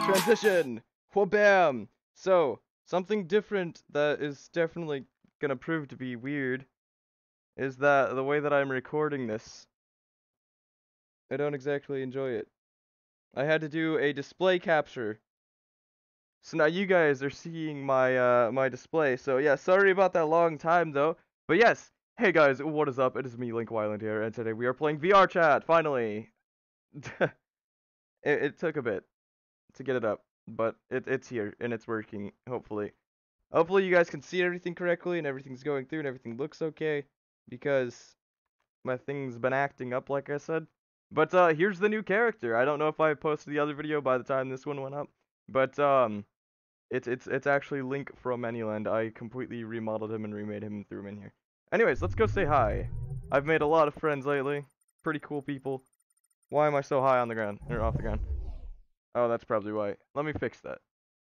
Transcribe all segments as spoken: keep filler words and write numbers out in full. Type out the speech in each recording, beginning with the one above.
transition! Wha-bam! So, something different that is definitely gonna prove to be weird is that the way that I'm recording this, I don't exactly enjoy it. I had to do a display capture. So now you guys are seeing my uh my display. So yeah, sorry about that long time though. But yes, hey guys, what is up? It is me, Link Wyland here, and today we are playing V R Chat, finally. it, it took a bit to get it up, but it, it's here, and it's working, hopefully. Hopefully you guys can see everything correctly, and everything's going through, and everything looks okay, because my thing's been acting up, like I said. But uh, here's the new character. I don't know if I posted the other video by the time this one went up, but um... It's it's it's actually Link from Anyland. I completely remodeled him and remade him and threw him in here. Anyways, let's go say hi. I've made a lot of friends lately. Pretty cool people. Why am I so high on the ground? Or off the ground? Oh, that's probably why. Let me fix that.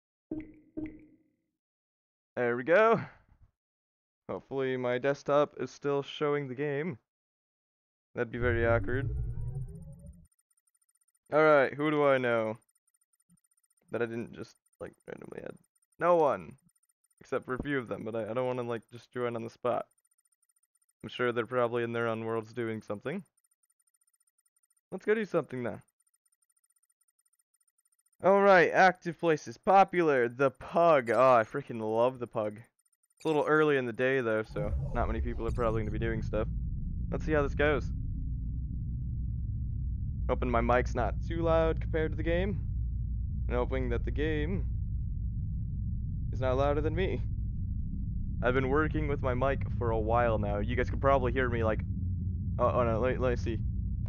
There we go. Hopefully my desktop is still showing the game. That'd be very awkward. Alright, who do I know? That I didn't just like randomly add. No one, except for a few of them, but I, I don't want to like just join on the spot. I'm sure they're probably in their own worlds doing something. Let's go do something now. Alright, active places. Popular, the Pug. Oh, I freaking love the Pug. It's a little early in the day though, so not many people are probably going to be doing stuff. Let's see how this goes. Hoping my mic's not too loud compared to the game. And hoping that the game is not louder than me. I've been working with my mic for a while now. You guys can probably hear me like... Oh, oh no, let, let me see.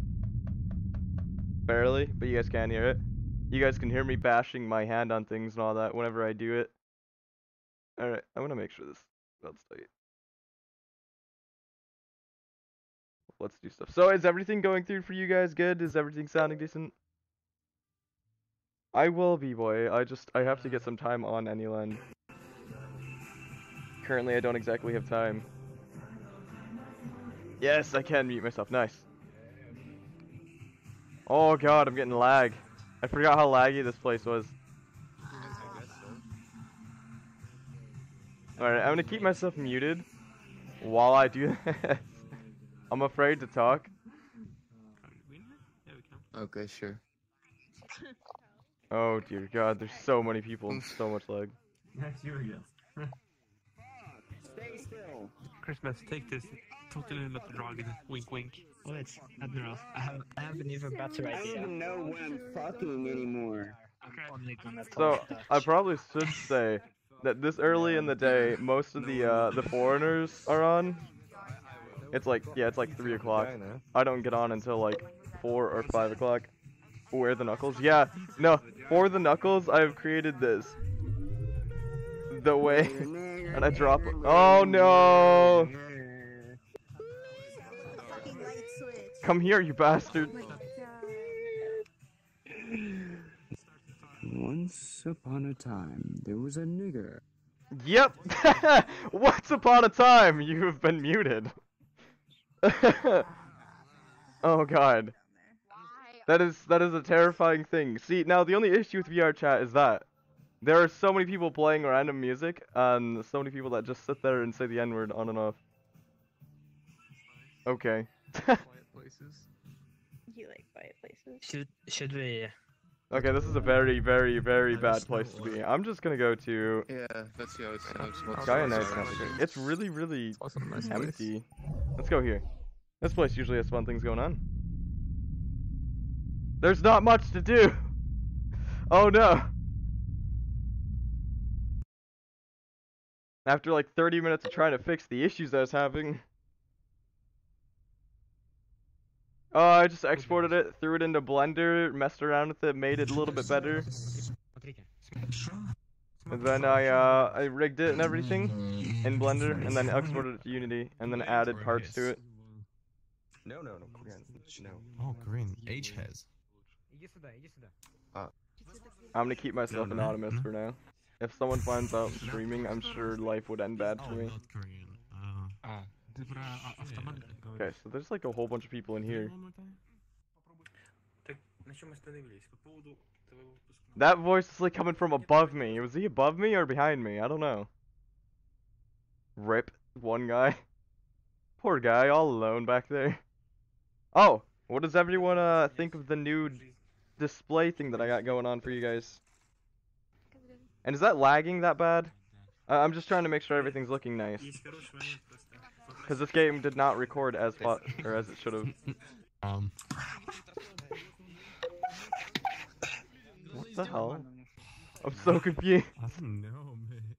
Barely, but you guys can hear it. You guys can hear me bashing my hand on things and all that whenever I do it. Alright, I'm gonna make sure this that's tight. Let's do stuff. So is everything going through for you guys good? Is everything sounding decent? I will be, boy. I just, I have to get some time on Anyland. Currently, I don't exactly have time. Yes, I can mute myself. Nice. Oh god, I'm getting lag. I forgot how laggy this place was. Alright, I'm gonna keep myself muted while I do this. I'm afraid to talk. Okay, sure. Oh dear god, there's so many people and so much lag. Stay still. Christmas, take this. Totally not dragon. Wink, wink. Wait, Admiral, I have, I have an even better I don't idea. even know when I'm fucking anymore. I'm only gonna So, talk Dutch. I probably should say that this early in the day, most of the uh, the foreigners are on. It's like, yeah, it's like three o'clock. I don't get on until like four or five o'clock. Where the Knuckles? Yeah, no, for the Knuckles, I've created this. The way, and I drop. Oh no! Come here, you bastard! Once upon a time, there was a nigger. Yep! Once upon a time, you have been muted. Oh god. That is, that is a terrifying thing. See, now the only issue with V R Chat is that there are so many people playing random music, and so many people that just sit there and say the N-word on and off. Okay. Quiet places. You like quiet places? Should, should we... Okay, this is a very, very, very bad place to be. I'm just gonna go to Yeah, let's see how it's how Sky and Night's not great. It's really, really also a nice place. empty. Let's go here. This place usually has fun things going on. There's not much to do! Oh no! After like thirty minutes of trying to fix the issues I was having. Oh, I just exported it, threw it into Blender, messed around with it, made it a little bit better. And then I uh, I rigged it and everything in Blender, and then exported it to Unity, and then added parts to it. No, no, no, Korean. No. Oh, Korean. H has. I'm gonna keep myself anonymous for now. If someone finds out streaming, I'm sure life would end bad for me. Not Korean. Uh, Okay, so there's like a whole bunch of people in here. That voice is like coming from above me. Was he above me or behind me? I don't know. Rip one guy. Poor guy, all alone back there. Oh, what does everyone uh think of the new display thing that I got going on for you guys? And is that lagging that bad? Uh, I'm just trying to make sure everything's looking nice. Because this game did not record as hot or as it should have. Um. What the hell? I'm so confused. I don't know, man.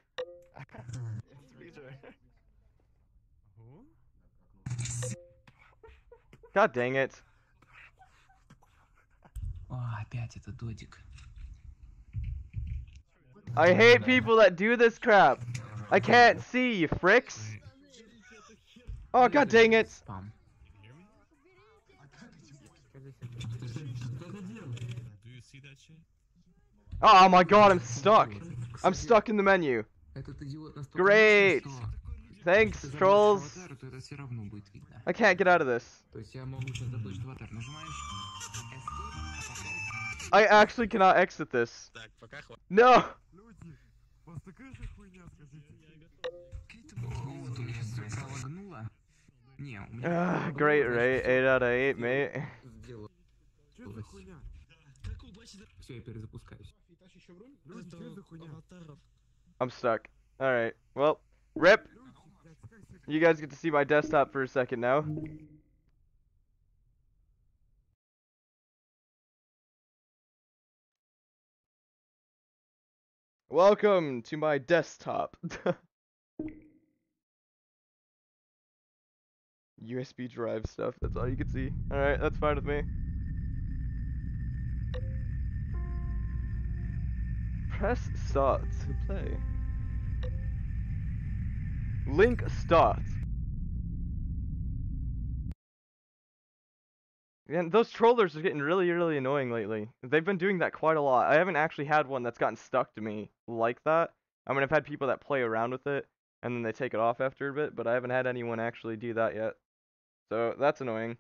God dang it. О, опять этот додик. I hate people that do this crap. I can't see, you fricks. Oh, god dang it. Спам. Do you see that shit? Oh my god, I'm stuck. I'm stuck in the menu. Этот идиот настолько Great. низкий, что Thanks, если ты trolls. забудешь аватар, то это все равно будет видно. I can't get out of this. То есть я могу сейчас забыть аватар. Нажимаешь Escape, I actually cannot exit this. No. вот у меня все пролагнуло. Не, у меня... Ah, great rate, eight out of eight, mate. Все, я перезапускаюсь. I'm stuck. Alright, well, rip. You guys get to see my desktop for a second now. Welcome to my desktop. U S B drive stuff, that's all you can see. Alright, that's fine with me. Press start to play. Link start. And those trollers are getting really, really annoying lately. They've been doing that quite a lot. I haven't actually had one that's gotten stuck to me like that. I mean, I've had people that play around with it, and then they take it off after a bit, but I haven't had anyone actually do that yet. So, that's annoying.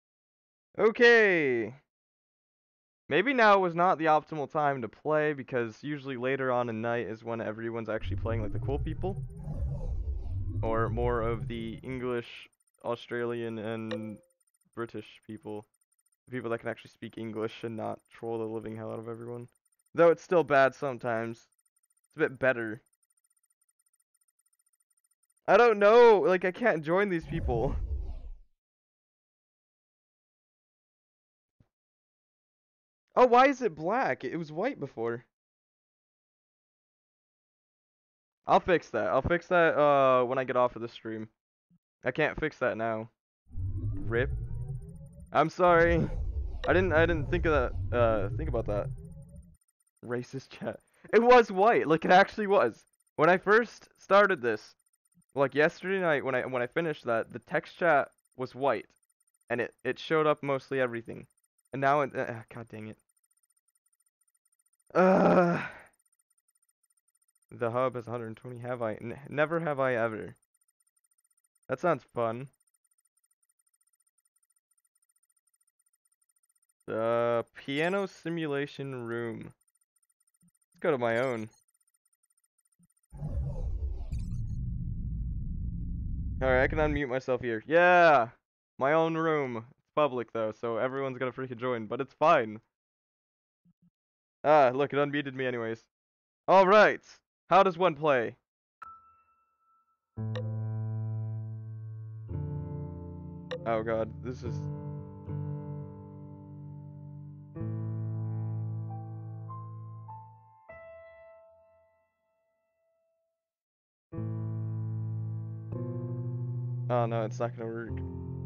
Okay. Maybe now was not the optimal time to play, because usually later on in night is when everyone's actually playing, like, the cool people. Or more of the English, Australian, and British people. People that can actually speak English and not troll the living hell out of everyone. Though it's still bad sometimes. It's a bit better. I don't know, like I can't join these people. Oh, why is it black? It was white before. I'll fix that. I'll fix that uh when I get off of the stream. I can't fix that now. Rip. I'm sorry. I didn't I didn't think of that uh think about that. Racist chat. It was white, like it actually was. When I first started this, like yesterday night when I when I finished that, the text chat was white. And it, it showed up mostly everything. And now it uh, god dang it. Uh The hub has one hundred twenty. Have I? N never have I ever. That sounds fun. The piano simulation room. Let's go to my own. Alright, I can unmute myself here. Yeah! My own room. It's public though, so everyone's gonna freaking join, but it's fine. Ah, look, it unmuted me anyways. Alright! How does one play? Oh god, this is... Oh no, it's not gonna work.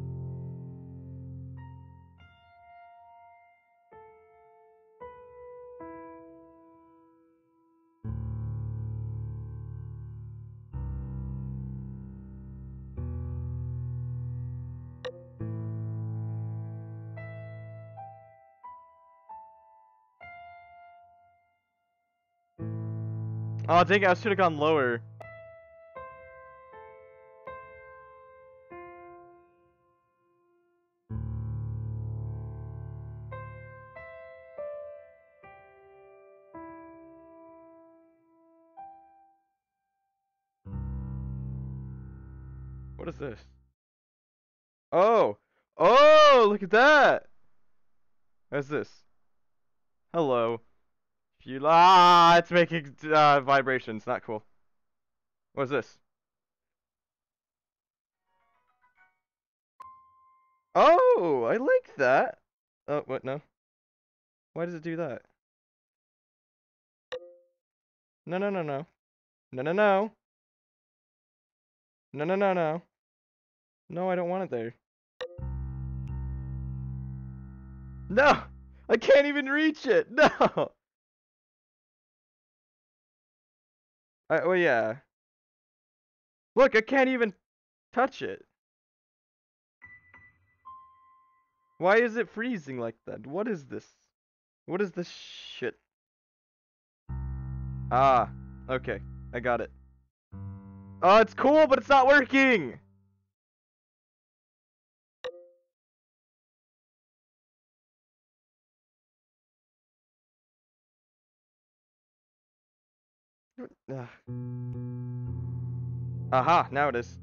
Oh dang it, I should have gone lower. What is this? Oh! Oh! Look at that! What's this? Hello. If you ah, it's making uh, vibrations. Not cool. What's this? Oh, I like that. Oh, what? No. Why does it do that? No, no, no, no. No, no, no. No, no, no, no. No, I don't want it there. No! I can't even reach it! No! I, well, yeah. Look, I can't even touch it. Why is it freezing like that? What is this? What is this shit? Ah, okay. I got it. Oh, it's cool, but it's not working! Ugh. Aha, now it is.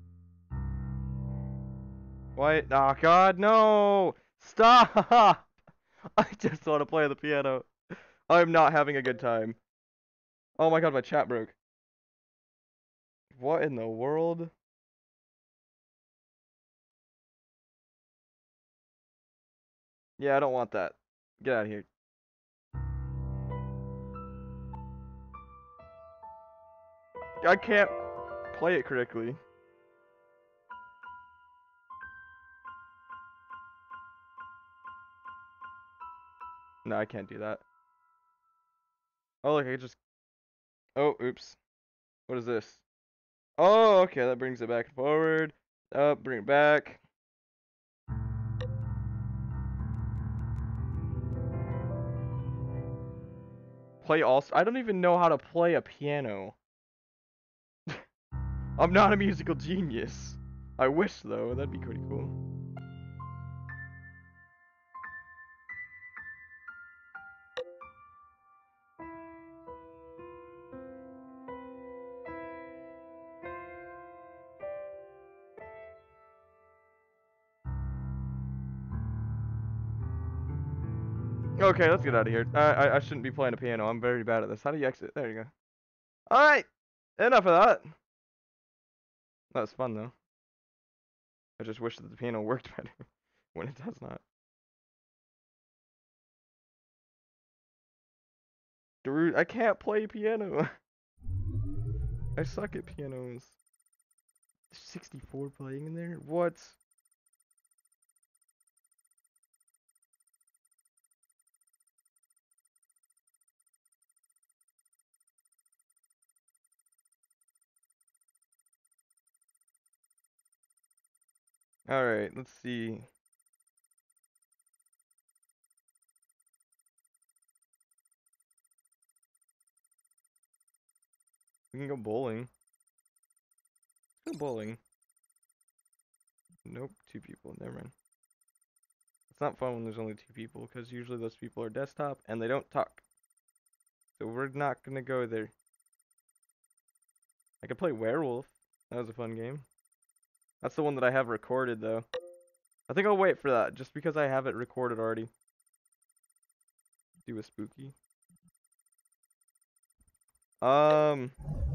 Why? Oh god, no! Stop! I just want to play the piano. I'm not having a good time. Oh my god, my chat broke. What in the world? Yeah, I don't want that. Get out of here. I can't play it correctly. No, I can't do that. Oh, look, I just... Oh, oops. What is this? Oh, okay, that brings it back and forward. Up, bring it back. Play all... I don't even know how to play a piano. I'm not a musical genius. I wish, though. That'd be pretty cool. Okay, let's get out of here. I, I I shouldn't be playing a piano. I'm very bad at this. How do you exit? There you go. Alright! Enough of that. That was fun, though. I just wish that the piano worked better when it does not. Dude, I can't play piano. I suck at pianos. sixty-four playing in there? What? Alright, let's see. We can go bowling. Let's go bowling. Nope, two people. Never mind. It's not fun when there's only two people, because usually those people are desktop and they don't talk. So we're not gonna go there. I could play Werewolf. That was a fun game. That's the one that I have recorded, though. I think I'll wait for that, just because I have it recorded already. Do a spooky. Um...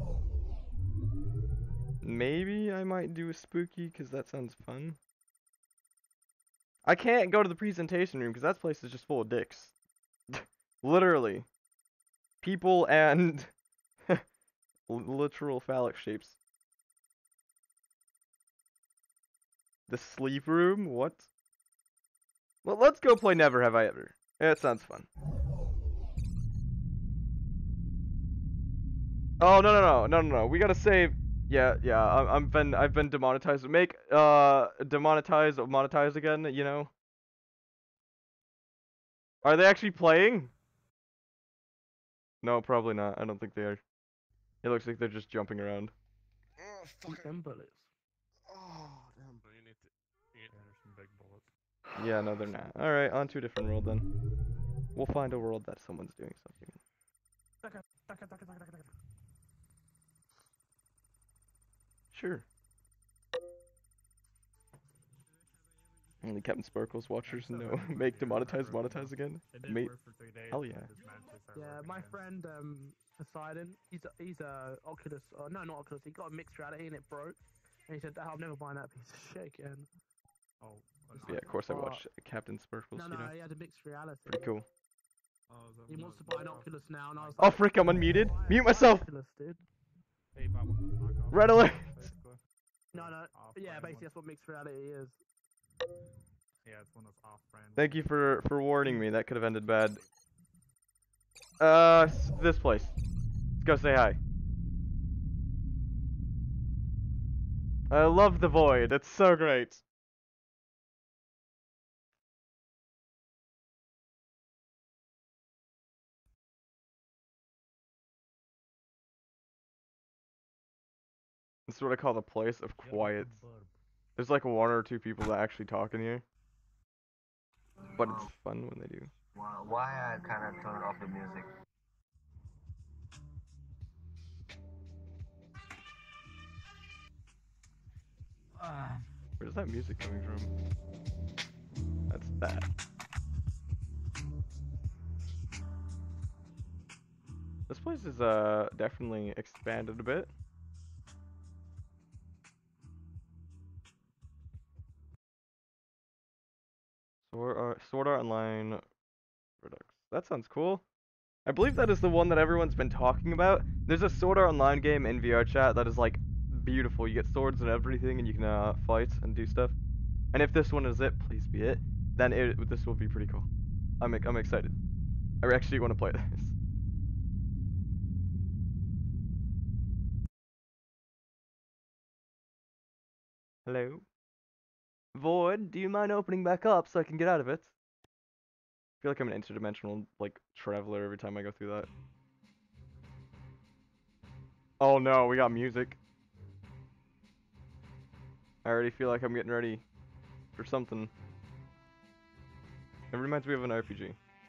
Maybe I might do a spooky, because that sounds fun. I can't go to the presentation room, because that place is just full of dicks. Literally. People and... literal phallic shapes. The sleep room? What? Well, let's go play Never Have I Ever. Yeah, it sounds fun. Oh, no, no, no, no, no, no. We gotta save... Yeah, yeah, I'm, I'm been, I've been demonetized. Make, uh, demonetize, monetize again, you know? Are they actually playing? No, probably not. I don't think they are. It looks like they're just jumping around. Oh, fuck. Them bullets. Oh, damn. So you need to you need to enter some big bullets. Yeah, no, they're not. Alright, on to a different world then. We'll find a world that someone's doing something. Sure. Only Captain Sparkles watchers know. Make demonetize, monetize again. Mate. Hell yeah. Yeah, my friend um Poseidon, he's a, he's a Oculus. Uh, no, not Oculus. He got a mixed reality and it broke, and he said, "I'm never buying that piece of shit again." Oh. Yeah, of course I But- watch Captain Sparkles. No, You no, know, he had a mixed reality. pretty cool. He wants to buy an Oculus now, and I was Oh like, frick! I'm unmuted. "Why- Mute why myself. Oculus, dude?" Red alert. No, no. Yeah, basically that's what mixed reality is. Yeah, it's one that's off-brand. Thank you for for warning me. That could have ended bad. Uh, s- this place. Let's go say hi. I love the void. It's so great. This is what I call the place of quiet. There's like one or two people that actually talk in here, but it's fun when they do. Why, why I kind of turned off the music? Where's that music coming from? That's that. This place is uh definitely expanded a bit. Sword Art, Sword Art Online Redux. That sounds cool. I believe that is the one that everyone's been talking about. There's a Sword Art Online game in V R chat that is like beautiful. You get swords and everything, and you can uh, fight and do stuff. And if this one is it, please be it. Then it, this will be pretty cool. I'm I'm excited. I actually want to play this. Hello? Void, do you mind opening back up so I can get out of it? I feel like I'm an interdimensional, like, traveler every time I go through that. Oh no, we got music. I already feel like I'm getting ready for something. It reminds me of an R P G.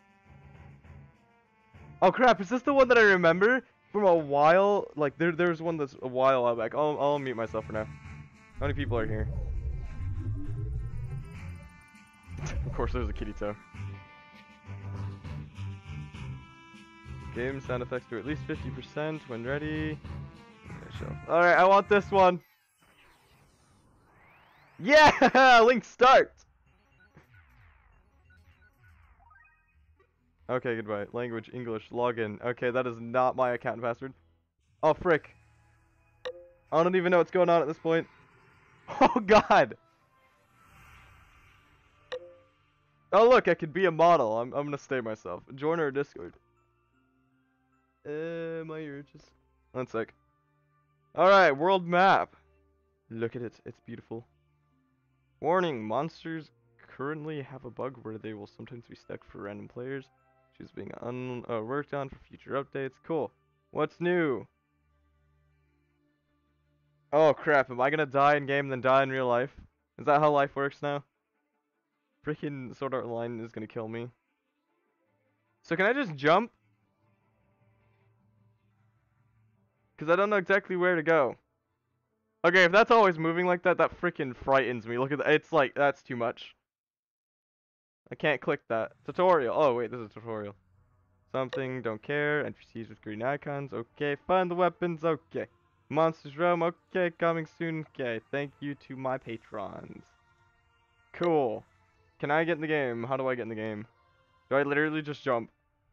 Oh crap, is this the one that I remember from a while? Like, there, there's one that's a while back. I'll, I'll mute myself for now. How many people are here? Of course, there's a kitty toe. Game sound effects to at least fifty percent when ready. Alright, I want this one. Yeah! Link start! Okay, goodbye. Language, English, login. Okay, that is not my account and password. Oh, frick. I don't even know what's going on at this point. Oh, God! Oh, look, I could be a model. I'm, I'm gonna stay myself. Join our Discord. Uh, my ear just... One sec. Alright, world map. Look at it. It's beautiful. Warning, monsters currently have a bug where they will sometimes be stuck for random players. She's being un uh, worked on for future updates. Cool. What's new? Oh crap, am I gonna die in game then die in real life? Is that how life works now? Freaking Sword Art Online is gonna kill me. So can I just jump? Because I don't know exactly where to go. Okay, if that's always moving like that, that freaking frightens me. Look at that. It's like, that's too much. I can't click that. Tutorial. Oh, wait, this is a tutorial. Something, don't care. N P Cs with green icons. Okay, find the weapons. Okay. Monsters Roam. Okay, coming soon. Okay, thank you to my patrons. Cool. Can I get in the game? How do I get in the game? Do I literally just jump?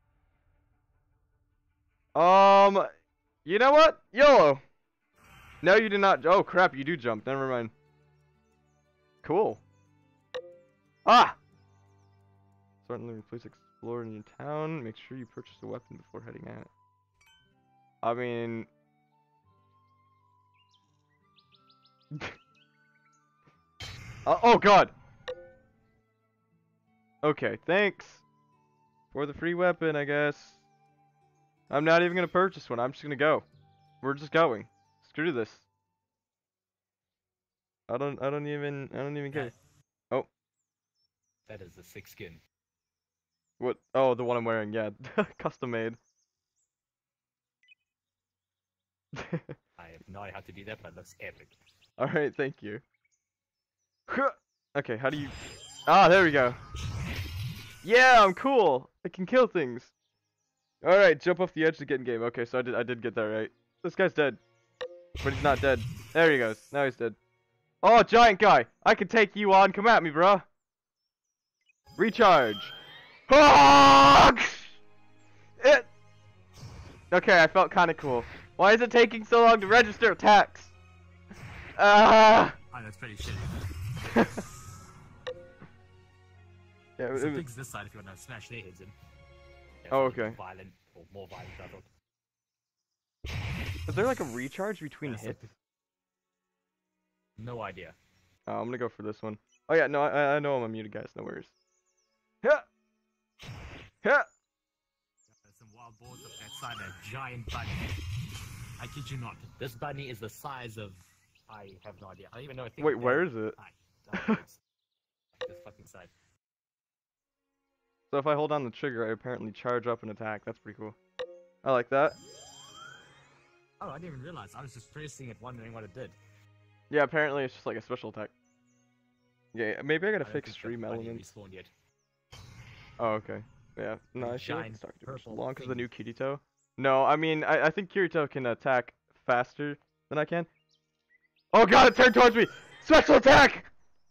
Um, you know what? YOLO. No, you did not. Oh, crap, you do jump. Never mind. Cool. Ah! Certainly, please explore in your town. Make sure you purchase a weapon before heading out. I mean... uh, oh, God! Okay, thanks for the free weapon, I guess. I'm not even gonna purchase one. I'm just gonna go. We're just going. Screw this. I don't. I don't even. I don't even care. Oh. That is a sick skin. What? Oh, the one I'm wearing. Yeah, custom made. I have no idea how to do that, but that's epic. All right, thank you. Okay, how do you? Ah, there we go. Yeah, I'm cool. I can kill things. All right, jump off the edge to get in game. Okay, so I did I did get that right. This guy's dead, but he's not dead. There he goes. Now he's dead. Oh, giant guy. I can take you on. Come at me, bro. Recharge. Oh! It. Okay, I felt kind of cool. Why is it taking so long to register attacks? Ah. Oh, that's pretty shitty. Yeah, it, So it, pigs this side if you want to smash their heads in. Yeah, Oh, something okay. Violent or more violent, I thought. is there like a recharge between Yeah, hits? something- No idea. Oh, I'm gonna go for this one. Oh yeah, no, I I know I'm a muted, guys. No worries. Yeah. Yeah. There's some wild boars up that side, a giant bunny. I kid you not. This bunny is the size of... I have no idea. I don't even know. I think Wait, they're- where is it? I don't know, it's this fucking side. So if I hold down the trigger, I apparently charge up an attack. That's pretty cool. I like that. Oh, I didn't even realize. I was just pressing it, wondering what it did. Yeah, apparently it's just like a special attack. Yeah, maybe I gotta I don't fix think the stream bunny elements. respawned yet. Oh, okay. Yeah, no, Big I feel like giant it's not too much purple long because the thing. new Kirito. No, I mean, I, I think Kirito can attack faster than I can. Oh god, it turned towards me! Special attack!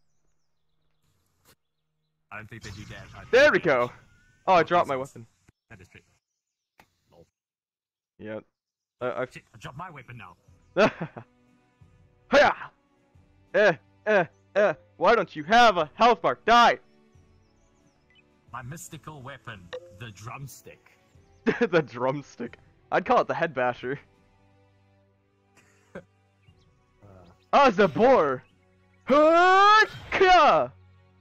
I don't think they do that. I think There we they- go! Oh, I dropped my Jesus. weapon. That is pretty. Lol. Yeah. Uh, Shit, I dropped my weapon now. I... Hiya! Eh, eh, eh. Why don't you have a health bar? Die! My mystical weapon, the drumstick. The drumstick. I'd call it the head basher. Uh, Oh, it's the boar! Huh-ka!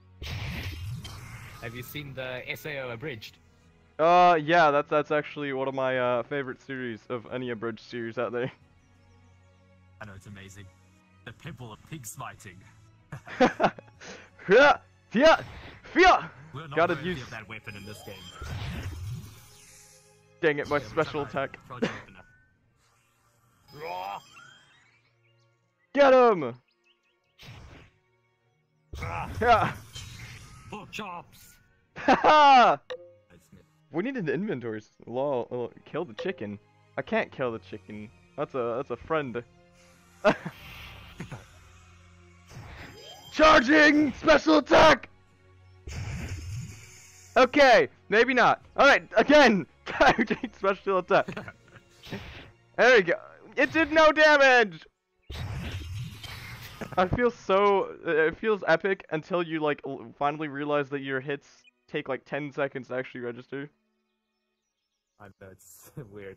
have you seen the S A O abridged? Uh, yeah, that's that's actually one of my uh, favorite series of any abridged series out there. I know, it's amazing. The pimple of pig smiting. Yeah, yeah, yeah. We're not Gotta worthy use- of that weapon in this game. Dang it, my Yeah, we special tried. attack. Tried your weapon up. Raw! Get him! Ah, Yeah. pork chops! Haha! That's me. We need an inventory. s- Lol. lol, Kill the chicken. I can't kill the chicken. That's a that's a friend. Charging special attack. Okay, maybe not. All right, again. Charging special attack. There we go. It did no damage. I feel so. It feels epic until you like l- finally realize that your hits take like ten seconds to actually register. I know, it's weird.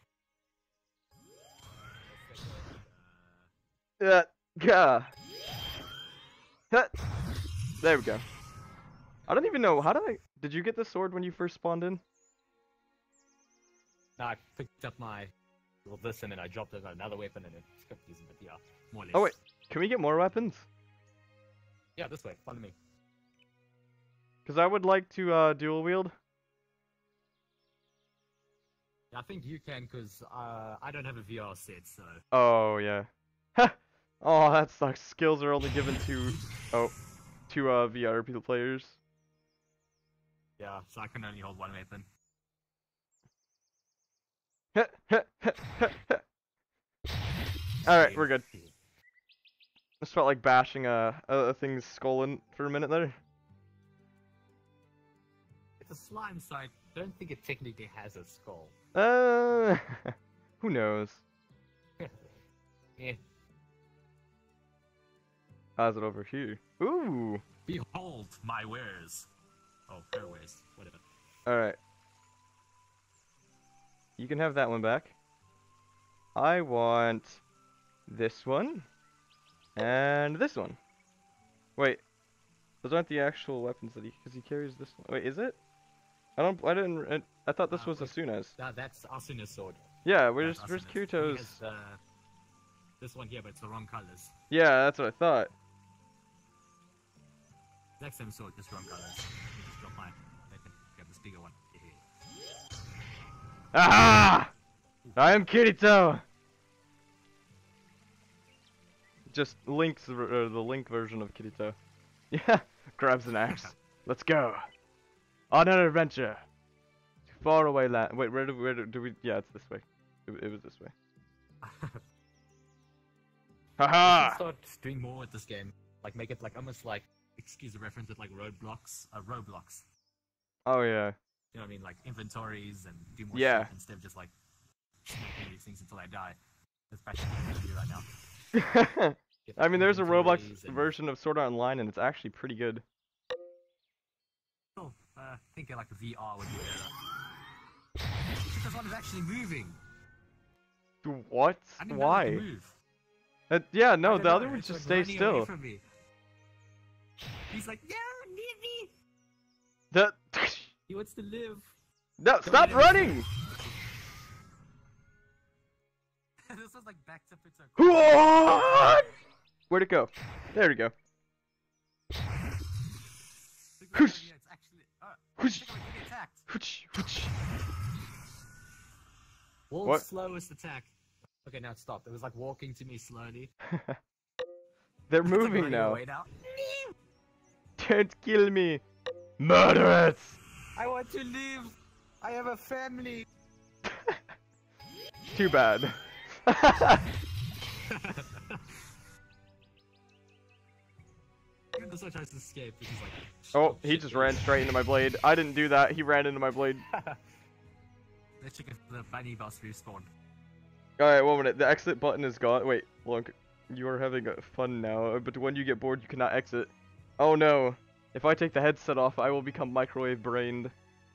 Uh, gah. Huh. There we go. I don't even know. How did I? Did you get the sword when you first spawned in? No, I picked up my well, this and then I dropped it on another weapon and it kept using it. Yeah, more or less. Oh wait, can we get more weapons? Yeah, this way. Follow me. Cause I would like to uh, dual wield. Yeah, I think you can because uh, I don't have a V R set, so Oh yeah. Ha! Oh, that sucks. Skills are only given to oh, to uh V R people players. yeah, so I can only hold one weapon. All right, we're good. Just felt like bashing a, a, a thing's skull in for a minute there. It's a slime, so I don't think it technically has a skull. Uh, who knows? Yeah. How's it over here? Ooh. Behold my wares. Oh, her wares. Whatever. All right. You can have that one back. I want this one and this one. Wait, those aren't the actual weapons that he, because he carries this one. Wait, is it? I don't. I didn't. I, I thought this Uh, was wait. Asuna's. That, that's Asuna's sword. Yeah, where's That's where's Asuna's. He Kirito's? has, uh, this one here, but it's the wrong colors. Yeah, that's what I thought. Exact same sword, just wrong colors. Just drop my weapon. Grab this bigger one. Yeah. Aha! I am Kirito. Just Link's ver- uh, the Link version of Kirito. Yeah, Grabs an axe. Let's go. On an adventure. To far away land. Wait, where do, where do, do we? Yeah, it's this way. It, it was this way. Haha! Start doing more with this game. Like make it like almost like, excuse the reference, with like roadblocks, uh, Roblox. Oh yeah. You know what I mean? Like inventories and do more Yeah. shit instead of just like making these things until I die. That's basically what I do right now. Get I mean, there's a Roblox inventories and- version of Sword Art Online, and it's actually pretty good. Oh, uh, I think like a V R would be better. This one is actually moving. What? I didn't know it Why? could move. Uh, yeah, I no, don't the know, other ones it's, just like, stay running away still. from me. He's like, no, leave me. The He wants to live. no, Don't stop let him running! This was like back to Pizza. What? Where'd it go? There we go. Whoosh. It's actually. Uh, Whoosh. I think I'm getting attacked. Whoosh, whoosh. World's What? slowest attack. Okay, now it stopped. It was like walking to me slowly. They're It's like moving running now. away now. Don't kill me. Murder it! I want to live. I have a family. Too bad. Even though I tries to escape, which is like. Oh, he just ran straight into my blade. I didn't do that. He ran into my blade. Let's check if the bunny boss respawned. Alright, one minute. The exit button is gone. Wait, look. You are having uh, fun now, but when you get bored, you cannot exit. Oh no. If I take the headset off, I will become microwave brained.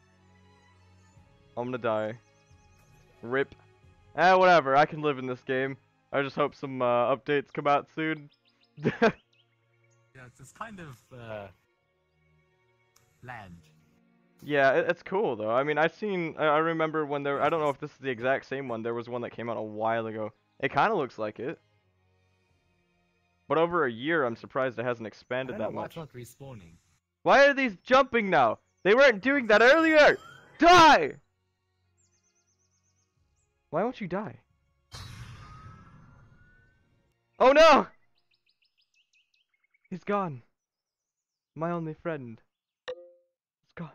I'm gonna die. Rip. Ah, whatever. I can live in this game. I just hope some uh, updates come out soon. Yeah, it's, it's kind of uh, bland. Yeah, it, it's cool though. I mean, I've seen. I, I remember when there. I don't know if this is the exact same one. There was one that came out a while ago. It kind of looks like it. But over a year, I'm surprised it hasn't I expanded don't know that why much. it's not respawning. Why are these jumping now? They weren't doing that earlier! Die! Why won't you die? Oh no! He's gone. My only friend. He's gone.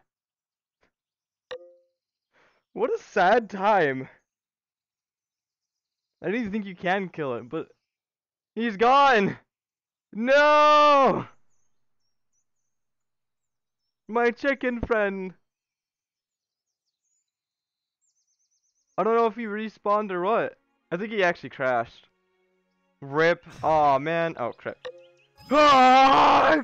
What a sad time. I didn't even think you can kill it, but he's gone! No! My chicken friend. I don't know if he respawned or what. I think he actually crashed. Rip. Aw, man. Oh, crap. Ah!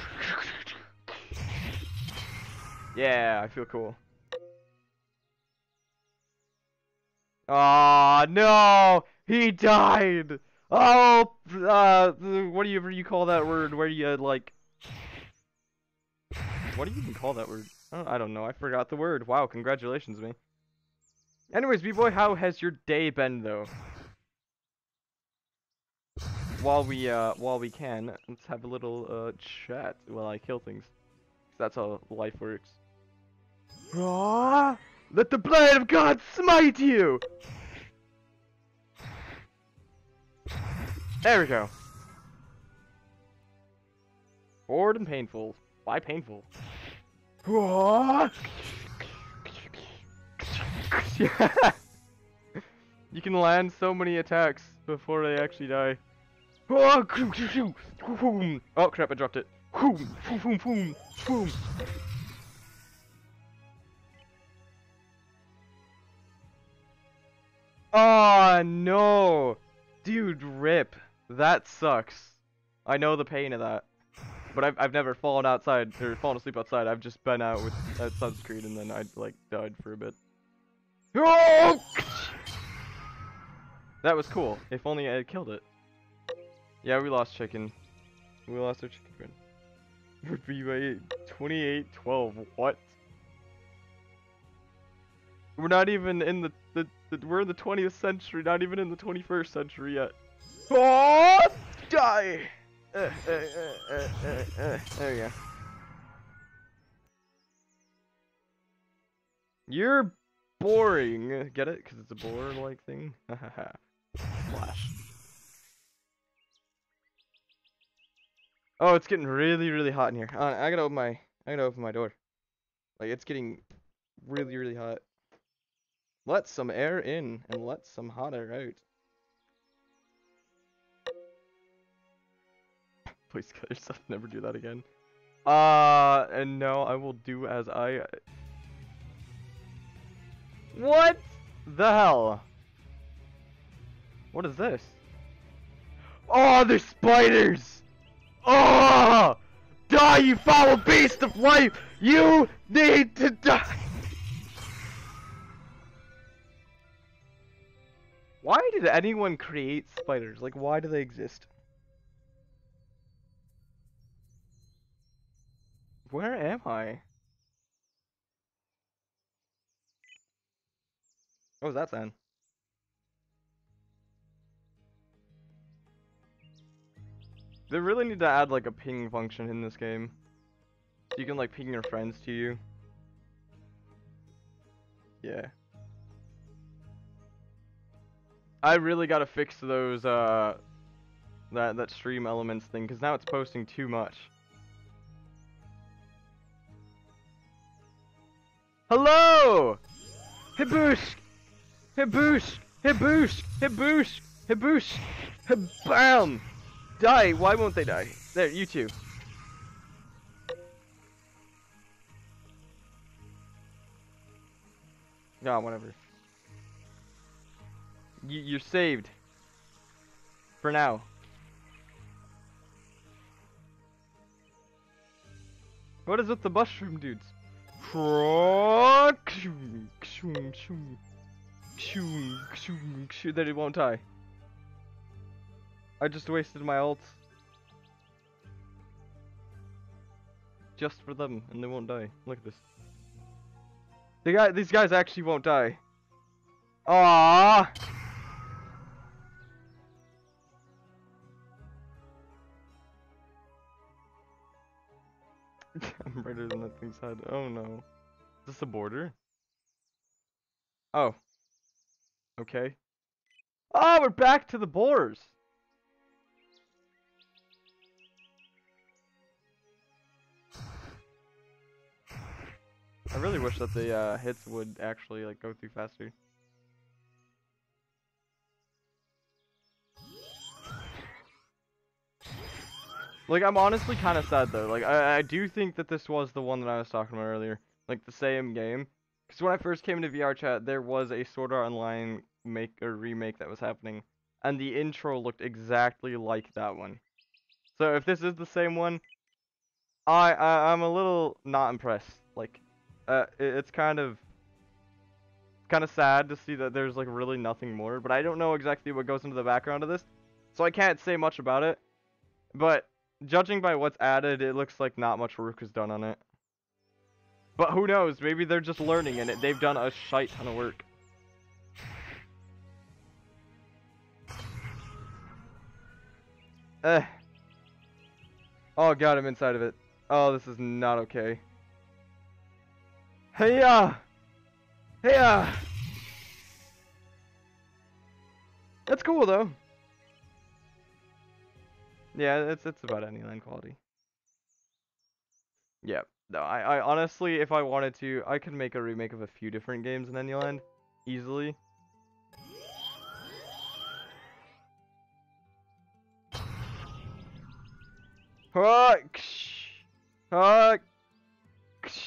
Yeah, I feel cool. Aw, no! He died! Oh, uh, whatever you call that word, where you, like... What do you even call that word? I don't, I don't know, I forgot the word. Wow, congratulations, me. Anyways, B-boy, how has your day been, though? While we, uh, while we can, let's have a little, uh, chat while I kill things. 'Cause that's how life works. Ah! Let the blade of God smite you! There we go. Bored and painful. Why painful? Ah! You can land so many attacks before they actually die. Oh crap, I dropped it. Oh no! Dude, rip. That sucks. I know the pain of that. But I've, I've never fallen outside, or fallen asleep outside. I've just been out with at sunscreen and then I, like, died for a bit. Oh! That was cool. If only I had killed it. Yeah, we lost chicken. We lost our chicken friend. Would be by twenty-eight twelve. What? We're not even in the, the, the we're in the twentieth century, not even in the twenty-first century yet. Oh, die! Uh, uh, uh, uh, uh, uh, there you go. You're boring. Get it? Because it's a boar-like thing? Hahaha. Flash. Oh, it's getting really, really hot in here. Uh, I gotta open my, I gotta open my door. Like, it's getting really, really hot. Let some air in and let some hot air out. Please kill yourself. Never do that again. Uh, and no, I will do as I... What the hell? What is this? Oh, there's spiders! Oh! Die, you foul beast of life! You need to die! Why did anyone create spiders? Like, why do they exist? Where am I? What was that sound? They really need to add like a ping function in this game. So you can like ping your friends to you. Yeah. I really gotta fix those, uh, that, that stream elements thing, because now it's posting too much. Hello! Hiboosh! Hiboosh! Hiboosh! Hiboosh! Hiboosh! Bam! Die! Why won't they die? There, you two. Yeah, whatever. You, you're saved. For now. What is with the mushroom dudes? That it won't die. I just wasted my ult. Just for them, and they won't die. Look at this. The guy, these guys actually won't die. Aww. I'm brighter than that thing's head. Oh no. Is this a border? Oh. Okay. Oh, we're back to the boars. I really wish that the uh, hits would actually like go through faster. Like, I'm honestly kind of sad though. Like, I, I do think that this was the one that I was talking about earlier. Like, the same game. Because when I first came into V R chat, there was a Sword Art Online make or remake that was happening. And the intro looked exactly like that one. So if this is the same one, I, I I'm a little not impressed. Like, uh, it, it's kind of kind of sad to see that there's like really nothing more. But I don't know exactly what goes into the background of this, so I can't say much about it. But judging by what's added, it looks like not much work is done on it. But who knows? Maybe they're just learning and it. They've done a shite ton of work. Eh. Oh god, I'm inside of it. Oh, this is not okay. Hey-ya! Hey-ya! That's cool though. Yeah, it's it's about any line quality. Yeah, no, I, I honestly, if I wanted to, I could make a remake of a few different games in Anyland, easily. Ah, ksh, ah, ksh.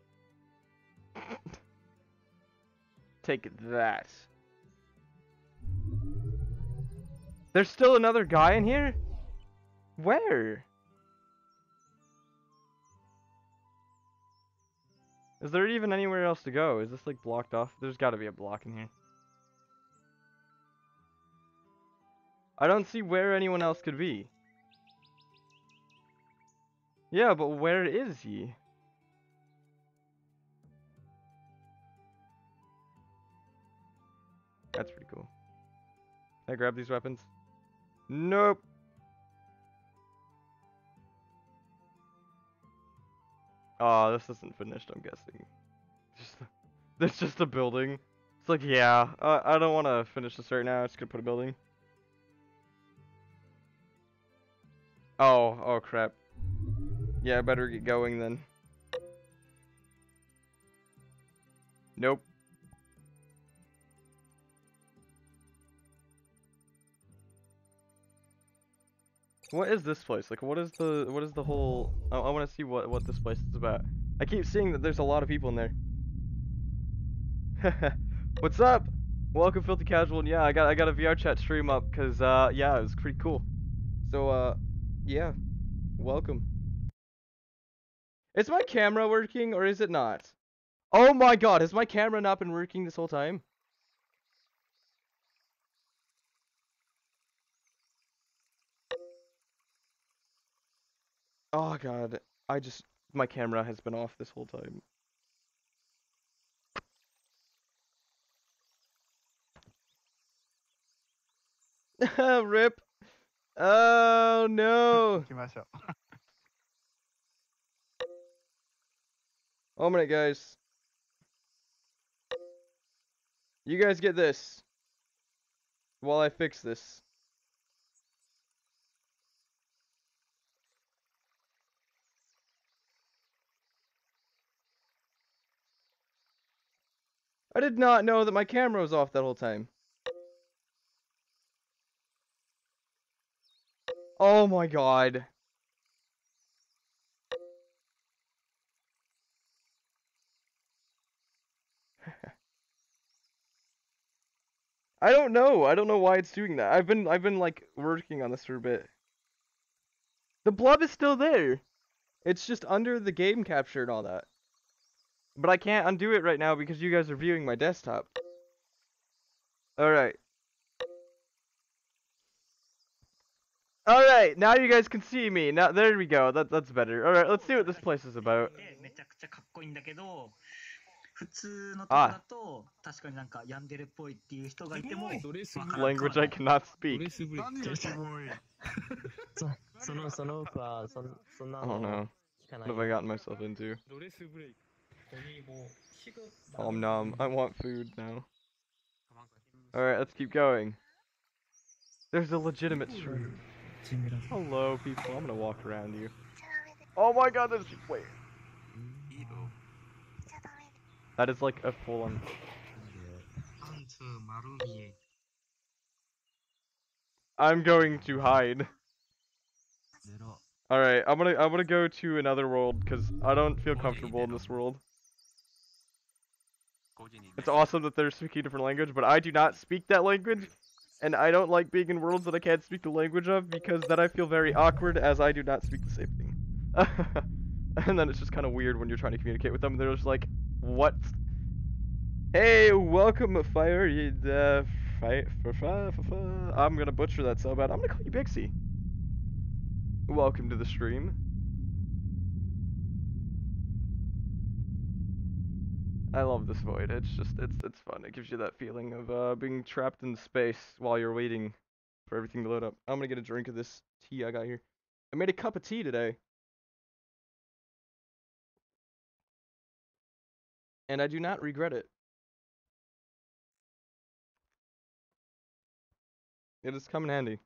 Take that. There's still another guy in here? Where? Is there even anywhere else to go? Is this like blocked off? There's gotta be a block in here. I don't see where anyone else could be. Yeah, but where is he? That's pretty cool. Can I grab these weapons? Nope. Oh, this isn't finished, I'm guessing. Just, there's just a building. It's like, yeah, uh, I don't want to finish this right now. I'm just gonna put a building. Oh, oh crap. Yeah, I better get going then. Nope. What is this place? Like, what is the what is the whole? I, I want to see what what this place is about. I keep seeing that there's a lot of people in there. What's up? Welcome, Filthy Casual. And yeah, I got I got a V R chat stream up because uh yeah, it was pretty cool. So uh yeah, welcome. Is my camera working or is it not? Oh my god, has my camera not been working this whole time? Oh god, I just my camera has been off this whole time. Rip. Oh no. Oh minute, guys. You guys get this while I fix this. I did not know that my camera was off that whole time. Oh my god. I don't know. I don't know why it's doing that. I've been I've been like working on this for a bit. The blob is still there. It's just under the game capture and all that. But I can't undo it right now because you guys are viewing my desktop. Alright. Alright, now you guys can see me. Now there we go. That that's better. Alright, let's see what this place is about. Ah. Language I cannot speak. Oh no. What have I gotten myself into? Om nom. I want food now. Alright, let's keep going. There's a legitimate stream. Hello, people. I'm gonna walk around you. Oh my god, there's... Wait. That is like a full-on... I'm going to hide. Alright, I'm gonna I'm gonna go to another world because I don't feel comfortable in this world. It's awesome that they're speaking a different language, but I do not speak that language, and I don't like being in worlds that I can't speak the language of because then I feel very awkward as I do not speak the same thing. And then it's just kind of weird when you're trying to communicate with them. They're just like, "What? Hey, welcome, fire. Uh, fight for I'm gonna butcher that so bad. I'm gonna call you Bixie. Welcome to the stream. I love this void. It's just, it's it's fun. It gives you that feeling of uh, being trapped in space while you're waiting for everything to load up. I'm gonna get a drink of this tea I got here. I made a cup of tea today. And I do not regret it. It has come in handy.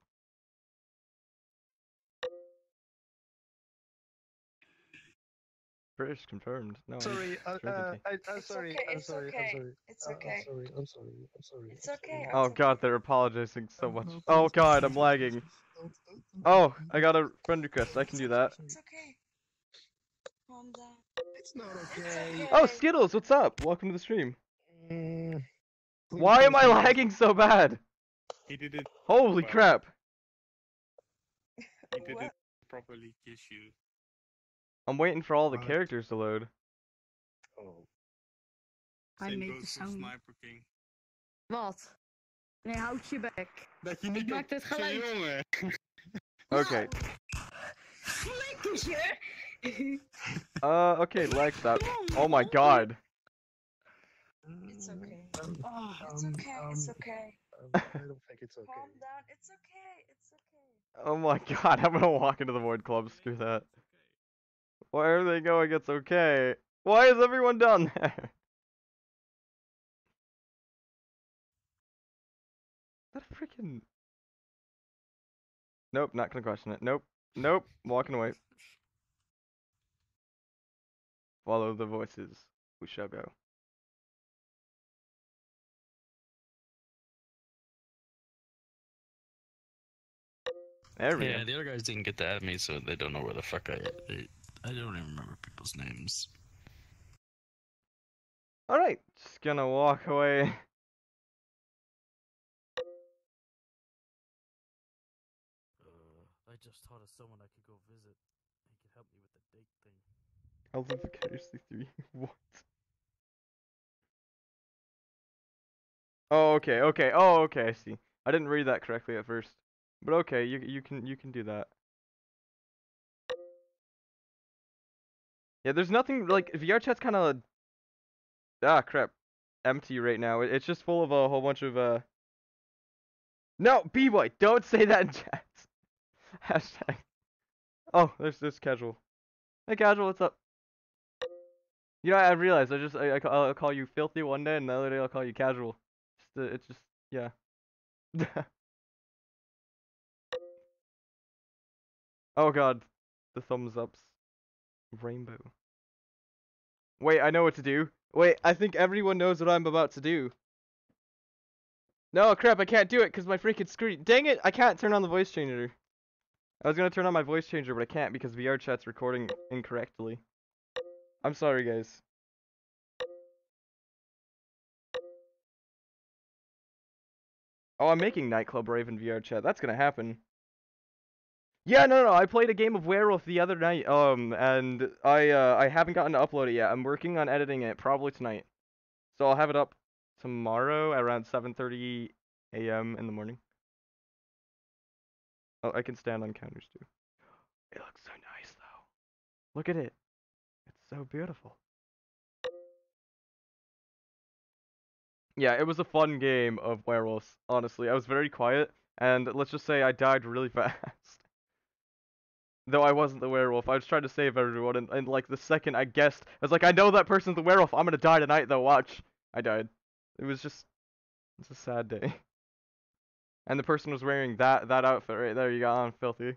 British confirmed. No, sorry, I'm uh, drinking uh, tea. I, I'm It's sorry, okay, I'm it's sorry, okay, I'm sorry. it's Uh, okay. I'm sorry, I'm sorry, I'm sorry. It's okay. Oh it's god, they're apologizing so much. Oh god, I'm lagging. Oh, I got a friend request. I can do that. It's okay. Calm down. It's not okay. Oh, Skittles, what's up? Welcome to the stream. Mm, Why am I lagging so bad? He did it. Holy well. crap. He did it properly, kiss you. I'm waiting for all the What? characters to load. Oh. I Same made goes the for sound. Sniper King. Wat? Nee, houd je bek. Dat je Ik niet maak doet, het geluid. jongen. Okay. Flikkertje! Uh, okay, lag stop. Oh my god. It's okay. Oh, It's okay. It's okay. Um, I don't think it's okay. Calm down. It's okay. It's okay. Oh my god, I'm gonna walk into the Void Club. Screw that. Why are they going? It's okay. Why is everyone down there? That freaking. Nope, not gonna question it. Nope. Nope. Walking away. Follow the voices. We shall go. There we Yeah, go. the other guys didn't get to add me, so they don't know where the fuck I I, I don't even remember people's names. Alright, just gonna walk away. Uh, I just thought of someone I could go visit. He could help me with the date thing. I'll live vicariously through you. What? Oh, okay, okay. Oh, okay, I see. I didn't read that correctly at first. But okay, you you can you can do that. Yeah, there's nothing like VRChat's kind of ah crap, empty right now. It, it's just full of a whole bunch of uh. No, B-boy, don't say that in chat. Hashtag. Oh, there's this casual. Hey, casual, what's up? You know, I realized I just I, I I'll call you filthy one day, and the other day I'll call you casual. Just, uh, it's just yeah. Oh god, the thumbs ups. Rainbow. Wait, I know what to do. Wait, I think everyone knows what I'm about to do. No, crap, I can't do it because my freaking screen. Dang it, I can't turn on the voice changer. I was gonna turn on my voice changer, but I can't because VRChat's recording incorrectly. I'm sorry, guys. Oh, I'm making Nightclub Rave in VRChat. That's gonna happen. Yeah, no, no, I played a game of Werewolf the other night, um, and I, uh, I haven't gotten to upload it yet. I'm working on editing it, probably tonight. So I'll have it up tomorrow around seven thirty A M in the morning. Oh, I can stand on counters too. It looks so nice, though. Look at it. It's so beautiful. Yeah, it was a fun game of werewolves, honestly. I was very quiet, and let's just say I died really fast. Though I wasn't the werewolf, I was trying to save everyone, and, and like the second I guessed, I was like, I know that person's the werewolf, I'm gonna die tonight though, watch. I died. It was just, it's a sad day. And the person was wearing that, that outfit right there you got on, filthy.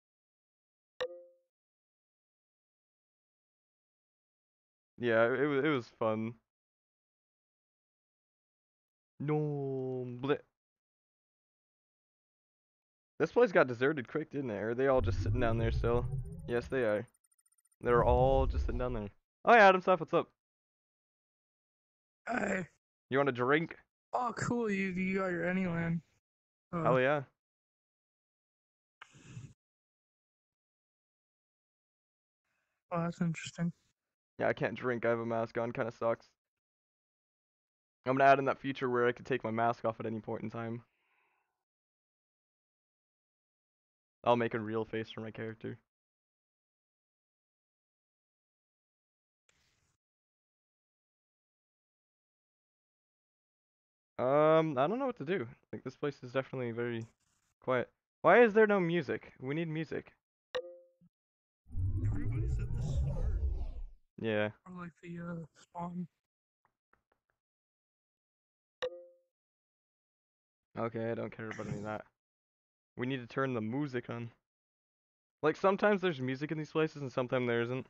Yeah, it, it was, it was fun. No, bleh. This place got deserted quick, didn't it? Or are they all just sitting down there still? Yes, they are. They're all just sitting down there. Oh yeah, Adam Stuff, what's up? Hey. You want a drink? Oh, cool. You you got your Anyland. Oh. Hell yeah. Oh, that's interesting. Yeah, I can't drink. I have a mask on. Kind of sucks. I'm gonna add in that feature where I can take my mask off at any point in time. I'll make a real face for my character. Um, I don't know what to do. Like, this place is definitely very quiet. Why is there no music? We need music. Everybody's at the start. Yeah. Or like the uh, spawn. Okay, I don't care about any of that. We need to turn the music on. Like, sometimes there's music in these places and sometimes there isn't.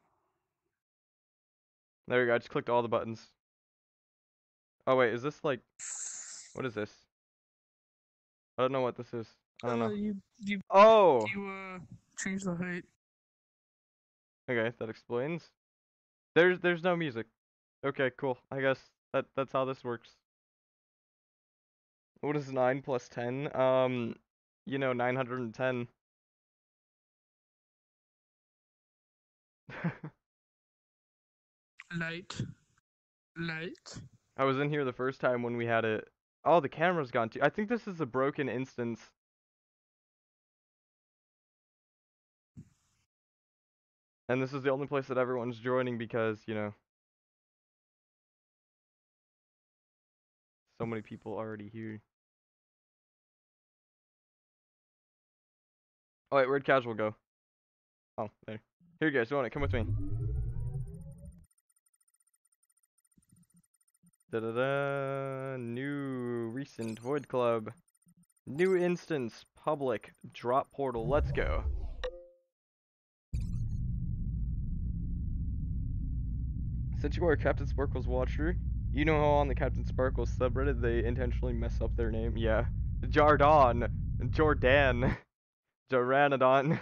There we go, I just clicked all the buttons. Oh wait, is this like... What is this? I don't know what this is. I don't Uh, know. you, you, Oh! You, uh, change the height. Okay, that explains. There's there's no music. Okay, cool. I guess that that's how this works. What is nine plus ten? Um, you know, nine hundred ten. Light. Light. I was in here the first time when we had it. Oh, the camera's gone too. I think this is a broken instance. And this is the only place that everyone's joining because, you know, so many people already here. Oh wait, where'd casual go? Oh, there. Here you guys, you want it? Come with me. Da da da. New recent Void Club. New instance. Public. Drop portal. Let's go. Since you are a Captain Sparkles watcher, you know how on the Captain Sparkles subreddit they intentionally mess up their name? Yeah. Jardon. Jordan. Joranodon.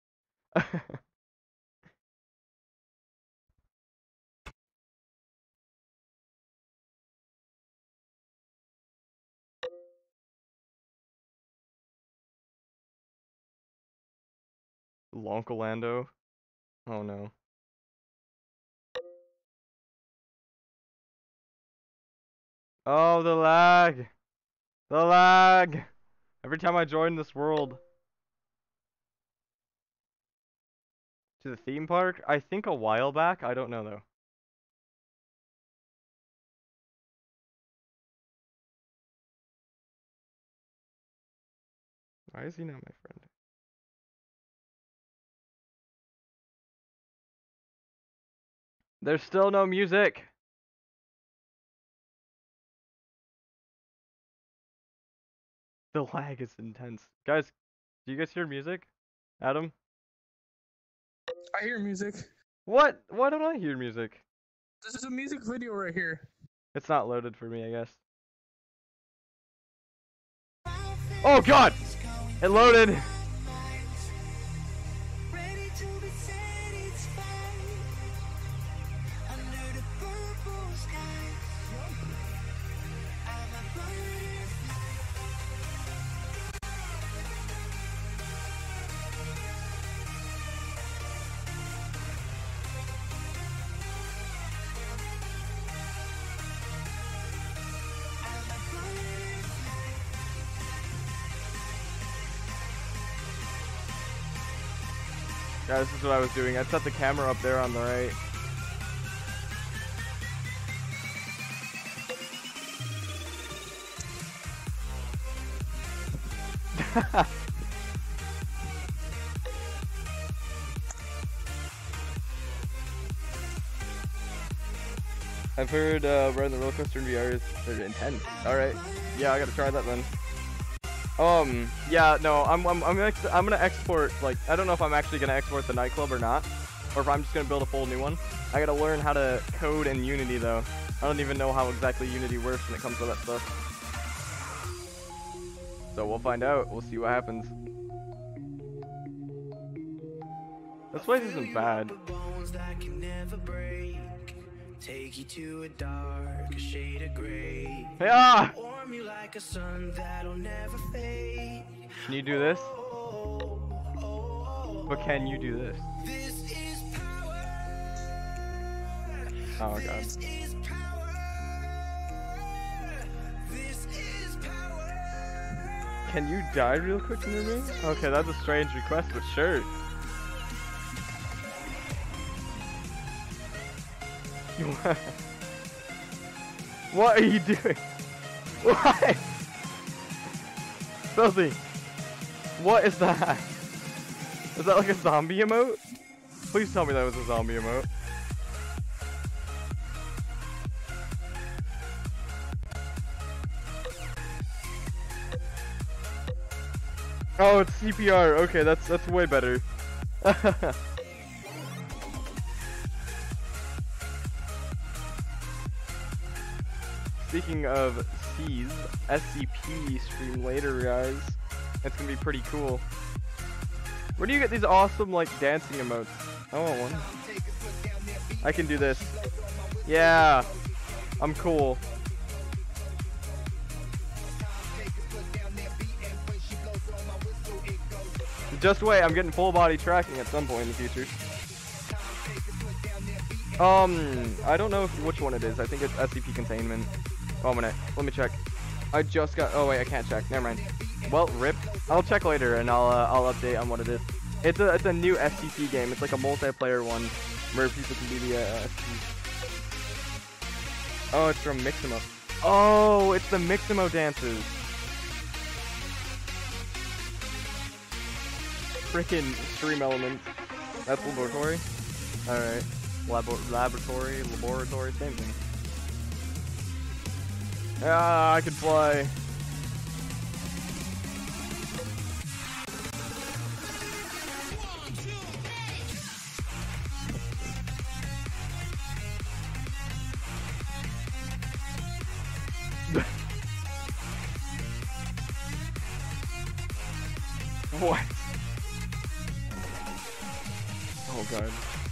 Lonkalando. Oh no. Oh, the lag. The lag. Every time I join this world. To the theme park? I think a while back. I don't know though. Why is he not my friend? There's still no music. The lag is intense. Guys, do you guys hear music? Adam? I hear music. What? Why don't I hear music? This is a music video right here. It's not loaded for me, I guess. Oh god! It loaded! Guys, this is what I was doing. I set the camera up there on the right. I've heard uh, riding the roller coaster in V R is intense. All right, yeah, I gotta try that then. Um, yeah, no, I'm I'm I'm, ex I'm gonna export, like, I don't know if I'm actually gonna export the nightclub or not, or if I'm just gonna build a full new one. I gotta learn how to code in Unity though. I don't even know how exactly Unity works when it comes to that stuff. So we'll find out. We'll see what happens. This place isn't bad. Take you to a dark shade of gray. Yeah. Warm you like a sun that'll never fade. Can you do this? But can you do this? This is power. Oh god. This is power. This is power. Can you die real quick near me? Okay, that's a strange request, but sure. What are you doing? What? Filthy. What is that? Is that like a zombie emote? Please tell me that was a zombie emote. Oh, it's C P R. Okay, that's that's way better. Speaking of C's, S C P stream later, guys. It's gonna be pretty cool. Where do you get these awesome, like, dancing emotes? I want one. I can do this. Yeah, I'm cool. Just wait, I'm getting full body tracking at some point in the future. Um, I don't know if, which one it is. I think it's S C P containment. Oh, a minute. Let me check. I just got. Oh wait, I can't check. Never mind. Well, rip. I'll check later and I'll uh, I'll update on what it is. It's a it's a new S C P game. It's like a multiplayer one where people can be the uh, S C P. Oh, it's from Mixamo. Oh, it's the Mixamo dances. Frickin' stream elements. That's laboratory. All right. Labo laboratory, laboratory, same thing. Ah, I can fly. Oh god.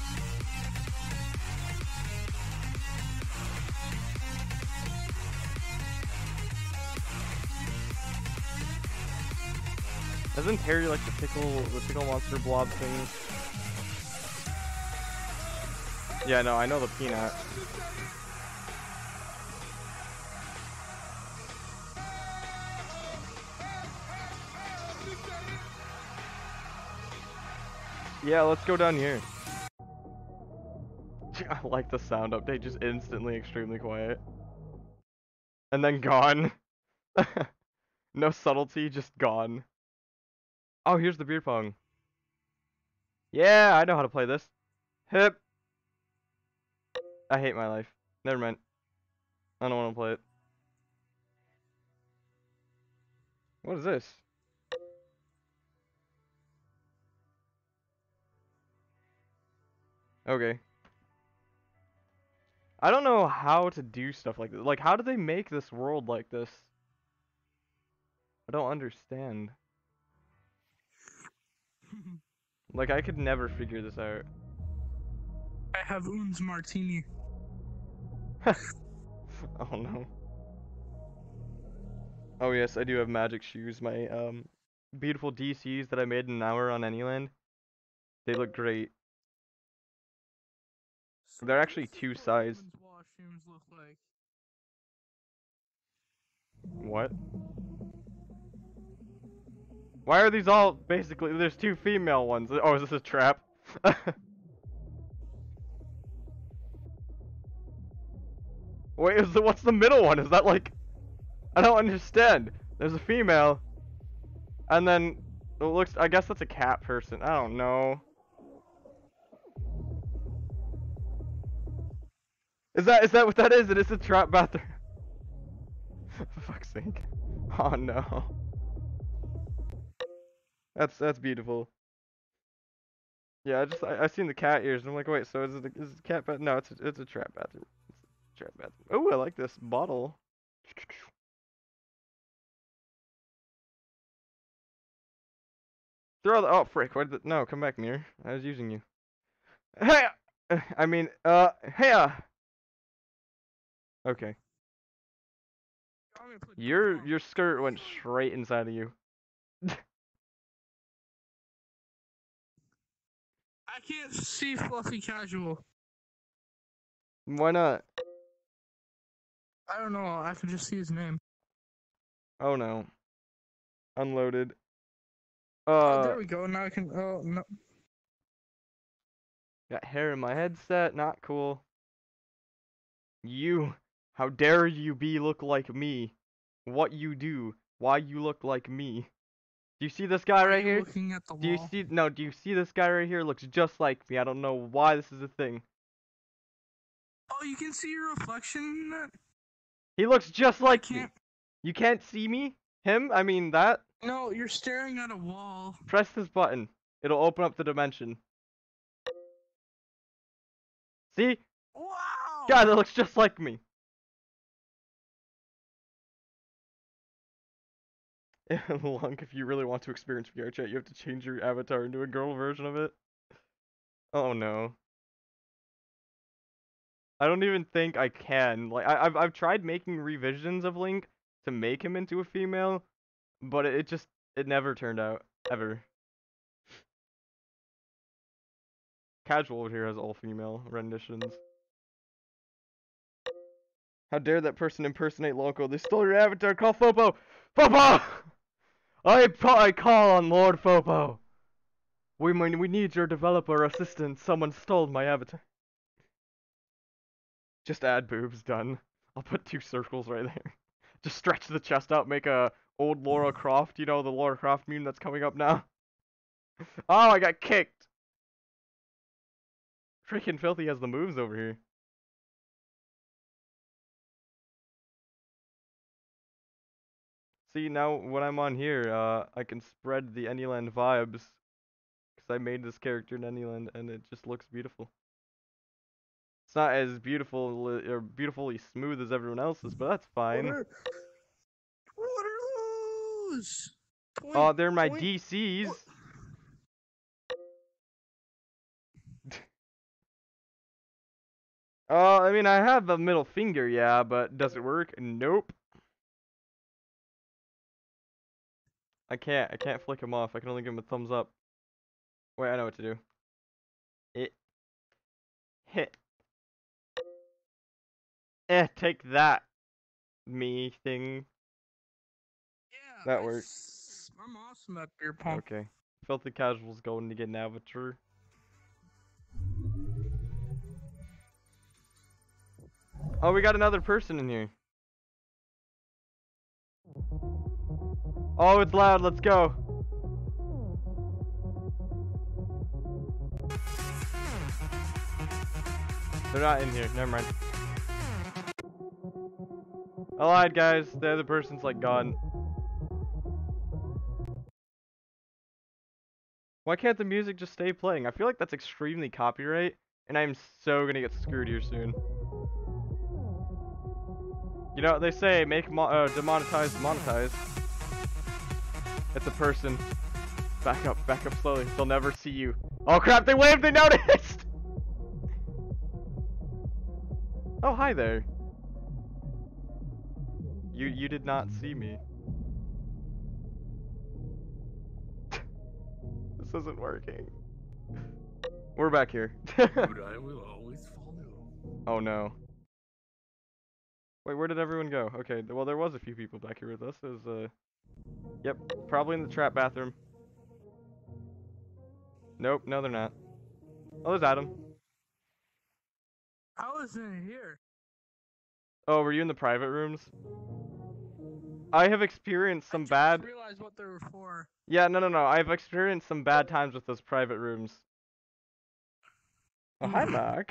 Isn't Terry like the pickle, the pickle monster blob thing? Yeah, no, I know the peanut. Yeah, let's go down here. I like the sound update, just instantly extremely quiet. And then gone. No subtlety, just gone. Oh, here's the beer pong. Yeah, I know how to play this. Hip. I hate my life. Never mind. I don't want to play it. What is this? Okay. I don't know how to do stuff like this. Like, how do they make this world like this? I don't understand. Like, I could never figure this out. I have Un's martini. Oh no. Oh yes, I do have magic shoes. My um beautiful D Cs that I made in an hour on Anyland. They look great. They're actually two size. Washrooms look like. What? Why are these all basically? There's two female ones. Oh, is this a trap? Wait, is the, what's the middle one? Is that like? I don't understand. There's a female, and then it looks. I guess that's a cat person. I don't know. Is that is that what that is? It is a trap bathroom. For fuck's sake. Oh no. That's that's beautiful. Yeah, I just I, I seen the cat ears and I'm like, wait, so is it a, is it a cat bath? No, it's a, it's a trap bathroom. It's a trap bathroom. Oh, I like this bottle. Throw the oh frick! What did the, no, come back, mirror. I was using you. Hey, I mean, uh, hey. Okay. Your your skirt went straight inside of you. I can't see Fluffy Casual. Why not? I don't know. I can just see his name. Oh no. Unloaded. Uh. Oh, there we go. Now I can. Oh no. Got hair in my headset. Not cool. You. How dare you be look like me? What you do? Why you look like me? Do you see this guy right here? Looking at the Do you wall. see? No. Do you see this guy right here? Looks just like me. I don't know why this is a thing. Oh, you can see your reflection in that? He looks just like me. can't- You can't see me? Him? I mean that? No, you're staring at a wall. Press this button. It'll open up the dimension. See? Wow! God, that looks just like me. Lunk, if you really want to experience V R chat, you have to change your avatar into a girl version of it. Oh no. I don't even think I can. Like, I, I've I've tried making revisions of Link to make him into a female, but it, it just it never turned out ever. Casual over here has all female renditions. How dare that person impersonate Loco? They stole your avatar. Call Fopo. Fopo! I I call on Lord Fopo. We mean we need your developer assistant. Someone stole my avatar. Just add boobs, done. I'll put two circles right there. Just stretch the chest out, make a old Laura Croft, you know, the Laura Croft meme that's coming up now. Oh, I got kicked! Freaking Filthy has the moves over here. See, now when I'm on here, uh, I can spread the Anyland vibes. Because I made this character in Anyland, and it just looks beautiful. It's not as beautiful or beautifully smooth as everyone else's, but that's fine. What are, what are those? Oh, they're my point- D Cs. What? Uh, I mean, I have a middle finger, yeah, but does it work? Nope. I can't. I can't flick him off. I can only give him a thumbs up. Wait, I know what to do. It. Hit. Eh, take that. Me thing. Yeah. That works. I'm awesome at beer pong. Okay. Filthy Casual's going to get an avatar. Oh, we got another person in here. Oh, it's loud. Let's go. They're not in here. Never mind. I lied, guys. The other person's like gone. Why can't the music just stay playing? I feel like that's extremely copyright, and I'm so gonna get screwed here soon. You know what they say, make mo uh, demonetize, monetize. It's a person. Back up, back up slowly. They'll never see you. Oh crap, they waved, they noticed! Oh, hi there. You, you did not see me. This isn't working. We're back here. But I will always follow. Oh no. Wait, where did everyone go? Okay, well there was a few people back here with us. It was, uh... Yep, probably in the trap bathroom. Nope, no they're not. Oh, there's Adam. I was in here. Oh, were you in the private rooms? I have experienced some I bad... didn't realize what they were for. Yeah, no, no, no. I've experienced some bad times with those private rooms. Oh, hi, Mark.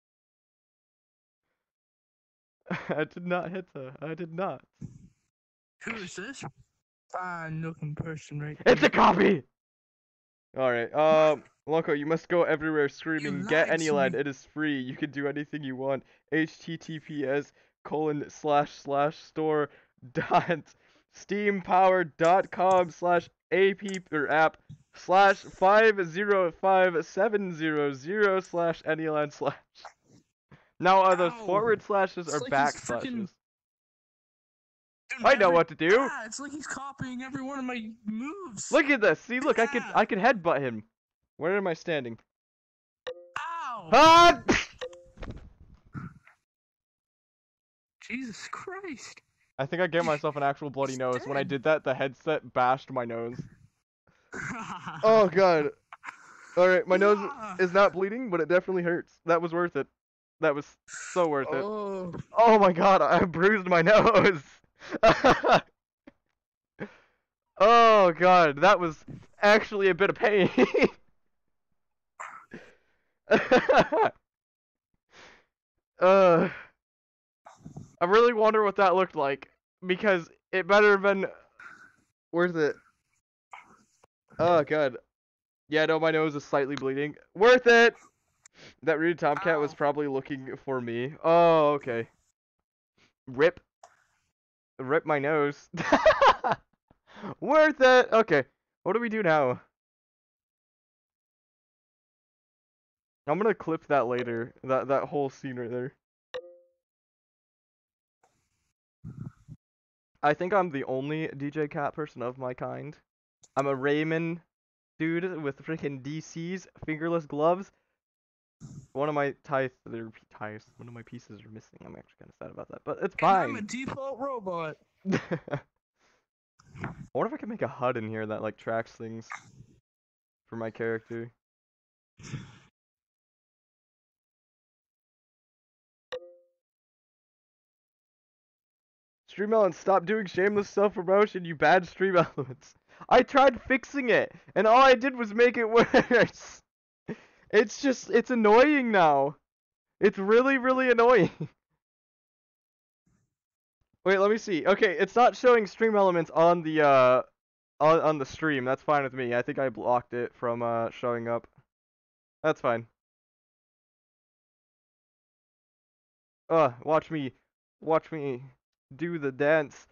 I did not hit her. I did not. Who is this? Fine looking person right It's a copy! Alright, um, Loco, you must go everywhere screaming, You get lied any to land, me. it is free, you can do anything you want. H T T P S colon slash slash store dot steampower dot com slash app or app slash five zero five seven zero zero slash anyland slash. Now are those Ow. forward slashes or It's like back he's slashes? frickin- I know what to do. Yeah, it's like he's copying every one of my moves. Look at this. See, look, I could Yeah. I could headbutt him. Where am I standing? Ow! Ah! Jesus Christ. I think I gave myself an actual bloody nose. When I did that, the headset bashed my nose. Oh god. Alright, my nose is not bleeding, but it definitely hurts. That was worth it. That was so worth it. Oh. Oh my god, I bruised my nose! Oh god, that was actually a bit of pain. uh, I really wonder what that looked like, because it better have been worth it. Oh god. Yeah, no, my nose is slightly bleeding. Worth it! That rude Tomcat was probably looking for me. Oh, okay. Rip. Rip my nose. Worth it! Okay. What do we do now? I'm gonna clip that later. That that whole scene right there. I think I'm the only D J Cat person of my kind. I'm a Raymond dude with freaking D C's fingerless gloves. One of my ties, they're ties. One of my pieces are missing. I'm actually kind of sad about that, but it's And I'm a fine. default robot. I wonder if I can make a H U D in here that like tracks things for my character. Stream Elements, stop doing shameless self-promotion, you bad Stream Elements. I tried fixing it, and all I did was make it worse. It's just, it's annoying now. It's really, really annoying. Wait, let me see. Okay, it's not showing Stream Elements on the, uh, on, on the stream. That's fine with me. I think I blocked it from, uh, showing up. That's fine. Uh, watch me. Watch me do the dance.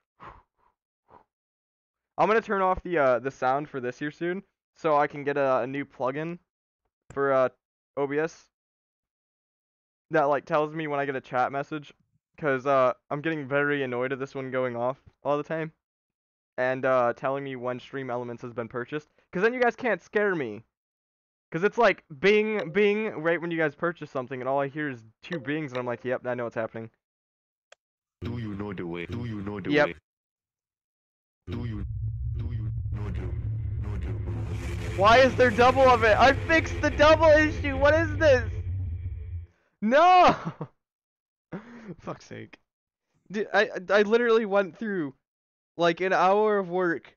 I'm gonna turn off the uh the sound for this here soon, so I can get a, a new plugin for uh O B S. that like tells me when I get a chat message, cause uh I'm getting very annoyed at this one going off all the time, and uh telling me when Stream Elements has been purchased, cause then you guys can't scare me, cause it's like bing bing right when you guys purchase something, and all I hear is two bings, and I'm like, yep, I know what's happening. Do you know the way? Do you know the Yep. way? Do you do you know the know the Why is there double of it? I fixed the double issue. What is this? No. Fuck's sake. Dude, I I I literally went through like an hour of work.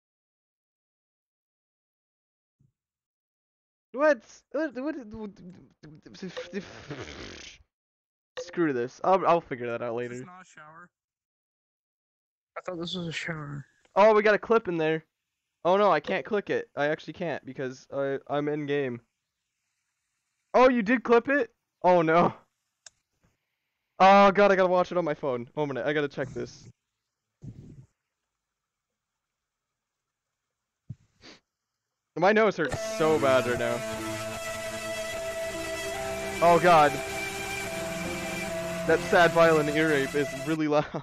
What? What? What? Screw this. I'll I'll figure that out later. It's not a shower. I thought this was a shower. Oh, we got a clip in there. Oh no, I can't click it. I actually can't because I I'm in game. Oh, you did clip it? Oh no. Oh god, I gotta watch it on my phone. One minute, I gotta check this. My nose hurts so bad right now. Oh god. That sad violin ear rape is really loud.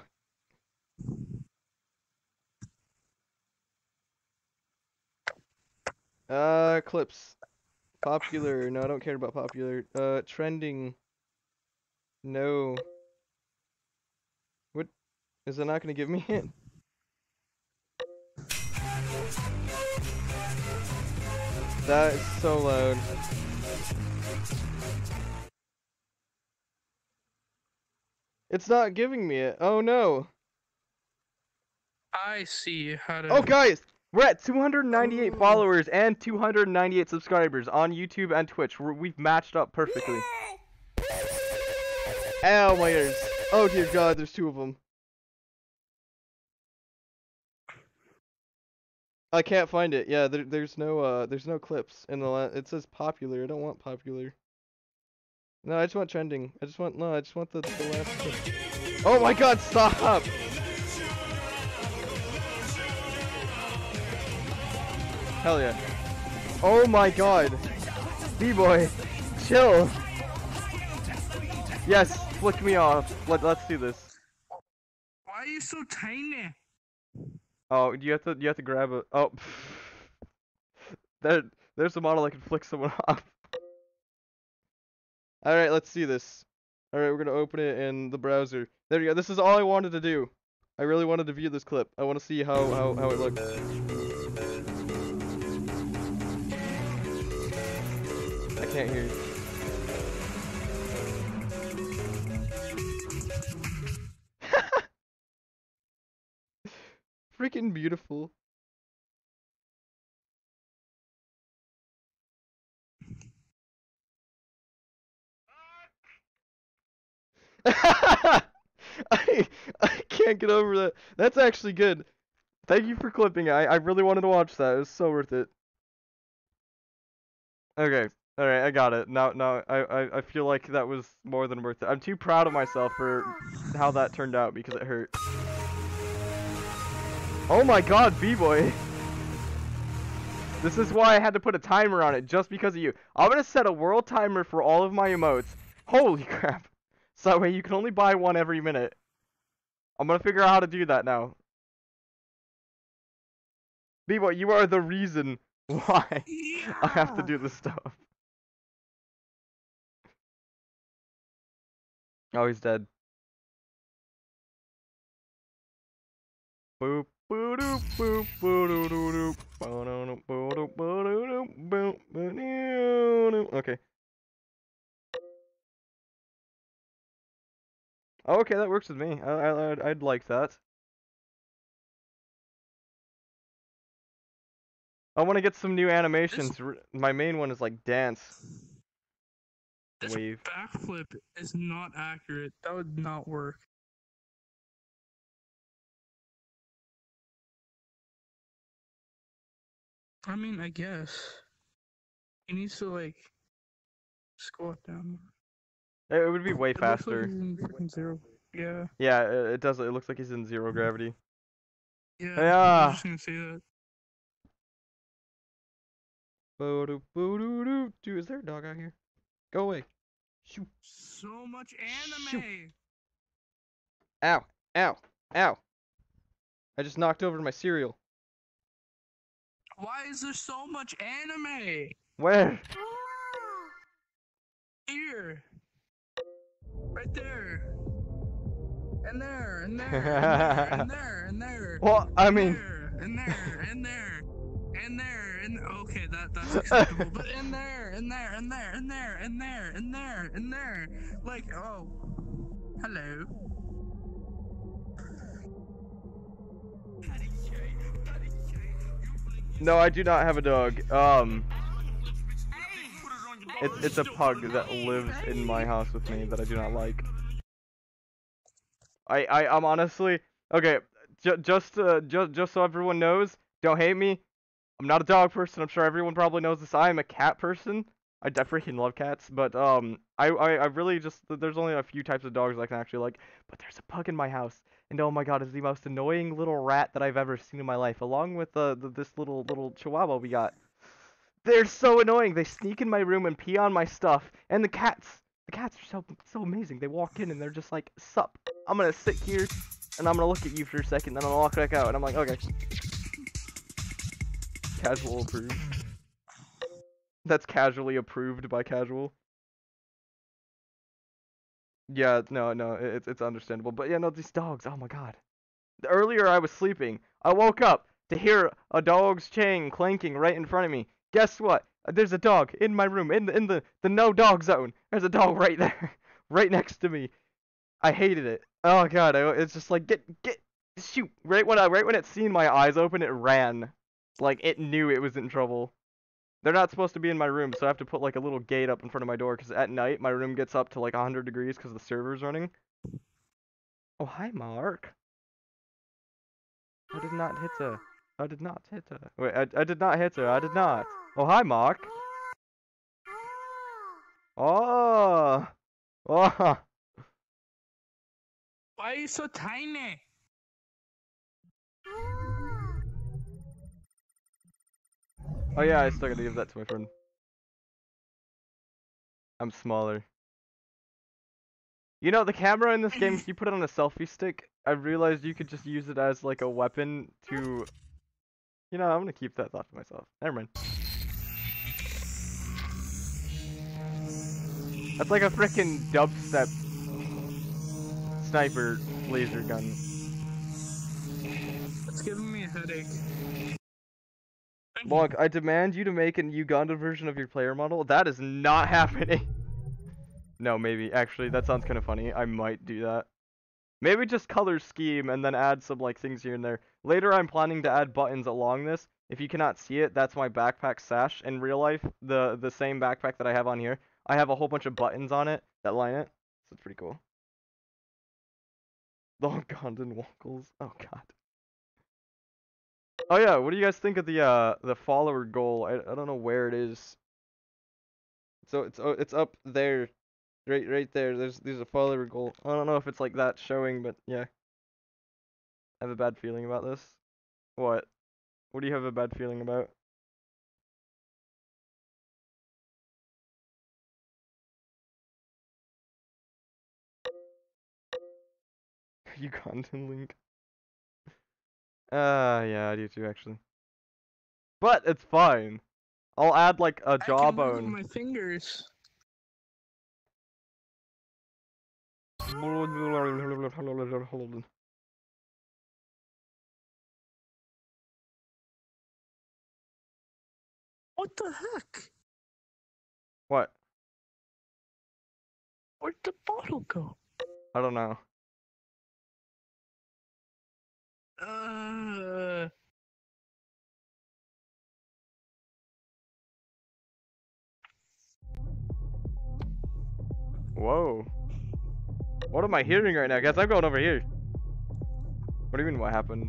Uh, clips. Popular. No, I don't care about popular. Uh, trending. No. What? Is it not gonna give me it? That is so loud. It's not giving me it. Oh no. I see how to. Oh guys, we're at two hundred ninety-eight followers and two hundred ninety-eight subscribers on YouTube and Twitch. We're, we've matched up perfectly. Ow, my ears. Oh dear god, there's two of them. I can't find it. Yeah, there, there's no uh, there's no clips in the. La it says popular. I don't want popular. No, I just want trending. I just want no. I just want the, the last clip. Oh my god, stop! Hell yeah! Oh my god, B-boy, chill. Yes, flick me off. Let Let's do this. Why are you so tiny? Oh, you have to you have to grab a oh. There, there's a model that can flick someone off. All right, let's see this. All right, we're gonna open it in the browser. There you go. This is all I wanted to do. I really wanted to view this clip. I want to see how how how it looks. I can't hear you. Freaking beautiful. I I can't get over that. That's actually good. Thank you for clipping. I I really wanted to watch that. It was so worth it. Okay. All right, I got it. Now now I I I feel like that was more than worth it. I'm too proud of myself for how that turned out because it hurt. Oh my god, B-boy. This is why I had to put a timer on it, just because of you. I'm gonna set a world timer for all of my emotes. Holy crap. So that way you can only buy one every minute. I'm gonna figure out how to do that now. B-boy, you are the reason why yeah. I have to do this stuff. Oh, he's dead. Boop. Okay. Okay, that works with me. I, I, I'd, I'd like that. I want to get some new animations. This... My main one is like dance. This wave. Backflip is not accurate. That would not work. I mean, I guess. He needs to, like, squat down more. It would be way it faster. Looks like he's in freaking zero. Yeah. Yeah, it, it does. It looks like he's in zero gravity. Yeah. Yeah. I was just gonna say that. Dude, is there a dog out here? Go away. Shoo. So much Shoo. anime. Ow. Ow. Ow. I just knocked over my cereal. Why is there so much anime? Where? Here. Right there. And there, and there, and there, and there, and there. Well, I mean. There, and there, and there, and there, and okay, that that's acceptable. But in there, and there, and there, and there, and there, and there, and there, like oh, hello. No, I do not have a dog. Um, it's it's a pug that lives in my house with me that I do not like. I I I'm honestly okay. J just uh, just just so everyone knows, don't hate me. I'm not a dog person. I'm sure everyone probably knows this. I am a cat person. I, I freaking love cats, but um, I, I I really just there's only a few types of dogs I can actually like. But there's a pug in my house. And oh my god, it's the most annoying little rat that I've ever seen in my life, along with uh, the, this little little chihuahua we got. They're so annoying. They sneak in my room and pee on my stuff. And the cats, the cats are so so amazing. They walk in and they're just like, sup, I'm gonna sit here and I'm gonna look at you for a second, then I'll walk back out. And I'm like, okay. Casual approved. That's casually approved by casual. Yeah, no, no, it's it's understandable. But yeah, no, these dogs, oh my god. Earlier I was sleeping. I woke up to hear a dog's chain clanking right in front of me. Guess what? There's a dog in my room, in the in the, the no dog zone. There's a dog right there, right next to me. I hated it. Oh god, I, it's just like get get shoot. Right when I right when it seen my eyes open, it ran. Like it knew it was in trouble. They're not supposed to be in my room, so I have to put like a little gate up in front of my door because at night my room gets up to like one hundred degrees because the server's running. Oh, hi, Mark. I did not hit her. I did not hit her. Wait, I, I did not hit her. I did not. Oh, hi, Mark. Oh. Oh. Why are you so tiny? Oh yeah, I still gotta give that to my friend. I'm smaller. You know, the camera in this game, if you put it on a selfie stick, I realized you could just use it as like a weapon to... You know, I'm gonna keep that thought to myself. Never mind. That's like a frickin' dubstep sniper laser gun. It's giving me a headache. Look, I demand you to make an Uganda version of your player model. That is not happening. No, maybe. Actually, that sounds kind of funny. I might do that. Maybe just color scheme and then add some like things here and there. Later, I'm planning to add buttons along this. If you cannot see it, that's my backpack sash. In real life, the the same backpack that I have on here, I have a whole bunch of buttons on it that line it. So it's pretty cool. The Ugandan waffles. Oh god. Oh yeah, what do you guys think of the uh the follower goal? I I don't know where it is. So it's oh, it's up there, right right there. There's there's a follower goal. I don't know if it's like that showing, but yeah. I have a bad feeling about this. What? What do you have a bad feeling about? Ugandan link. Uh, yeah, I do too, actually. But it's fine. I'll add like a I can move jawbone. my fingers. What the heck? What? Where'd the bottle go? I don't know. Uh. Whoa. What am I hearing right now? Guys, I'm going over here. What do you mean what happened?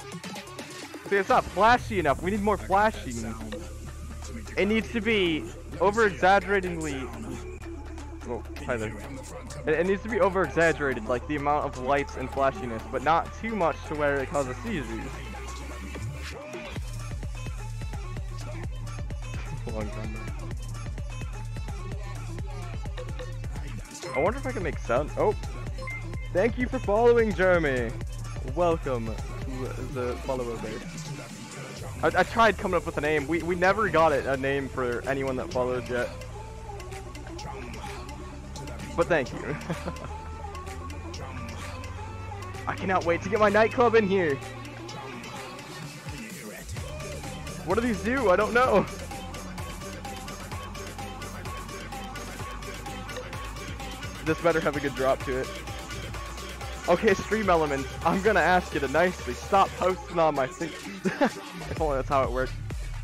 See, it's not flashy enough. We need more flashy. It needs to be over exaggeratingly. Oh, hi there. It, it needs to be over exaggerated, like the amount of lights and flashiness, but not too much to where it causes seizures. Long time now. I wonder if I can make sound. Oh, thank you for following, Jeremy. Welcome to the follower base. I, I tried coming up with a name. We we never got it a name for anyone that follows yet. But thank you. I cannot wait to get my nightclub in here. What do these do? I don't know. This better have a good drop to it. Okay, Stream Elements, I'm gonna ask you to nicely stop posting on my thing. If only that's how it works.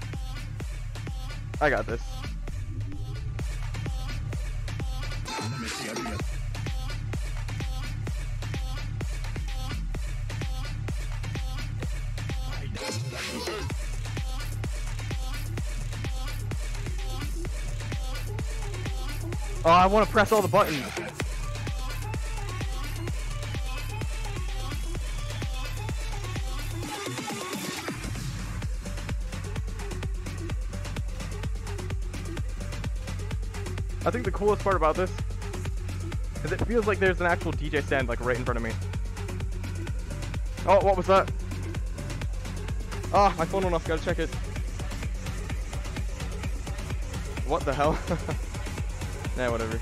I got this. Oh, I want to press all the buttons. I think the coolest part about this is it feels like there's an actual D J stand like right in front of me. Oh, what was that? Ah, oh, my phone went off, gotta check it. What the hell? Nah, whatever.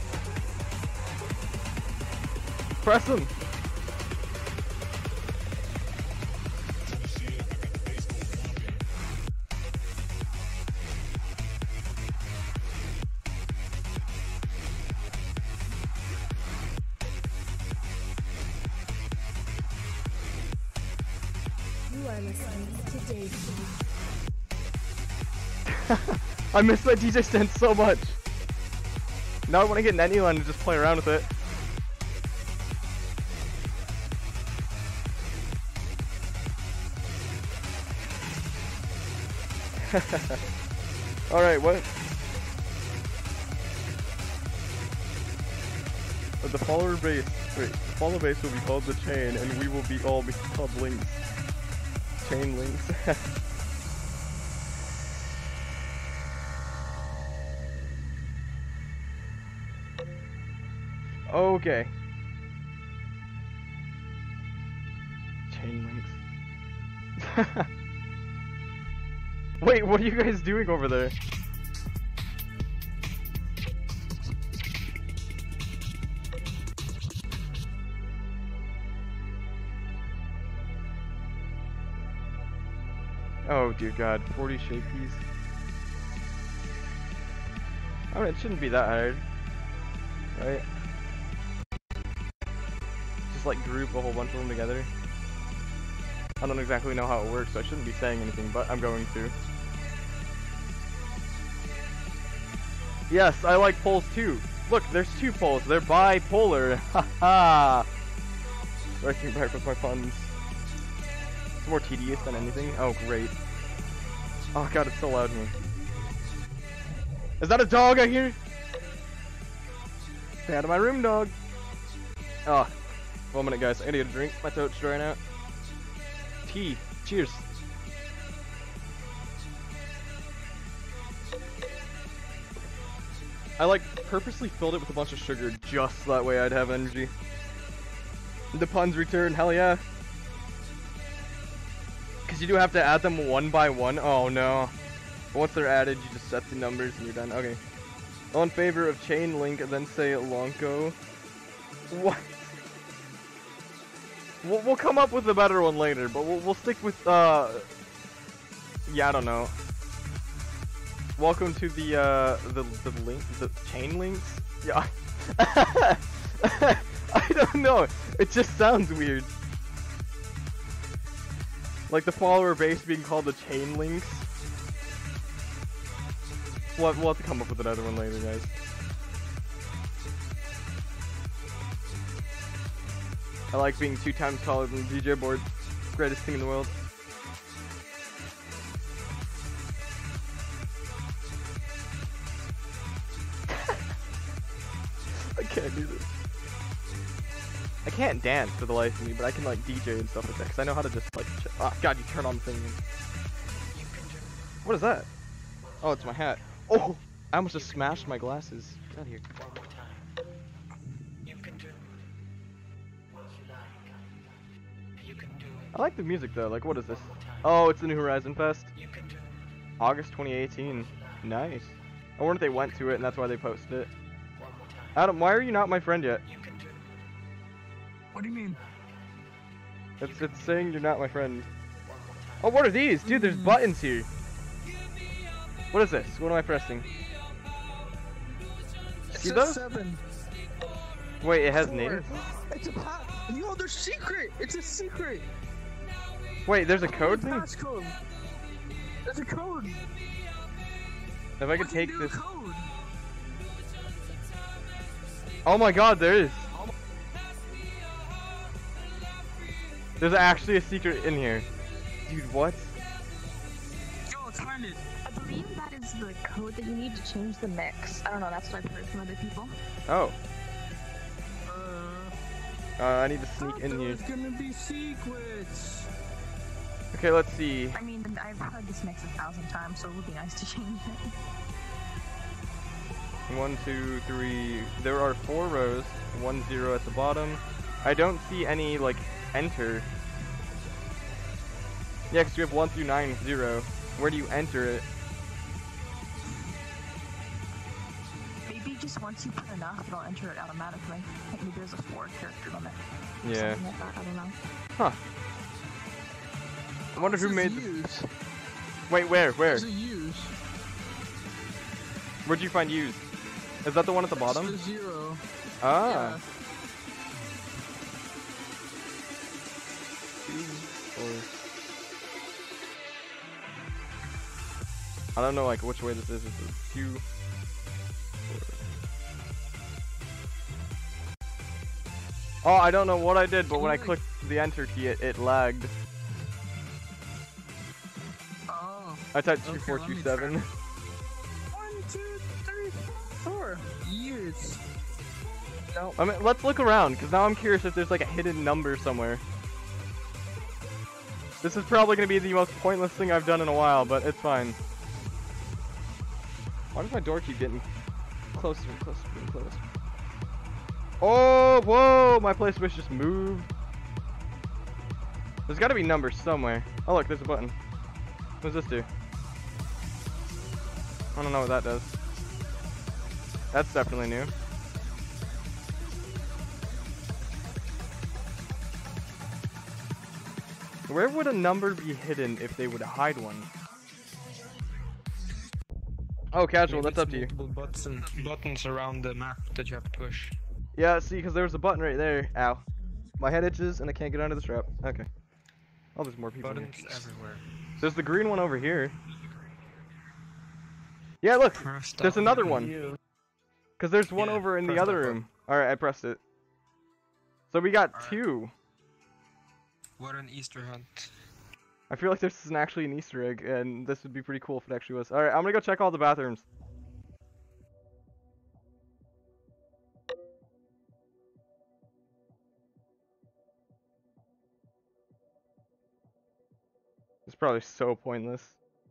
Press them! You are listening to Dave. I miss my D J stand so much. Now I want to get an Anyland and just play around with it. Alright, what? The follower base, wait, the follower base will be called the chain and we will be all be called links. Chain links. Okay. Chain links. Wait, what are you guys doing over there? Oh dear God, forty shakies. I mean, it shouldn't be that hard, right? Just like group a whole bunch of them together. I don't exactly know how it works, so I shouldn't be saying anything, but I'm going to. Yes, I like poles too. Look, there's two poles. They're bipolar. Haha. Striking back with my puns. It's more tedious than anything. Oh, great. Oh God, it's so loud in here. Is that a dog I hear? Stay out of my room, dog. Oh, one minute, guys. I gotta get a drink. My throat's drying out. Tea. Cheers. I like purposely filled it with a bunch of sugar just that way I'd have energy. The puns return, hell yeah. Cause you do have to add them one by one. Oh no. Once they're added, you just set the numbers and you're done. Okay. All in favor of chain link and then say Lonko. What? We'll, we'll come up with a better one later, but we'll, we'll stick with, uh... yeah, I don't know. Welcome to the, uh, the, the link, the chain links? Yeah. I don't know. It just sounds weird. Like the follower base being called the chain links. We'll have, we'll have to come up with another one later, guys. I like being two times taller than the D J board. Greatest thing in the world. can't do this. I can't dance for the life of me, but I can like D J and stuff like that, because I know how to just like, ch oh god, you turn on the thing. What is that? Oh, it's my hat. Oh, I almost just smashed my glasses. Get out of here. I like the music though, like what is this? Oh, it's the New Horizon Fest. August twenty eighteen. Nice. I wonder if they went to it and that's why they posted it. Adam, why are you not my friend yet? What do you mean? It's, it's saying you're not my friend. Oh, what are these? Dude, there's buttons here. What is this? What am I pressing? See those? Seven. Wait, it has Four. names? It's a pa- Yo, they're secret. It's a secret. Wait, there's a code thing? Passcode. There's a code. If I could What take can do this. code? Oh my god, there is. There's actually a secret in here. Dude, what? Yo, let's find it. I believe that is the code that you need to change the mix. I don't know, that's what I've heard from other people. Oh. Uh, Uh, I need to sneak in here. There's gonna be secrets. Okay, let's see. I mean, I've heard this mix a thousand times, so it would be nice to change it. One, two, three. There are four rows. One zero at the bottom. I don't see any, like, enter. Yeah, because you have one through nine, zero. Where do you enter it? Maybe just once you put enough, it'll enter it automatically. Like maybe there's a four character limit. or Yeah. something like that, I don't know. Huh. I wonder who made this. Wait, where? Where? There's a use. Where'd you find used? Is that the one at the bottom? There's zero. Ah. Yeah. Two, four. I don't know like which way this is. Is it two? Four. Oh, I don't know what I did, but when I clicked the enter key, it, it lagged. Oh. I typed two Okay, four let two me seven. One, two, three, four. Years. No. I mean, let's look around, because now I'm curious if there's like a hidden number somewhere. This is probably going to be the most pointless thing I've done in a while, but it's fine. Why does my door keep getting closer and closer and closer? Oh, whoa! My play switch just moved. There's got to be numbers somewhere. Oh, look, there's a button. What does this do? I don't know what that does. That's definitely new. Where would a number be hidden if they would hide one? Oh, casual, Maybe that's up it's to you. multiple Button, buttons around the map that you have to push. Yeah, see, because there was a button right there. Ow. My head itches and I can't get under the strap. Okay. Oh, there's more people in Buttons here. everywhere. There's the green one over here. Yeah, look! Press There's down another the one. menu. Because there's one Yeah, over in the press other that room. Alright, I pressed it. So we got two. What an Easter hunt. I feel like this isn't actually an Easter egg, and this would be pretty cool if it actually was. Alright, I'm gonna go check all the bathrooms. It's probably so pointless.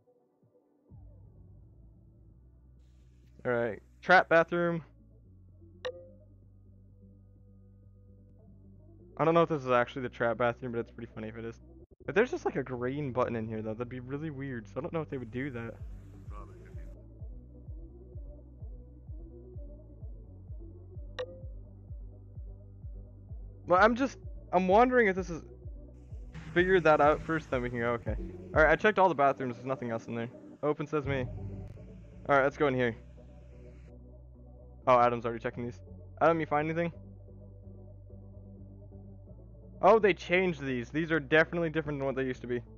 Alright, trap bathroom. I don't know if this is actually the trap bathroom, but it's pretty funny if it is. If there's just like a green button in here though, that'd be really weird, so I don't know if they would do that. Well, I'm just, I'm wondering if this is, figure that out first, then we can go, okay. Alright, I checked all the bathrooms, there's nothing else in there. Open sesame. Alright, let's go in here. Oh, Adam's already checking these. Adam, you find anything? Oh, they changed these. These are definitely different than what they used to be.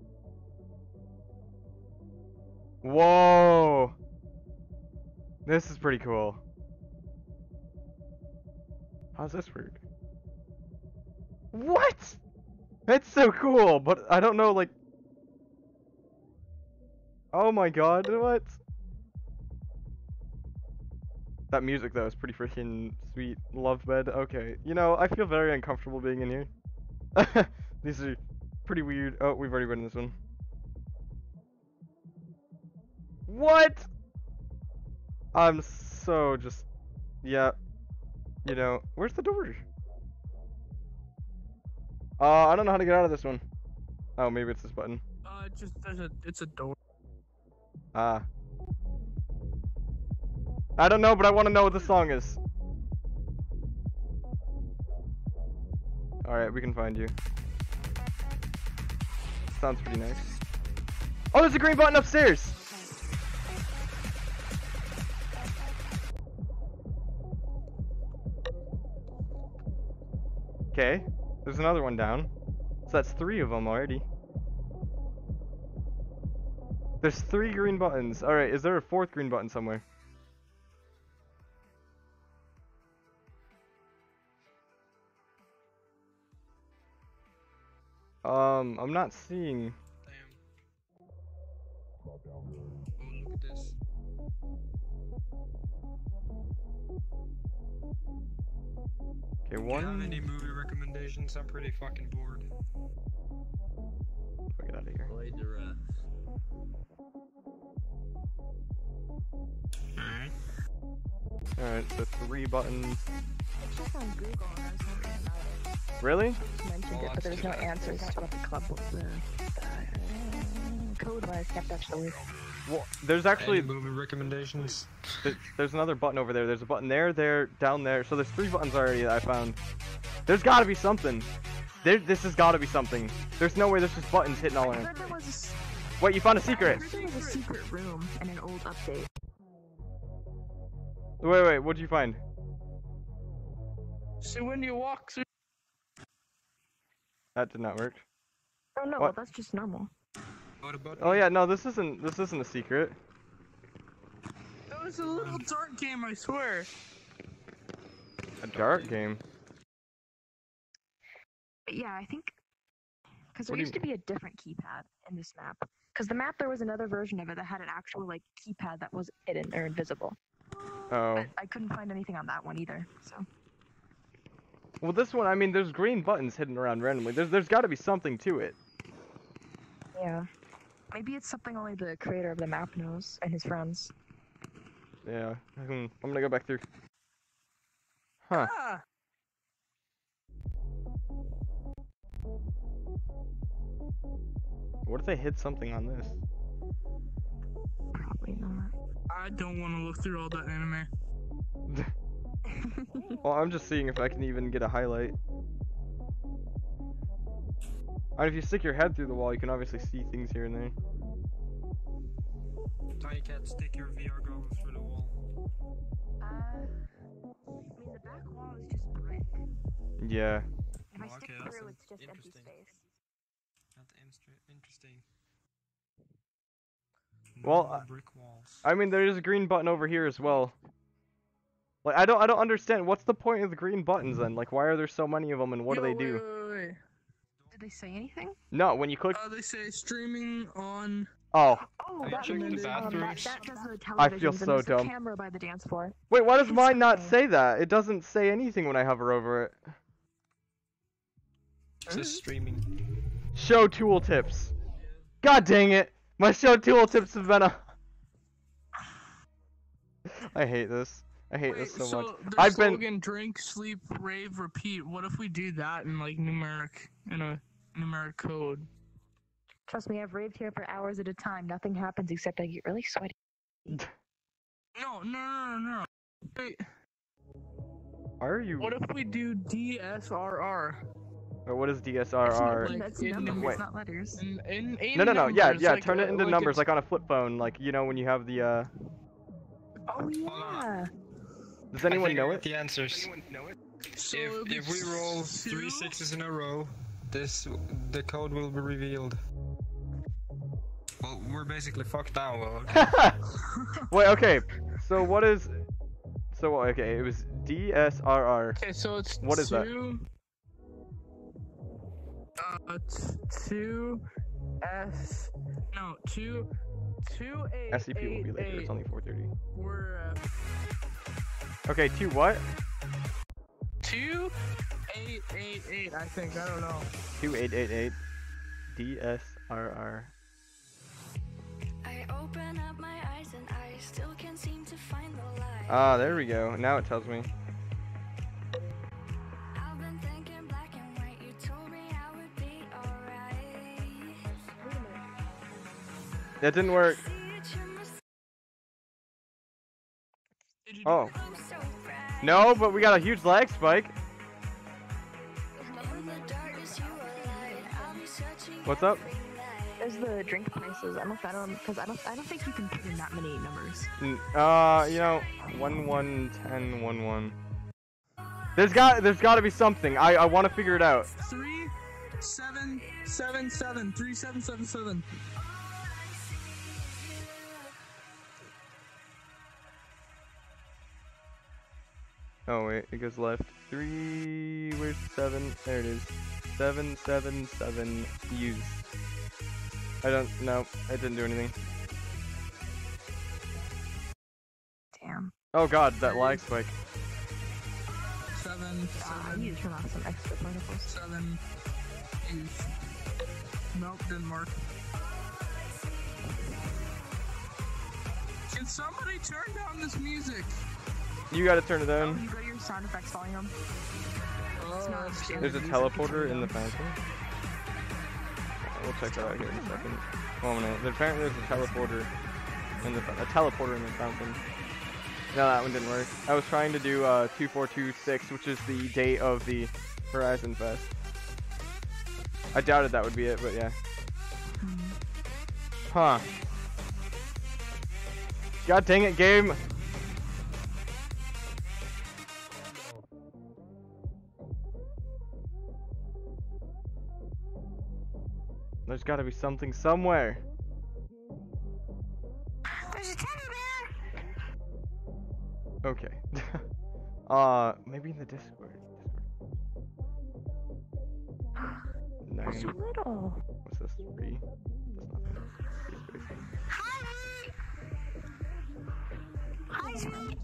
Whoa! This is pretty cool. How's this work? What? That's so cool, but I don't know, like... Oh my god, what? That music though is pretty freaking sweet. Love bed. Okay. You know, I feel very uncomfortable being in here. These are pretty weird. Oh, we've already been in this one. What? I'm so just, yeah. You know, where's the door? Uh, I don't know how to get out of this one. Oh, maybe it's this button. Uh, just there's a it's a door. Ah. I don't know, but I want to know what the song is. Alright, we can find you. Sounds pretty nice. Oh, there's a green button upstairs! Okay, there's another one down. So that's three of them already. There's three green buttons. Alright, is there a fourth green button somewhere? Um, I'm not seeing. Oh, look at this. Okay, Do you one. have any movie recommendations? I'm pretty fucking bored. Get out of here. Alright. Alright, so three buttons. Check on Google and there's no reason either. Really? Just mentioned it, but there's no answers to what the club was. The, the code was kept actually. Well, there's actually Any movie recommendations. there, there's another button over there. There's a button there, there, down there. So there's three buttons already that I found. There's gotta be something. There, this has gotta be something. There's no way there's just buttons hitting all I around. heard there was a s- Wait, you found a I secret. heard there was a secret room in an old update. Wait, wait, what'd you find? So when you walk through, That did not work. Oh no, What? well that's just normal. What about Oh yeah, no, this isn't. This isn't a secret. that was a little dark game, I swear. A dart game. But yeah, I think because What there do you used to be a different keypad in this map. Because the map there was another version of it that had an actual like keypad that was hidden or invisible. Oh. But I couldn't find anything on that one either. So Well, this one, I mean, there's green buttons hidden around randomly. There's, there's got to be something to it. yeah, maybe it's something only the creator of the map knows and his friends. Yeah. Hmm, I'm gonna go back through. Huh. Ah, What if they hid something on this? Probably not. I don't want to look through all that anime. Well, I'm just seeing if I can even get a highlight. And if you stick your head through the wall, you can obviously see things here and there. Tiny Cat, stick your V R goggles through the wall. Uh, I mean the back wall is just brick. Yeah. If I Oh, stick okay, that's through, in- it's just empty interesting. space. That's instr- interesting. Well, No I- brick walls. I mean, there is a green button over here as well. Like, I don't, I don't understand. What's the point of the green buttons then? Like, why are there so many of them, and what do Yo, they do? Wait, wait, wait. Did they say anything? No, when you click. Uh, they say streaming on. Oh. Oh, Have you that checked the means um, that, bathrooms? that does the televisions I feel and so there's dumb. a camera by the dance floor. Wait, why does It's mine not okay. say that? It doesn't say anything when I hover over it. It says streaming. Show tooltips. God dang it! My show tooltips have been a. I hate this. I hate Wait, this so, so much. their I've been. slogan, drink, sleep, rave, repeat. What if we do that in like numeric, in a numeric code? Trust me, I've raved here for hours at a time. Nothing happens except I get really sweaty. No, no, no, no, no. Wait, Why are you? what if we do D S R R? Or what is D S R R? Like, That's in numbers, Wait. not letters. In, in, in No, no, no. Yeah, numbers, yeah. like, Turn it uh, into like numbers, it's- like on a flip phone. Like, you know, when you have the. uh... Oh yeah. Does I anyone think I know got it? the answers. So If, it'll be if we roll two? three sixes in a row, this the code will be revealed. Well, we're basically fucked now. Well, Wait, okay. So what is? So okay, it was D S R R. Okay, so it's What is that? two, Uh, t- two S. No, two. Two eight S C P will be eight later. It's eight. only four thirty. We're uh, Okay, two what? Two eight eight eight. I think. I don't know. Two eight eight eight. D S R R. I open up my eyes and I still can't seem to find the light. Ah, there we go. Now it tells me. I've been thinking black and white. You told me I would be alright. That didn't work. Oh. No, but we got a huge lag spike. What's up? There's the drink prices. I don't, I don't, because I don't, I don't think you can put in that many numbers. N- Uh, you know, one one ten one one. There's got, there's got to be something. I, I want to figure it out. Three, seven, seven, seven, three, seven, seven, seven. Oh wait, it goes left. Three, where's seven? There it is. Seven, seven, seven. Use. I don't. No, it didn't do anything. Damn. Oh god, that lag spike. Seven, Ah, I seven, need to turn off some extra particles. seven, use. Nope, didn't work. Can somebody turn down this music? You gotta turn it Oh, down. you go to your sound effects volume. It's not standard There's a music, teleporter it's in the down. fountain. We'll check that out here in a second. One minute. Apparently there's a teleporter in the a teleporter in the fountain. No, that one didn't work. I was trying to do uh, two four two six, which is the date of the Horizon Fest. I doubted that would be it, but yeah. Huh. God dang it, game! There's gotta be something somewhere. There's a teddy bear! Okay. uh, maybe in the Discord. Nine. It's little. What's this? Three? That's nothing. Three spaces. Hi, sweet.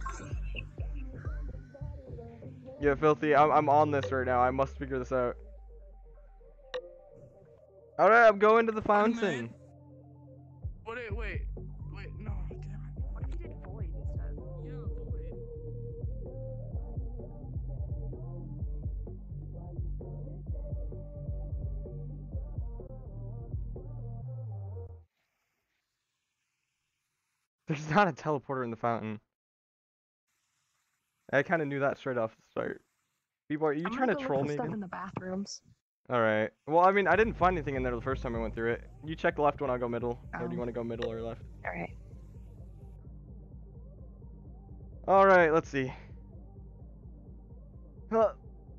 Yeah, Filthy, I'm, I'm on this right now. I must figure this out. Alright, I'm going to the fountain. Wait, wait, wait, no, damn it. What if you did void instead? Yeah, void. There's not a teleporter in the fountain. I kind of knew that straight off the start. People, are you I'm trying to gonna go troll look for me stuff again? in the bathrooms. Alright. Well, I mean, I didn't find anything in there the first time I went through it. You check left when I go middle. Or do you Oh. want to go middle or left? Alright. Alright, let's see. Huh.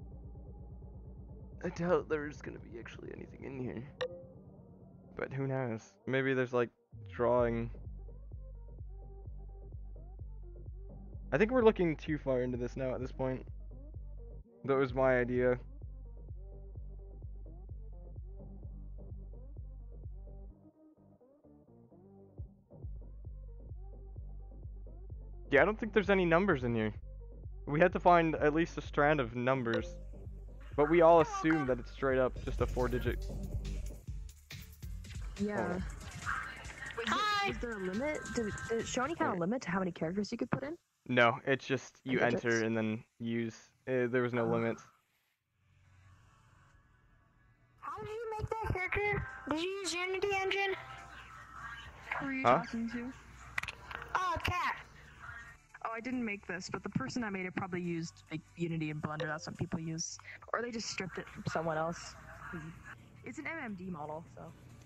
I doubt there's gonna be actually anything in here. But who knows? Maybe there's like drawing. I think we're looking too far into this now at this point. That was my idea. Yeah, I don't think there's any numbers in here. We had to find at least a strand of numbers. But we all assume that it's straight up just a four digit. Yeah. Wait, Hi! Is there a limit? Did it, did it show any kind of limit to how many characters you could put in? No, it's just you Digits? enter and then use. Uh, there was no limits. How did you make that character? Did you use Unity Engine? Who are you Huh? talking to? Oh, cat! Oh, I didn't make this, but the person that made it probably used like Unity and Blender. That's what people use. Or they just stripped it from someone else. It's an M M D model, so.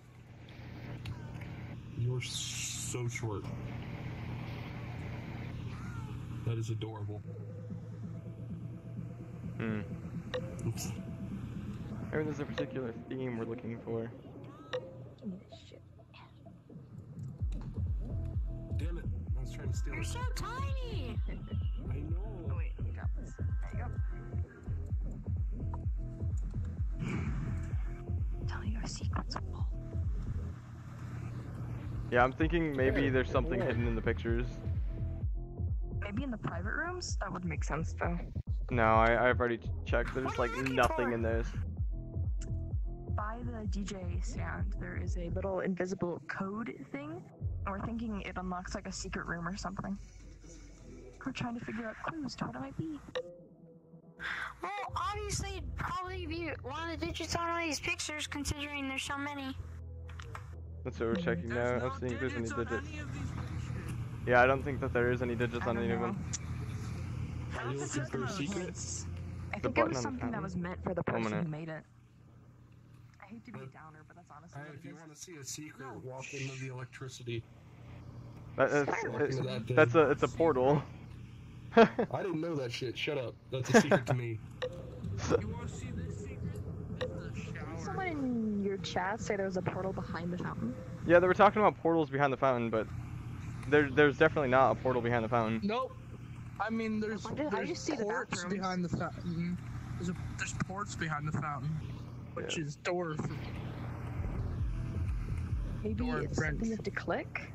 You're so short. That is adorable. Hmm. Oops. Maybe there's a particular theme we're looking for. Give me this shit. Damn it. I was trying to steal You're it. so tiny! I know. Oh, wait, let me drop this. There you go. Tell you our secrets, Paul. Yeah, I'm thinking maybe there's something hidden in the pictures. Maybe in the private rooms? That would make sense though. No, I, I've already checked. There's like nothing in those. By the D J stand, there is a little invisible code thing, and we're thinking it unlocks like a secret room or something. We're trying to figure out clues to what it might be. Well, obviously, it'd probably be one of the digits on one of these pictures, considering there's so many. That's what we're checking now. I'm seeing if there's any digits. Yeah, I don't think that there is any digits on any of them. Are you looking for a secret? I The think it button was on the something that panel? was meant for the One person who minute. made it. I hate to be a downer, but that's honestly Hey, what if it you is. want to see a secret, walk into the electricity. That, that's, Walk into that it, thing. that's a it's a portal. I didn't know that shit. Shut up. That's a secret to me. Did someone in your chat say there was a portal behind the fountain? Yeah, they were talking about portals behind the fountain, but there there's definitely not a portal behind the fountain. Nope. I mean, there's I just- I there's just see the ports bathrooms. behind the fountain. There's a, there's ports behind the fountain, which is door for Maybe Door in it's French. something you have to click?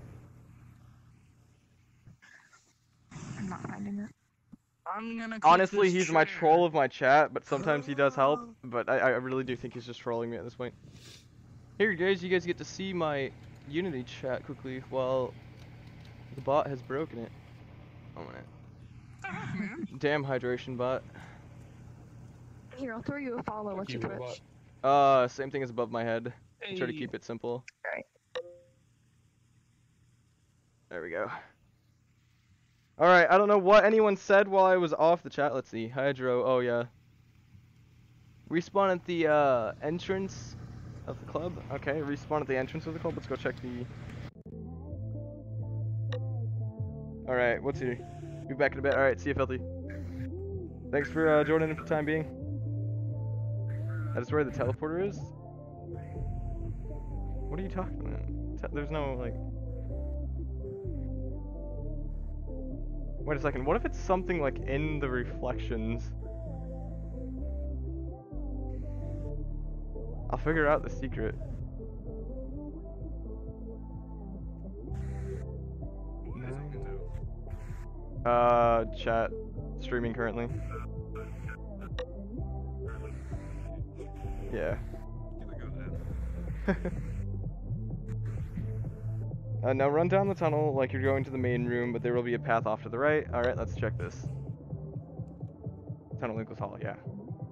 I'm not finding it. I'm gonna. click Honestly, this he's my chair. troll of my chat, but sometimes he does help. But I, I really do think he's just trolling me at this point. Here, guys, you guys get to see my Unity chat quickly while the bot has broken it. Oh, man. Damn hydration bot. Here, I'll throw you a follow. What's your Twitch? Uh, same thing as above my head. Try to Hey. keep it simple. Alright. There we go. Alright, I don't know what anyone said while I was off the chat. Let's see. Hydro, oh yeah. Respawn at the uh, entrance of the club. Okay, respawn at the entrance of the club. Let's go check the... Alright, what's here? Be back in a bit. Alright, see you, Filthy. Thanks for uh, joining in for the time being. That is where the teleporter is? What are you talking about? Te- There's no, like... Wait a second, what if it's something, like, in the reflections? I'll figure out the secret. Uh, chat. Streaming currently. Yeah. Uh, now run down the tunnel like you're going to the main room, but there will be a path off to the right. Alright, let's check this. Tunnel Linkless Hall, yeah.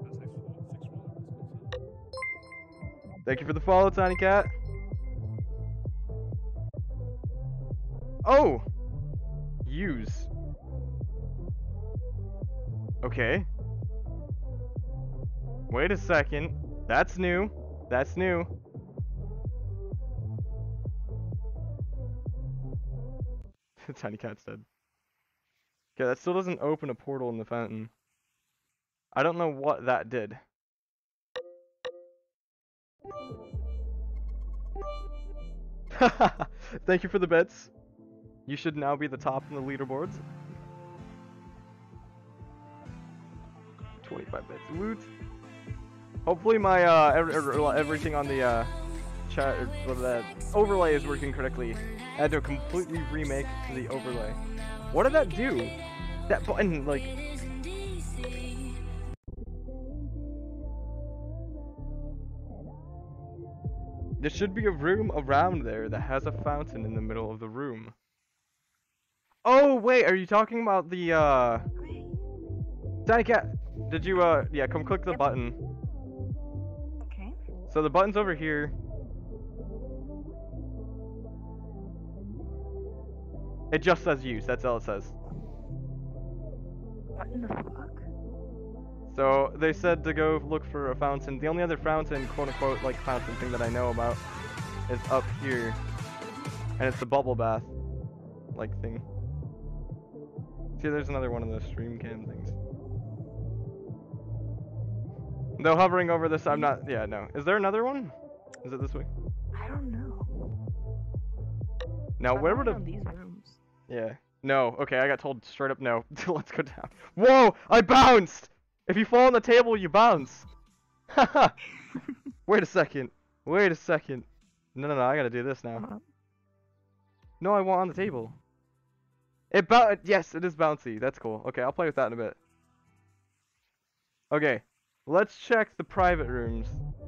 Thank you for the follow, Tiny Cat. Oh! Use. Okay. Wait a second. That's new. That's new. Tiny Cat's dead. Okay, that still doesn't open a portal in the fountain. I don't know what that did. Thank you for the bets. You should now be the top in the leaderboards. twenty-five bits. Loot. Hopefully my uh ev ev everything on the uh chat or what that overlay is working correctly. I had to completely remake the overlay. What did that do? That button, like... There should be a room around there that has a fountain in the middle of the room. Oh, wait, are you talking about the, uh... Tiny Cat, did you, uh, yeah, come click the button. Okay. So the button's over here. It just says use, that's all it says. What in the fuck? So they said to go look for a fountain. The only other fountain, quote unquote, like fountain thing that I know about is up here. And it's the bubble bath, like thing. See, there's another one of those stream cam things. Though hovering over this, I'm not, yeah, no. Is there another one? Is it this way? I don't know. Now, I'm where would only a... on these rooms. Yeah. No, okay, I got told straight up no. Let's go down. Whoa! I bounced! If you fall on the table, you bounce! Haha! Wait a second. Wait a second. No, no, no, I gotta do this now. No, I want on the table. It bou- yes, it is bouncy. That's cool. Okay, I'll play with that in a bit. Okay, let's check the private rooms.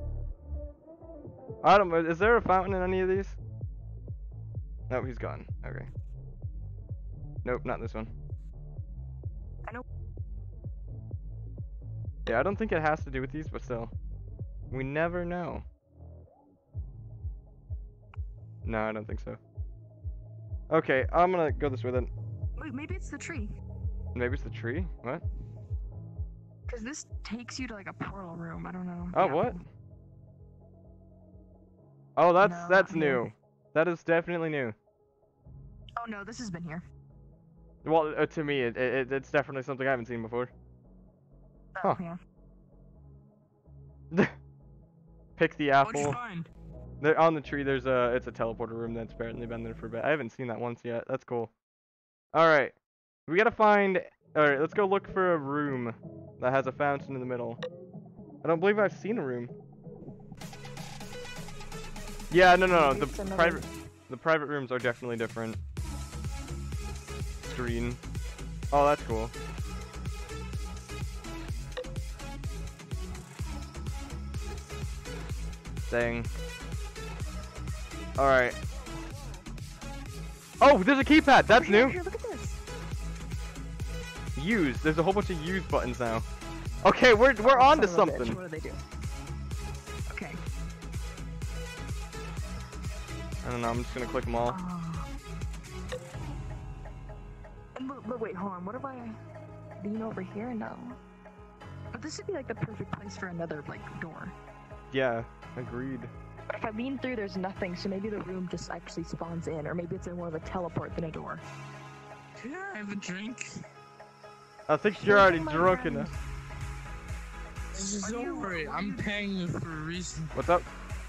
I don't. Is there a fountain in any of these? Nope, he's gone. Okay. Nope, not this one. I know. Yeah, I don't think it has to do with these, but still, we never know. No, I don't think so. Okay, I'm gonna go this way then. Wait, maybe it's the tree. Maybe it's the tree? What? Because this takes you to like a portal room. I don't know. Oh, Yeah. what? Oh, that's No, that's not new. here. That is definitely new. Oh no, this has been here. Well, uh, to me, it, it it's definitely something I haven't seen before. Oh, Huh. yeah. Pick the What'd you apple. find? There on the tree. There's a it's a teleporter room that's apparently been there for a bit. I haven't seen that once yet. That's cool. All right, we gotta find. All right, let's go look for a room that has a fountain in the middle. I don't believe I've seen a room. Yeah, no, no, no. The It's another- private, the private rooms are definitely different. Screen. Oh, that's cool. Dang. All right. Oh, there's a keypad. That's Here, new. here, look at this. Use. There's a whole bunch of use buttons now. Okay, we're we're on to Son of a bitch, something. What do they do? Okay. I don't know. I'm just gonna click them all. Ah. And look, look, wait, hold on. What if I lean over here? No. But this would be like the perfect place for another like door. Yeah, agreed. But if I lean through, there's nothing, so maybe the room just actually spawns in, or maybe it's more of a teleport than a door. Can I have a drink? I think you're already drunk enough. Don't worry, I'm paying you for a reason. What's up?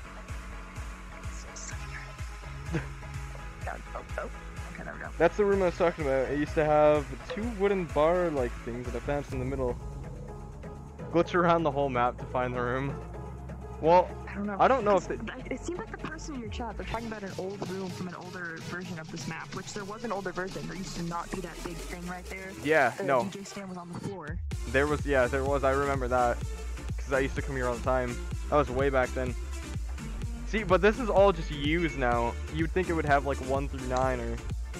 Oh, oh, oh. Okay, there we go. That's the room I was talking about. It used to have two wooden bar-like things that I bounced in the middle. Glitch around the whole map to find the room. Well, I don't know. I don't know if Because It seems like the person in your chat, they're talking about an old room from an older version of this map, which there was an older version. There used to not be that big thing right there. Yeah, the no. D J stand was on the floor. There was, yeah, there was. I remember that because I used to come here all the time. That was way back then. See, but this is all just used now. You'd think it would have like one through nine or.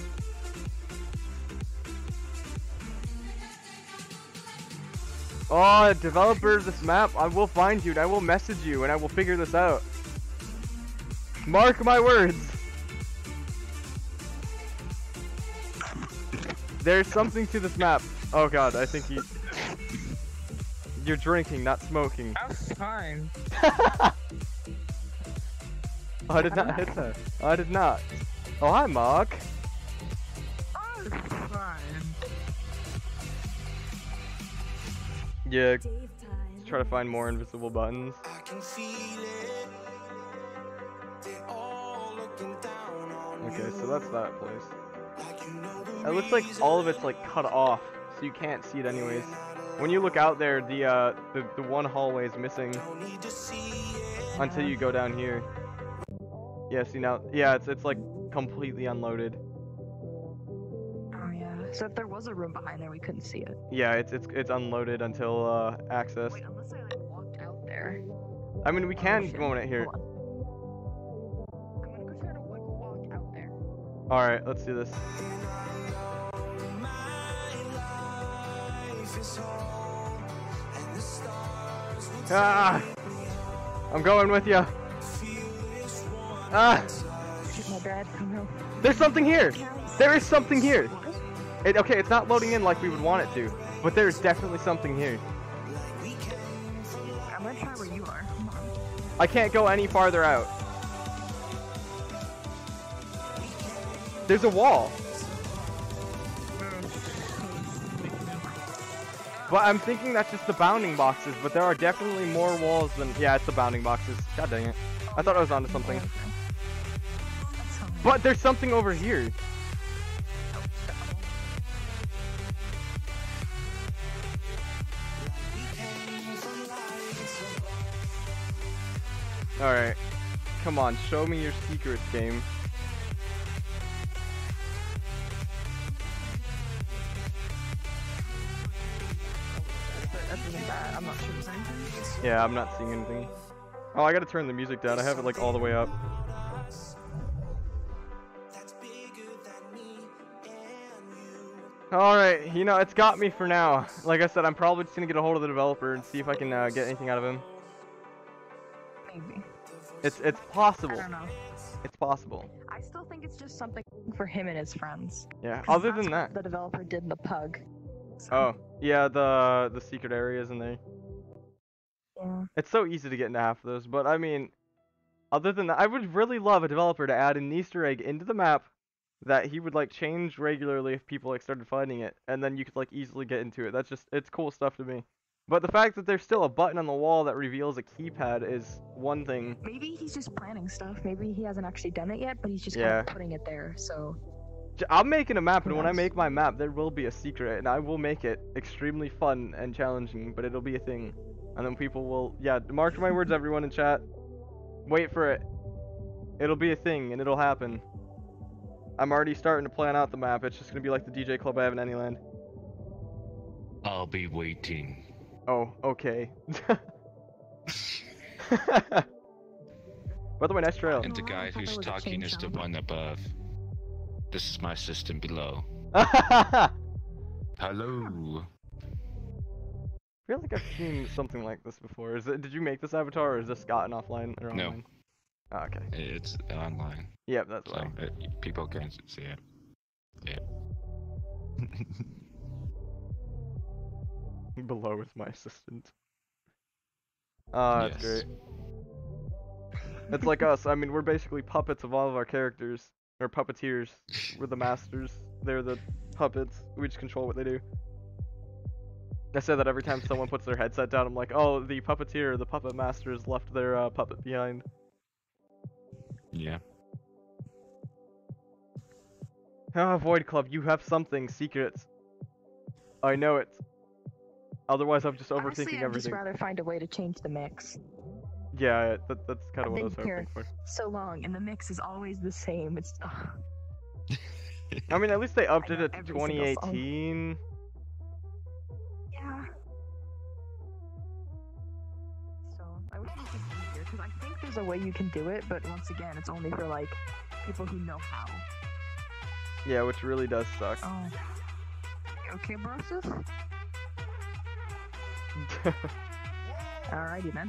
Oh, developer of this map, I will find you and I will message you and I will figure this out. Mark my words. There's something to this map. Oh god, I think you... You're drinking, not smoking. That's fine. Oh, I did not hit that. Oh, I did not. Oh, hi, Mark. Oh, it's fine. Yeah, let's try to find more invisible buttons. Okay, so that's that place. It looks like all of it's like cut off, so you can't see it anyways. When you look out there, the uh, the, the one hallway is missing until you go down here. Yeah, see now, yeah, it's it's like completely unloaded. Oh yeah. So if there was a room behind there, we couldn't see it. Yeah, it's it's it's unloaded until uh, access. Wait, unless I like walked out there. I mean, we can go in it here. I'm gonna go try to like walk out there. All right, let's do this. Ah! I'm going with you. Ah! Shit, my bad. Oh no. There's something here. There is something here. It, okay, it's not loading in like we would want it to, but there's definitely something here. I'm gonna try where you are. Come on. I can't go any farther out. There's a wall. But I'm thinking that's just the bounding boxes, but there are definitely more walls than... Yeah, it's the bounding boxes. God dang it. I thought I was onto something. But there's something over here. Alright. Come on, show me your secrets, game. other than that, I'm not sure there's anything. Yeah, I'm not seeing anything. Oh, I gotta turn the music down. I have it like all the way up. Alright, you know, it's got me for now. Like I said, I'm probably just gonna get a hold of the developer and see if I can uh, get anything out of him. Maybe. It's it's possible. I don't know. It's possible. I still think it's just something for him and his friends. Yeah, 'Cause other that's than what that. the developer did in the Pug. Oh, yeah, the the secret areas in there. Yeah. It's so easy to get into half of those, but I mean, other than that, I would really love a developer to add an Easter egg into the map that he would like change regularly if people like started finding it, and then you could like easily get into it. That's just, it's cool stuff to me. But the fact that there's still a button on the wall that reveals a keypad is one thing. Maybe he's just planning stuff. Maybe he hasn't actually done it yet, but he's just Yeah. kind of putting it there. So J- I'm making a map, and when I Yes. make my map, there will be a secret, and I will make it extremely fun and challenging, but it'll be a thing. And then people will, yeah, mark my words, everyone in chat. Wait for it. It'll be a thing, and it'll happen. I'm already starting to plan out the map. It's just gonna be like the D J club I have in Anyland. I'll be waiting. Oh, okay. By the way, nice trail. And the guy who's talking is the one above. This is my assistant below. Hello. I feel like I've seen something like this before. Is it? Did you make this avatar, or is this gotten offline or No. online? Oh, okay. It's online. Yep, that's So why. it, people can see it. Yeah. Below is my assistant. Ah, that's Yes. great. It's like us. I mean, we're basically puppets of all of our characters. Or puppeteers. We're the masters. They're the puppets. We just control what they do. I say that every time someone puts their headset down, I'm like, oh, the puppeteer, the puppet master has left their uh, puppet behind. Yeah. Ah, Void Club, you have something secret. I know it. Otherwise, I'm just overthinking honestly, I'd just everything. rather find a way to change the mix. Yeah, that, that's kind of I've what I was been hoping here for. so long, and the mix is always the same. It's. ugh. I mean, at least they upped I it know to every twenty single song. eighteen. Yeah. So I wish it was easier because I think there's a way you can do it, but once again, it's only for like people who know how. Yeah, which really does suck. Oh. You okay, Broseph? Alrighty then.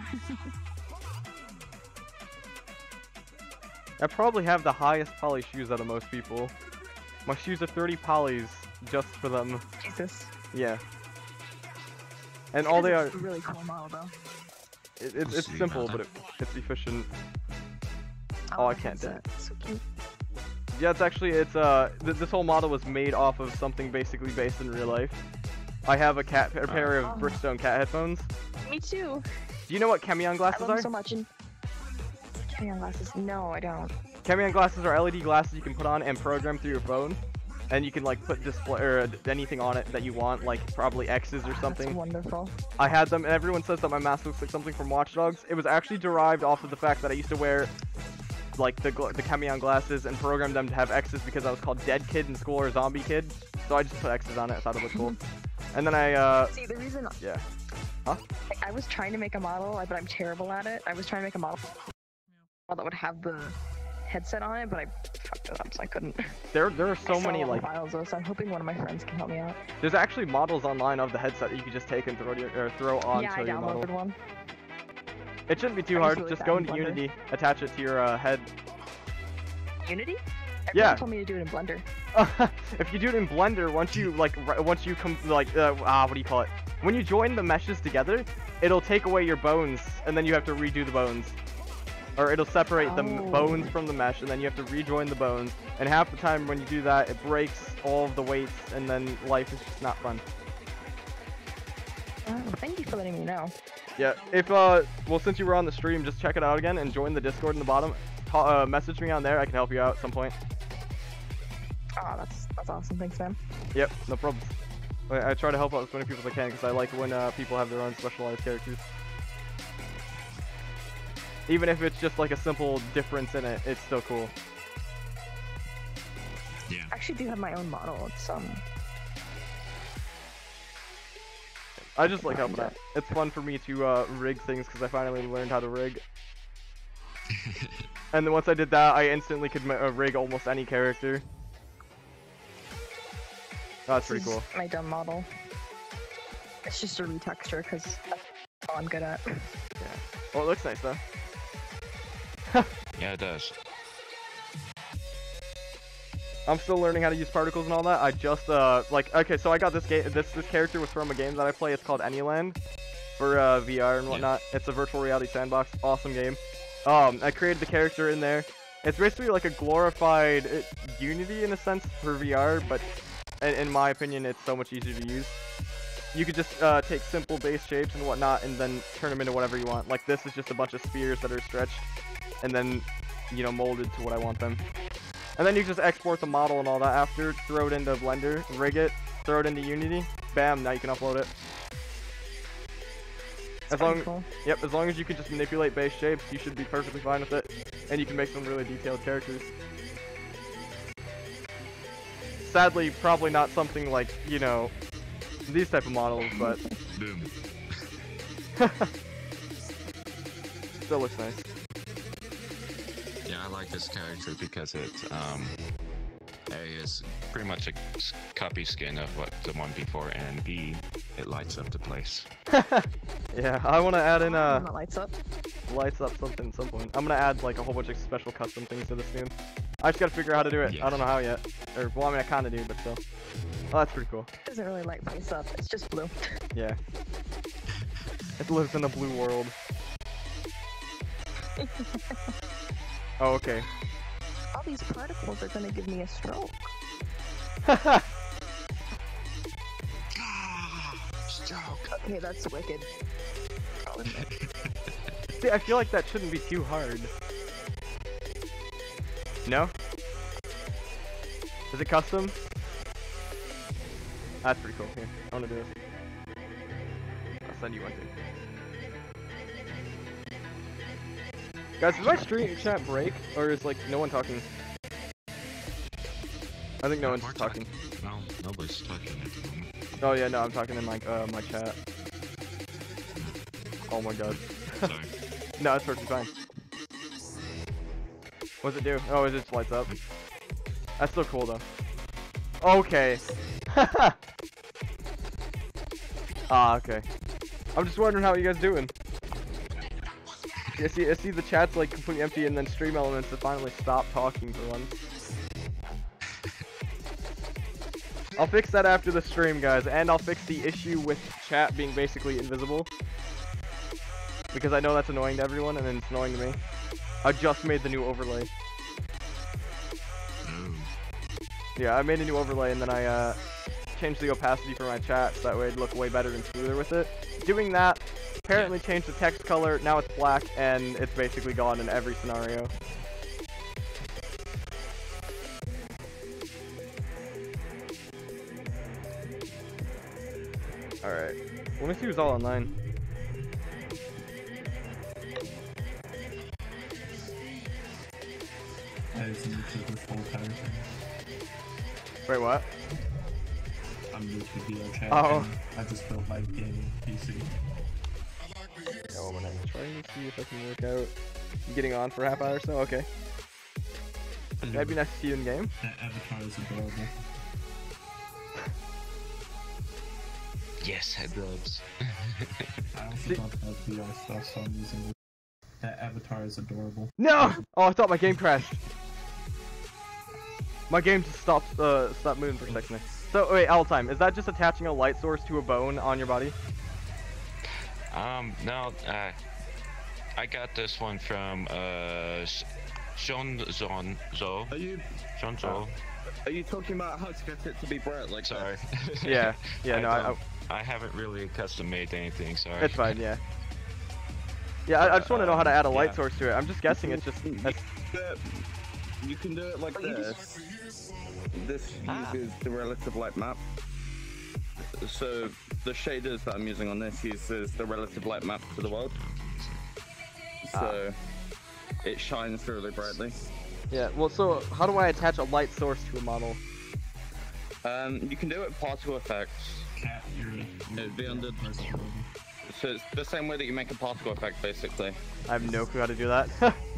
I probably have the highest poly shoes out of most people. My shoes are thirty polys just for them. Jesus. Yeah. And all they are, It's a really cool model though. it, it, it's see simple, about but it, it's efficient. I Oh, I like can't do that. it. So cute. Yeah, it's actually, it's, uh, th this whole model was made off of something basically based in real life. I have a cat, a pair of Oh. Brickstone cat headphones. Me too. Do you know what Chemion I glasses love are? them so much. And... Chemion glasses? No, I don't. Chemion glasses are L E D glasses you can put on and program through your phone. And you can like put display or anything on it that you want, like probably X's or That's something. wonderful. I had them, and everyone says that my mask looks like something from Watch Dogs. It was actually derived off of the fact that I used to wear like the gl the Chemion glasses and program them to have X's because I was called Dead Kid in school or Zombie Kid. So I just put X's on it. I thought it looked cool. And then I uh See, the reason yeah. Huh? I was trying to make a model, but I'm terrible at it. I was trying to make a model that would have the headset on it, but I fucked it up, so I couldn't. There there are so I saw many all the like files though, so I'm hoping one of my friends can help me out. there's actually models online of the headset that you can just take and throw to your, or throw onto yeah, I your model. downloaded one. It shouldn't be too I was hard. really Just bad go in into Blender. Unity, attach it to your uh, head. Unity? Everyone Yeah. told me to do it in Blender. If you do it in Blender, once you like, ri- once you come like, uh, ah, what do you call it? When you join the meshes together, it'll take away your bones, and then you have to redo the bones, or it'll separate the m Oh. bones from the mesh, and then you have to rejoin the bones. And half the time when you do that, it breaks all of the weights, and then life is just not fun. Oh, thank you for letting me know. Yeah. If uh, well, since you were on the stream, just check it out again and join the Discord in the bottom. Call, uh, message me on there. I can help you out at some point. Oh, that's that's awesome. Thanks, man. Yep, no problem. I, I try to help out as many people as I can because I like when uh, people have their own specialized characters. Even if it's just like a simple difference in it, it's still cool. I actually do have my own model. It's um. I just like helping out. It's fun for me to uh, rig things because I finally learned how to rig. And then once I did that, I instantly could ma- uh, rig almost any character. That's pretty cool. My dumb model. It's just a retexture because that's all I'm good at. Yeah. Well, it looks nice though. Yeah, it does. I'm still learning how to use particles and all that. I just uh like okay, so I got this game. This this character was from a game that I play. It's called Anyland for uh, V R and whatnot. Yeah. It's a virtual reality sandbox. Awesome game. Um, I created the character in there. It's basically like a glorified uh, Unity in a sense for V R, but in, in my opinion, it's so much easier to use. You could just uh, take simple base shapes and whatnot, and then turn them into whatever you want. Like this is just a bunch of spheres that are stretched, and then you know molded to what I want them. And then you just export the model and all that after, throw it into Blender, rig it, throw it into Unity, bam, now you can upload it. As long, cool. Yep, as long as you can just manipulate base shapes, you should be perfectly fine with it. And you can make some really detailed characters. Sadly, probably not something like, you know, these type of models, but... Boom. Still looks nice. Yeah, I like this character because it, um, A is pretty much a copy skin of what the one before, and B, it lights up the place. Yeah, I want to add in uh, That lights up. lights up something at some point. I'm gonna add like a whole bunch of special custom things to this soon. I just gotta figure out how to do it. Yeah. I don't know how yet. Or, well, I mean, I kinda do, but still. Oh, that's pretty cool. It doesn't really light place up. It's just blue. Yeah. It lives in a blue world. Oh, okay. All these particles are gonna give me a stroke. Stroke. Okay, that's wicked. I'll admit. See, I feel like that shouldn't be too hard. No? Is it custom? That's pretty cool. Here, I wanna do this. I'll send you one too. Guys, did my stream chat break? Or is like no one talking? I think no one's talking. No, nobody's talking at the moment. Oh yeah, no, I'm talking in like uh, my chat. Oh my god. Sorry. No, it's perfectly fine. What's it do? Oh, it just lights up. That's still cool though. Okay. Ah, okay. I'm just wondering how you guys doing. I see, I see the chat's like completely empty, and then Stream Elements have finally stopped talking for once. I'll fix that after the stream, guys, and I'll fix the issue with chat being basically invisible. Because I know that's annoying to everyone, and it's annoying to me. I just made the new overlay. Oh. Yeah, I made a new overlay, and then I uh, changed the opacity for my chat, so that way it'd look way better and smoother with it. Doing that, apparently changed the text color, now it's black, and it's basically gone in every scenario. Alright, let me see who's all online. I just need to this whole entire thing. Wait, what? I'm new to V R chat. Oh. I just built my gaming P C. Oh, I'm gonna try and see if I can work out getting on for a half hour or so. Okay. That'd be nice to see you in game. That avatar is adorable. Yes, headrobes. I also don't have V R stuff, so I'm using it. That avatar is adorable. No! Oh, I thought my game crashed. My game just stopped, uh, stopped moving for a second. So, wait, all time, is that just attaching a light source to a bone on your body? Um, no, uh, I got this one from, uh, Sean Zon Zo. Are you? Sean Zo. Are you talking about how to get it to be bright like Sorry. that? Yeah, yeah, I no, I, I, don't- I haven't really custom made anything, sorry. it's fine, yeah. Yeah, I, I just want to know how to add a light Yeah. source to it. I'm just guessing it's just... That's, You can do it like this. This Ah. uses the relative light map. So the shaders that I'm using on this uses the relative light map to the world. So it shines really brightly. yeah, well, so how do I attach a light source to a model? Um, you can do it with particle effects. cat, you're a, you're It'd be under. person. So it's the same way that you make a particle effect, basically. I have no clue how to do that.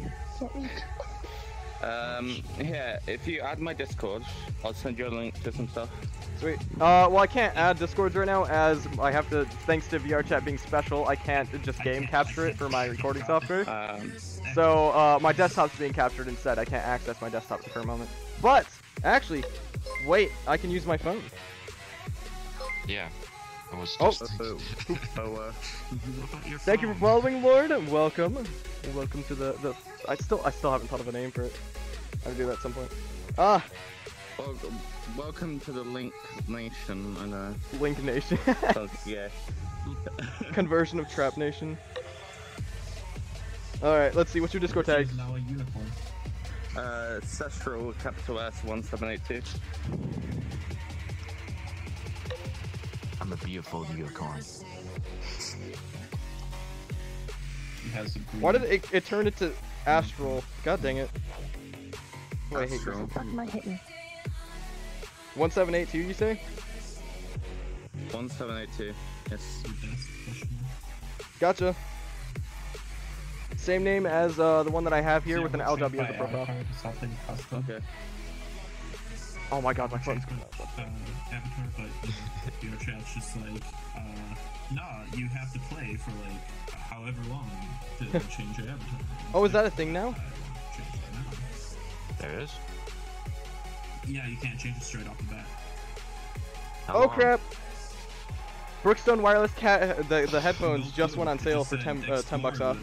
Um, yeah, if you add my Discord, I'll send you a link to some stuff. Sweet. Uh, well, I can't add Discords right now as I have to, thanks to VRChat being special, I can't just game capture it for my recording software. Um, So, uh, my desktop's being captured instead. I can't access my desktop for a moment. But, actually, wait, I can use my phone. Yeah. I was Oh. just... oh, oh, uh, Thank you for following, Lord. Welcome. Welcome to the, the, I still, I still haven't thought of a name for it. I have to do that at some point. Ah. well, welcome to the Link Nation, I know. Link Nation. So, yeah. Conversion of Trap Nation. Alright, let's see, what's your Discord tag? Now a unicorn. Uh, Cestral, capital S, one seven eight two. I'm a beautiful unicorn. He has a green. Why did it, it turn into Astral? God dang it. Wait, I hate Astral. this. Fuck my hitting. one seven eight two, you say? one seven eight two, yes. Gotcha. Same name as uh, the one that I have here with an L W as a profile. Okay. Oh my god, my phone's Uh, avatar, but you know, VRChat's just like, uh, nah, you have to play for like however long to change your avatar. Oh, is that a thing now? There is? Yeah, you can't change it straight off the bat. Oh crap! Brookstone Wireless cat the the headphones just went on sale for ten uh, ten bucks off.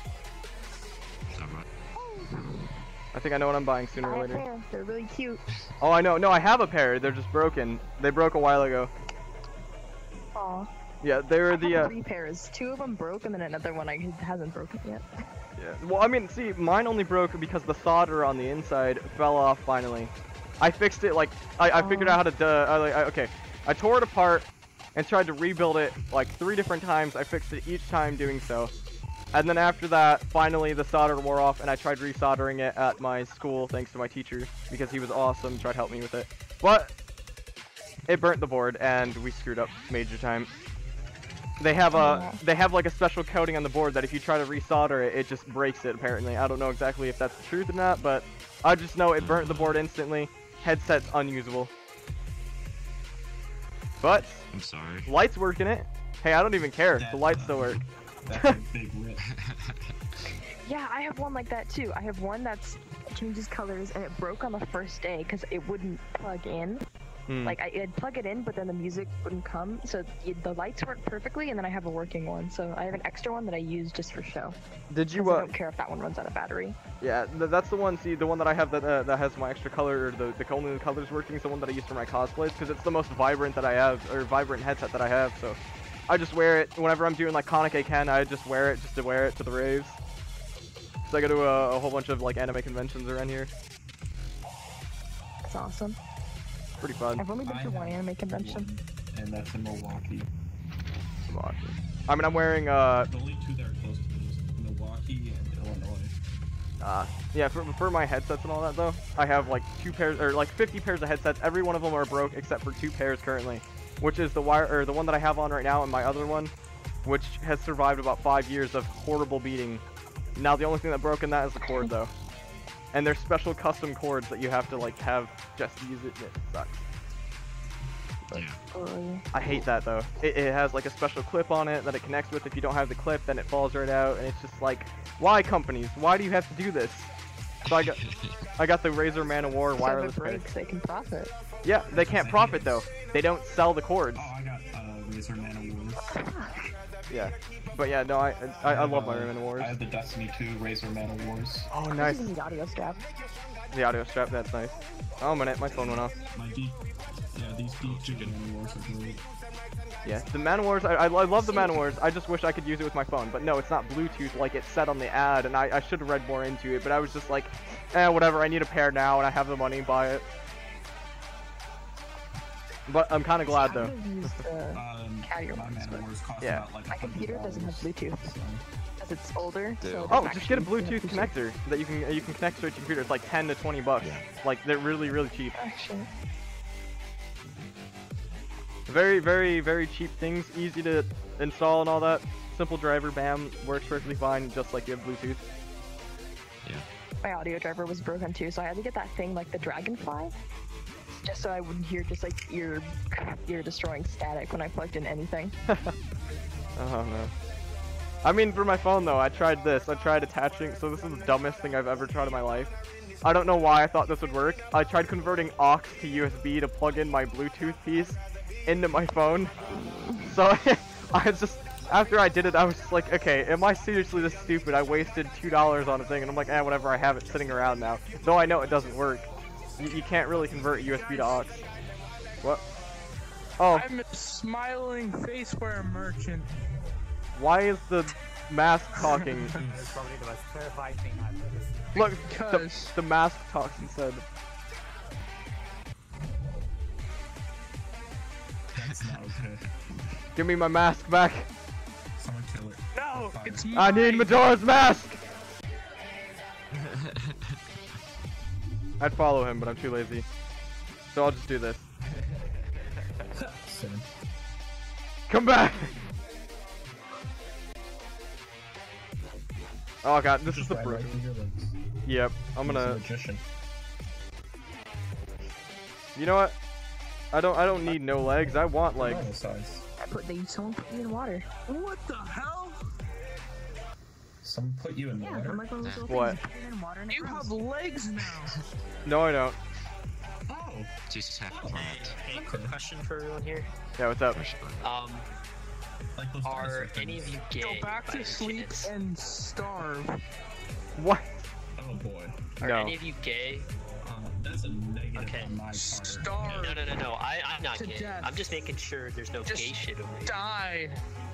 I think I know what I'm buying sooner or later. They're really cute. Oh, I know. No, I have a pair. They're just broken. They broke a while ago. Aw. Yeah, they were I the. have Uh, three pairs. Two of them broke, and then another one I hasn't broken yet. yeah. Well, I mean, see, mine only broke because the solder on the inside fell off finally. I fixed it like I, I figured out how to. Do, I, like, I, okay, I tore it apart and tried to rebuild it like three different times. I fixed it each time doing so. And then after that, finally the solder wore off, and I tried resoldering it at my school thanks to my teacher because he was awesome, tried to help me with it. But it burnt the board, and we screwed up major time. They have a they have like a special coating on the board that if you try to resolder it, it just breaks it. Apparently, I don't know exactly if that's the truth or not, but I just know it burnt the board instantly. Headset's unusable. But I'm sorry. Lights work in it. Hey, I don't even care. The lights still work. That's a big rip. Yeah, I have one like that too. I have one that's changes colors, and it broke on the first day because it wouldn't plug in. Hmm. Like I, I'd plug it in, but then the music wouldn't come. So it, the lights work perfectly, and then I have a working one. So I have an extra one that I use just for show. Did you? 'Cause I Uh, don't care if that one runs out of battery. yeah, th that's the one. See, the one that I have that uh, that has my extra color, or the the only the colors working. Is the one that I use for my cosplays because it's the most vibrant that I have, or vibrant headset that I have. So I just wear it whenever I'm doing like Konoke Ken. I just wear it just to wear it to the raves. So I go to a, a whole bunch of like anime conventions around here. It's awesome. Pretty fun. I've only been I to one have anime convention. And that's in Milwaukee. Milwaukee. I mean, I'm wearing uh. The only two that are close to me is Milwaukee and Illinois. Uh, yeah, for, for my headsets and all that though, I have like two pairs, or like fifty pairs of headsets. Every one of them are broke except for two pairs currently, which is the wire, or the one that I have on right now and my other one, which has survived about five years of horrible beating. Now the only thing that broke in that is the cord though. And there's special custom cords that you have to like have just to use it, and it sucks. But Oh, I hate that though. It, it has like a special clip on it that it connects with. If you don't have the clip, then it falls right out, and it's just like, why companies? Why do you have to do this? So I got, I got the Razer Man of War So if wireless it pair. breaks, they can profit. Yeah, they can't profit though. They don't sell the cords. Oh, I got uh, Razer Man Awards. Yeah, but yeah, no, I I, I love my uh, Man of Wars. I have the Destiny two Razer Man Awards. Oh, nice. The audio strap. The audio strap, that's nice. Oh, a minute, my phone went off. My deep, yeah, these deep two Man Awards are great. Yeah, the Man of Wars, I, I, I love the Man of Wars. I just wish I could use it with my phone, but no, it's not Bluetooth like it said on the ad, and I, I should have read more into it, but I was just like, eh, whatever, I need a pair now, and I have the money, buy it. But I'm kind of glad though. Um, my Man Awards cost Yeah. about like My computer doesn't have Bluetooth. Because it's older. So Oh, it's just get a actually- Bluetooth connector that you can you can connect to your computer. It's like ten to twenty bucks. Like they're really really cheap. Actually. Very, very, very cheap things, easy to install and all that. Simple driver, bam, works perfectly fine, just like you have Bluetooth. Yeah. My audio driver was broken too, so I had to get that thing like the Dragonfly, just so I wouldn't hear just like ear, ear destroying static when I plugged in anything. Oh no. I mean, for my phone though, I tried this. I tried attaching, so this is the dumbest thing I've ever tried in my life. I don't know why I thought this would work. I tried converting aux to U S B to plug in my Bluetooth piece into my phone. So I just, after I did it, I was just like, okay, am I seriously this stupid? I wasted two dollars on a thing, and I'm like, eh, whatever, I have it sitting around now. Though I know it doesn't work. You, you can't really convert U S B to aux. What? Oh. I'm a smiling faceware merchant. Why is the mask talking? It's probably the most terrifying thing I've ever seen. Look, the, the mask talks instead. That's not okay. Give me my mask back. Someone kill it. No, it's mine. I need Majora's Mask! I'd follow him, but I'm too lazy. So I'll just do this. Same. Come back! Oh god, this is the bro. Yep, I'm gonna. Magician. You know what? I don't. I don't need no legs. I want legs. I put the someone put me in water. What the hell? Someone put you in Yeah, water. I'm like one of those little What? things you put it in water and it You grows. have legs now. No, I don't. Oh. Jesus, have fun. Hey, quick question for everyone here. Yeah, what's up? Um, Like those are dinosaur any of things. you gay? Go back by to any sleep chance? and starve. What? Oh boy. Are No. any of you gay? Um, that's a negative Okay. on my part. Starve. No, no, no, no. I, I'm not To gay. death. I'm just making sure there's no Just gay shit over here. Die.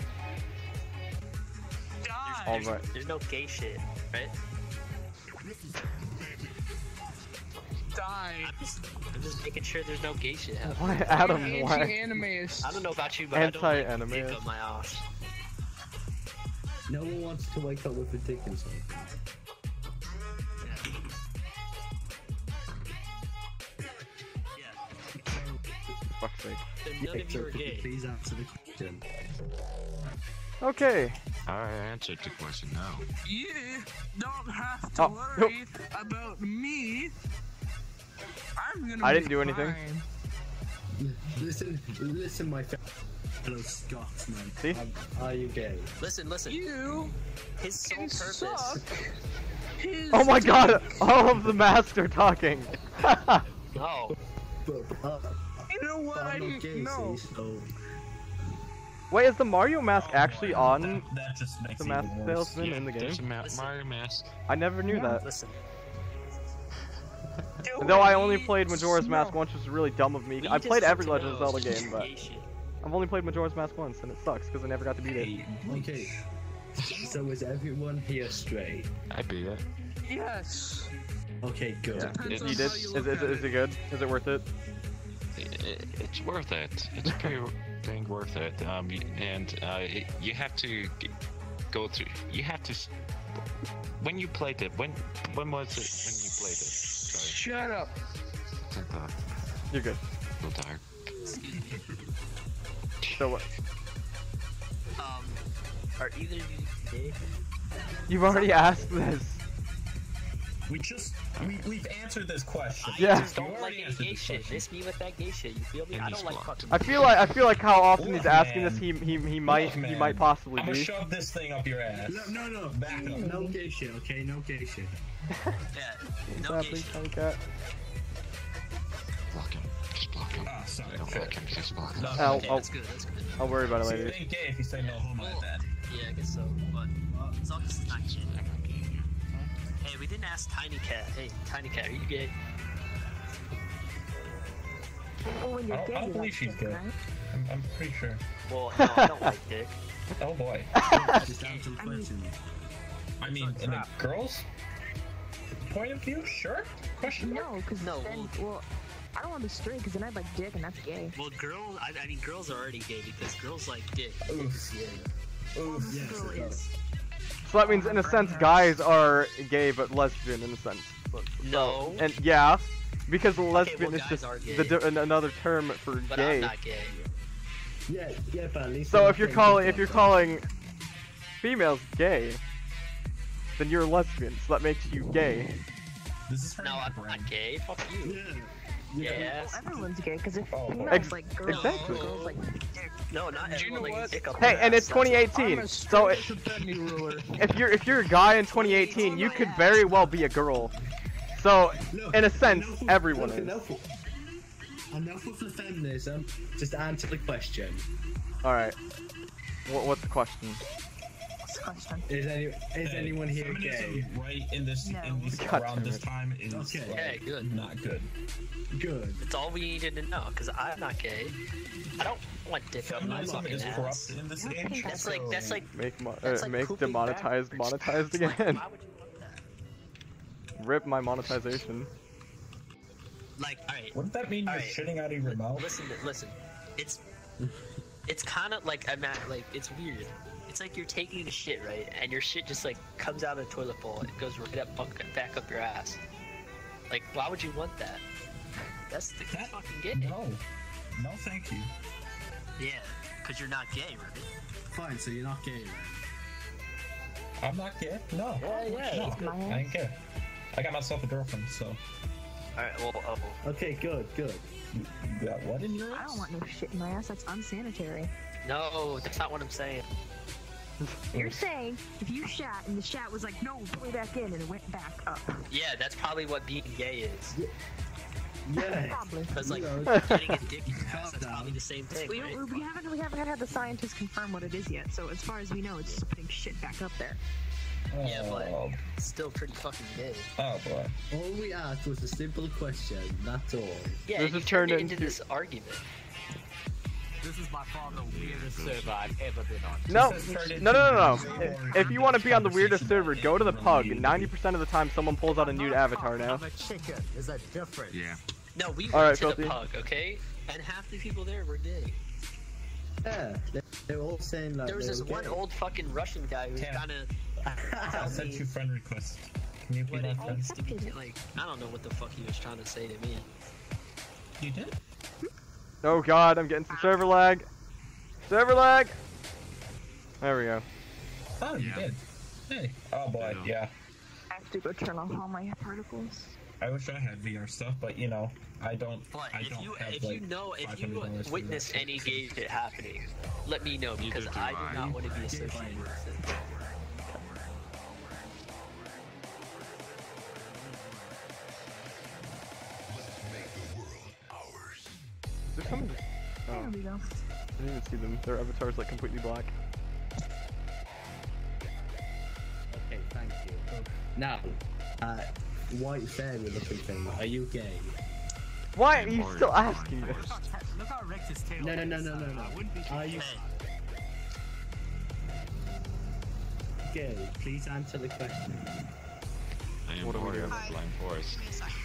Die. All right. There's no gay shit, right? Die. I'm just, I'm just making sure there's no gay shit happening. Why, Adam? I'm Why? anti-animist. I don't know about you, but I don't like Anti-animist. dick up my ass. No one wants to wake up with a dick inside. Fuck's sake. Then none of you are gay. Please answer the question. Okay. I answered the question now. You don't have to Oh, worry about me. I'm gonna I be didn't do anything. fine. Listen, listen, my fellow Scotsman. See? Are, are you gay? Listen, listen. You His sole can purpose. suck his Oh my god! dick. All of the masks are talking. No. But, uh, You know what? but I I'm not gay, no. see, so... Wait, is the Mario mask Oh, actually boy. on That, that just makes the it mask even worse. salesman in the game? There's a ma Mario mask. I never knew that. Listen. Do Though I it. only played Majora's Mask No. once, which was really dumb of me. We I just played need every to Legend of know Zelda there's game, no but gay shit. I've only played Majora's Mask once, and it sucks because I never got to beat it. Hey, Okay. So is everyone here straight? I beat it. Yes. Okay, good. Yeah. Depends You on did? how you Is, look is, at is it good? Is it worth it? It- it- It's worth it. It's pretty dang worth it. Um, y- and uh, it, you have to g- go through. You have to. s- When you played it, when when was it when you played it? Sorry, Shut up. I thought You're good. a little tired. So what? Um, are either of you gay? You've already asked this. we just we we've answered this question. I Yeah. just don't You like already any answered gay this shit. question. Miss me with that gay shit. You feel me? And I he's don't like blocked. fucking. I feel like I feel like how often Look, he's asking man. this, he he he might Look, he man. might possibly I'm gonna be. shove this thing up your ass. No, no, no. Back up. No gay shit, okay? No gay shit. Yeah, What's no gay happening, shit. Tiny Cat? Block him. Just block him. Ah, sorry. Don't sure. block him. Just block him. No, I'll, Okay, I'll, that's good. That's good. I'll worry about it See, later. it ain't gay if you say no homo at that. Yeah, I guess so. But uh, as long as it's not gay. Hey, we didn't ask Tiny Cat. Hey, Tiny Cat, are you gay? Well, when you're I don't, gay, I don't you believe like she's dick, gay. right? I'm, I'm pretty sure. Well, no, I don't like dick. Oh boy. Just answer the question. I mean, in a girl's point of view, sure? Question mark? No, because No, then, well, I don't want to be straight because then I'd like dick and that's gay. Well, girls, I, I mean, girls are already gay because girls like dick. Oof. Oof. Yes, Girl it does. is. So that means, in a sense, guys are gay but lesbian in a sense. So- No. And yeah, because lesbian well, is guys just are the gay. di- an- another term for But gay. I'm not gay. Yeah, yeah, but at least. So they're if you're not calling getting if you're kicked off. calling females gay, then you're a lesbian. So that makes you gay. This is No, I'm not gay. Fuck you. Yes. Well, everyone's gay because if Oh. females Ex- like girls, exactly. girls like No, not everyone like dick up Hey, their and ass. it's twenty eighteen, so it, if you're if you're a guy in twenty eighteen, you could very well be a girl. So, in a sense, everyone Look, is. enough, enough with the feminism. Just answer the question. All right. What, what's the question? What's the question? Is any is Hey, anyone here feminism gay? right in this No. in this God around damn this it. time is Okay. like, Hey, good. not good. Good. It's all we needed to know, because I'm not gay. I don't want dick up my Feminism fucking is ass. corrupt in this age. That's like, that's like, Make mo- That's uh, like make pooping demonetized backwards. monetized It's like, again. why would you want that? Rip my monetization. Like, alright. Wouldn't that mean you're Alright. shitting out of your mouth? Listen, to- listen. It's, it's kind of like, I'm at, like, it's weird. It's like you're taking a shit, right? And your shit just, like, comes out of the toilet bowl. It goes right up, back up your ass. Like, why would you want that? That's the That- fucking gay. No, no, thank you. Yeah, because you're not gay, right? Fine, so you're not gay, right? I'm not gay. No, Yeah, yeah. no, I ain't gay. I got myself a girlfriend, so. Alright, well, oh. Okay, good, good. You got what in your I ass? don't want no shit in my ass. That's unsanitary. No, that's not what I'm saying. You're saying if you shat and the shat was like, no, put it back in, and it went back up. Yeah, that's probably what being gay is. Yeah. Probably. Because, like, You getting a dick in your ass, that's probably the same thing, We, right? don't, we haven't we haven't had the scientists confirm what it is yet. So as far as we know, it's just putting shit back up there. Yeah, but Oh, it's still pretty fucking gay. oh boy. All we asked was a simple question. That's all. Yeah, This you has turned turned it into into- this argument. This is by far the weirdest server I've ever been on. No, This has turned no, no, no, into no. more If you want to be on the weirdest server, go to the pug. Really? ninety percent of the time, someone pulls out a nude avatar now. I'm a chicken. Is that different? Yeah. No, we All went right, to the Filthy. pug, okay? And half the people there were gay. Yeah, they, they were all saying like There was they this were one gay. old fucking Russian guy who was Cam. kind of I'll send you friend request. Can you be what my it friend? means to be like. I don't know what the fuck he was trying to say to me. You did? Oh god, I'm getting some server lag. Server lag! There we go. Oh, you Yeah. did. Hey. Oh boy, Yeah. yeah. I have to go turn off all my particles. I wish I had V R stuff, but you know, I don't. But I if don't you have if like you know if five you hundred dollars for witness that. any gay shit happening, let me know because do I do I. not want to be associated with it. Is there someone? Oh, There we go. I didn't even see them. Their avatar's like completely black. Okay, thank you. Now, uh, white fairy looking thing. Are you gay? Why are you still asking this? Look how erect his tail No, no, no, is. no, no, Uh, no. I wouldn't be Are you gay? Please answer the question. I am What are we warrior of doing? the blind forest.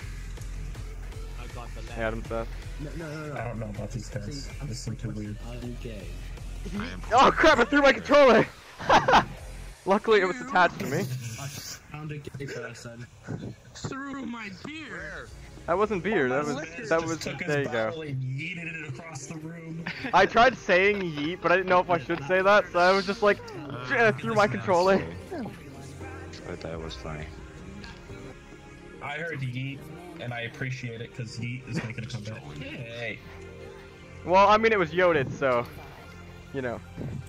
I got the Hey, Adam Seth. No, no, no, no. I don't know about these guys. Please answer This seem the too question. weird. Are you gay? I am Oh crap! I threw my controller. Luckily, it was attached to me. I found a gay person. Through my beer. That wasn't beer. That was that was. Just took his There you bottle go. and yeeted it across the room. I tried saying yeet, but I didn't know if I should say that, so I was just like, uh, threw my controller. But that was funny. I heard yeet, and I appreciate it because yeet is making a comeback. Yay! Well, I mean, it was yoded, so you know.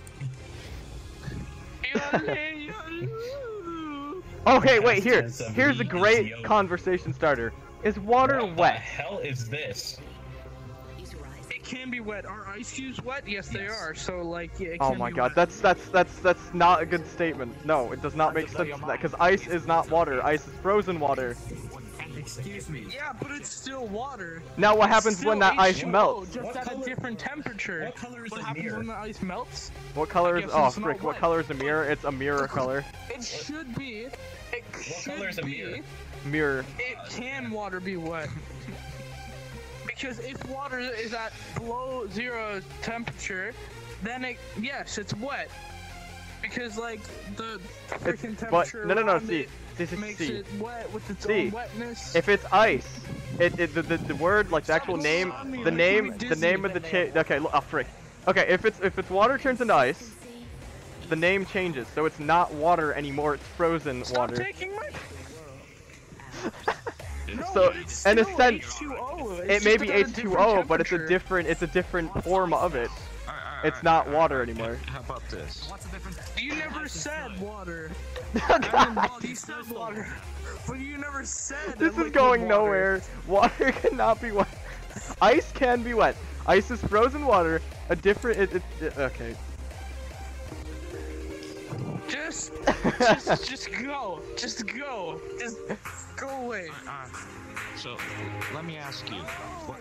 Okay, wait. Here, here's a great conversation starter. Is water What the wet? hell is this? It can be wet. Are ice cubes wet? Yes, they are. So like, yeah, it Oh can my be god, wet. that's that's that's that's not a good statement. No, it does not make sense to that because ice is not water. Ice is frozen water. Excuse me. Yeah, but it's still water. Now what It's happens still when that ice H two O, melts? Just What at color- a different temperature. What color is What a happens mirror? when the ice melts? What color I is? guess Oh it's not frick! What wet. color is a mirror? It's a mirror color. It should be. It should color is a be. mirror? Mirror. It can water be wet. Because if water is at below zero temperature, then it yes, it's wet. Because like the freaking It's, but temperature no, no, no. around See, it see, see, makes see. it wet with its See, own wetness. if it's ice, it, it the, the the word like the actual name, the name, the name of the cha- okay, look, oh frick. Okay, if it's if it's water turns into ice, the name changes, so it's not water anymore. It's frozen Stop water. taking my. No, So, but it's in a still sense, H two O. It's it just may be at a H two O, different but it's a temperature. different it's a different form of it. It's not water anymore. How about this? You never said water. I mean, well, you said water, but you never said. This is liquid going water. nowhere. Water cannot be wet. Ice can be wet. Ice is frozen water. A different. It, it, it, okay. Just, just, just go. Just go. Just go away. Uh, so, let me ask you. What...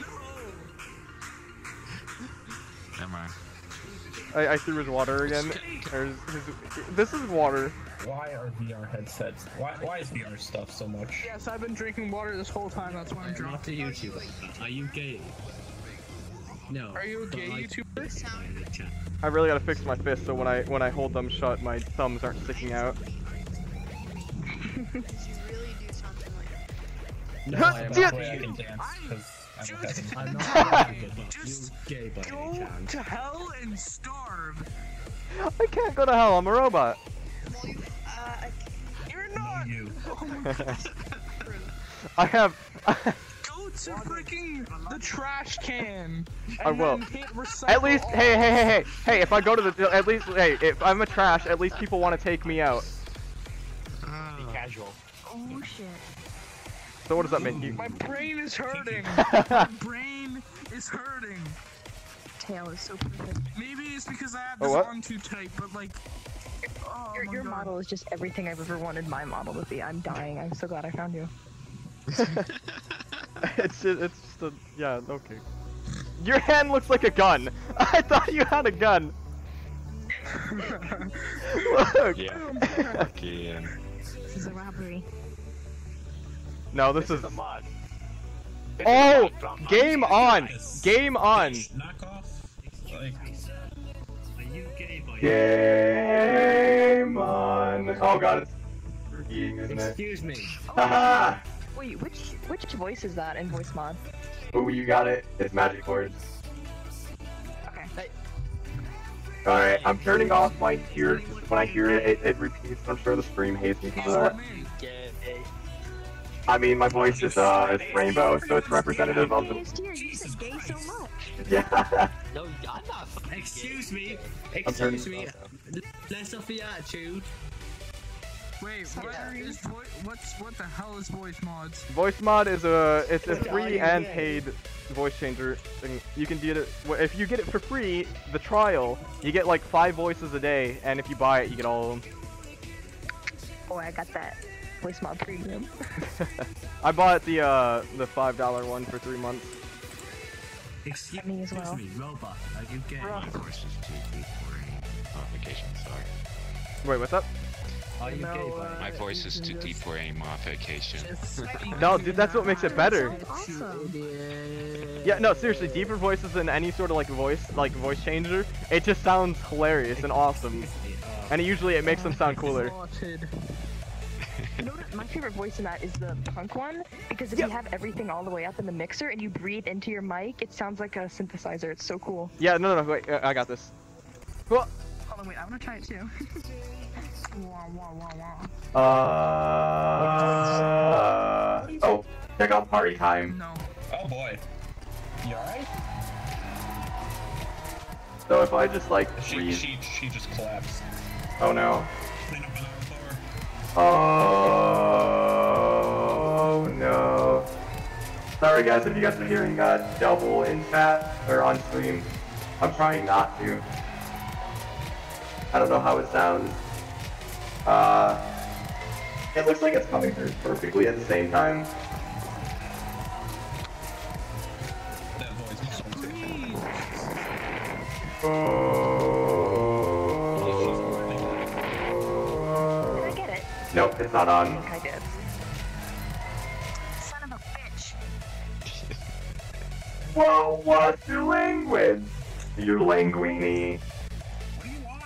Never mind. I, I threw his water again. Or his, his, this is water. Why are V R headsets? Why, why is V R stuff so much? Yes, I've been drinking water this whole time. That's why I'm drunk. Not a YouTuber. Are you gay? No. Are you a but gay I- YouTuber? I really gotta fix my fists so when I when I hold them shut, my thumbs aren't sticking out. No, I am Yeah. not Way I gay. can dance, 'cause I'm a peasant. I'm not gay, but you Just gay by any Go chance. to hell and starve. I can't go to hell. I'm a robot. You're not. You. Oh my God. I have. Go to freaking the trash can. I and will. then hit recycle At least, all. hey, hey, hey, hey, hey! If I go to the, at least, hey, if I'm a trash, at least people want to take me out. Be casual. Oh shit. So what does that make you? My brain is hurting. My brain is hurting. Tail is so perfect. Maybe it's because I have Oh, this what? on too tight, but like. Oh Your, my your God. model is just everything I've ever wanted my model to be. I'm dying. I'm so glad I found you. It's just, it's just a, yeah, okay. Your hand looks like a gun. I thought you had a gun. Look. Yeah. Okay. um, This is a robbery. No, this is. The mod. Oh, game on, game on. Knock off. Like, Are you gay by Game on. Oh god, it's repeating, isn't it? Excuse me. Haha. Wait, which which voice is that in voice mod? Oh, you got it. It's magic chords. Okay. Alright, I'm turning off my tier. When I hear it, it, it repeats. I'm sure the stream hates me for that. Gay. I mean, my voice is, uh, it's rainbow, so it's representative of the. You said gay so much. Yeah. No, I'm not. fucking Excuse gay. me. I'm turning Excuse me. it Less of the attitude. Wait, what is vo- what's what the hell is voice mods? Voice mod is a, it's a What are free you and gay? paid voice changer thing. You can get it, well, if you get it for free, the trial, you get like five voices a day, and if you buy it, you get all of them. Oh, I got that voice mod premium. I bought the, uh, the five dollar one for three months. Excuse Me as well. me, robot. Are you gay? My voice is too deep for a modification, sorry. Wait, what's up? Are you No, gay? uh, My voice is too deep for a modification. No, dude, that's what makes it better. Awesome. Yeah, no, seriously, deeper voices than any sort of like voice, like voice changer, it just sounds hilarious and awesome. And usually it makes them sound cooler. You know what? My favorite voice in that is the punk one, because if you have everything all the way up in the mixer and you breathe into your mic, it sounds like a synthesizer. It's so cool. Yeah, no, no, no, wait, I I got this. Well, Hold on, wait, I want to try it too. Wah, wah, wah, wah. Uh, oh, check out party time. No. oh boy. You alright? So if I just like She, freeze, she, she just collapsed. oh no. Clean up another floor. Oh no. Sorry guys if you guys are hearing uh, double in chat or on stream. I'm trying not to. I don't know how it sounds. Uh, it looks like it's coming through perfectly at the same time. That voice is so good. Did I get it? Nope, it's not I on. think I did. Son of a bitch. Whoa, what's your language? Your languini. What do you want?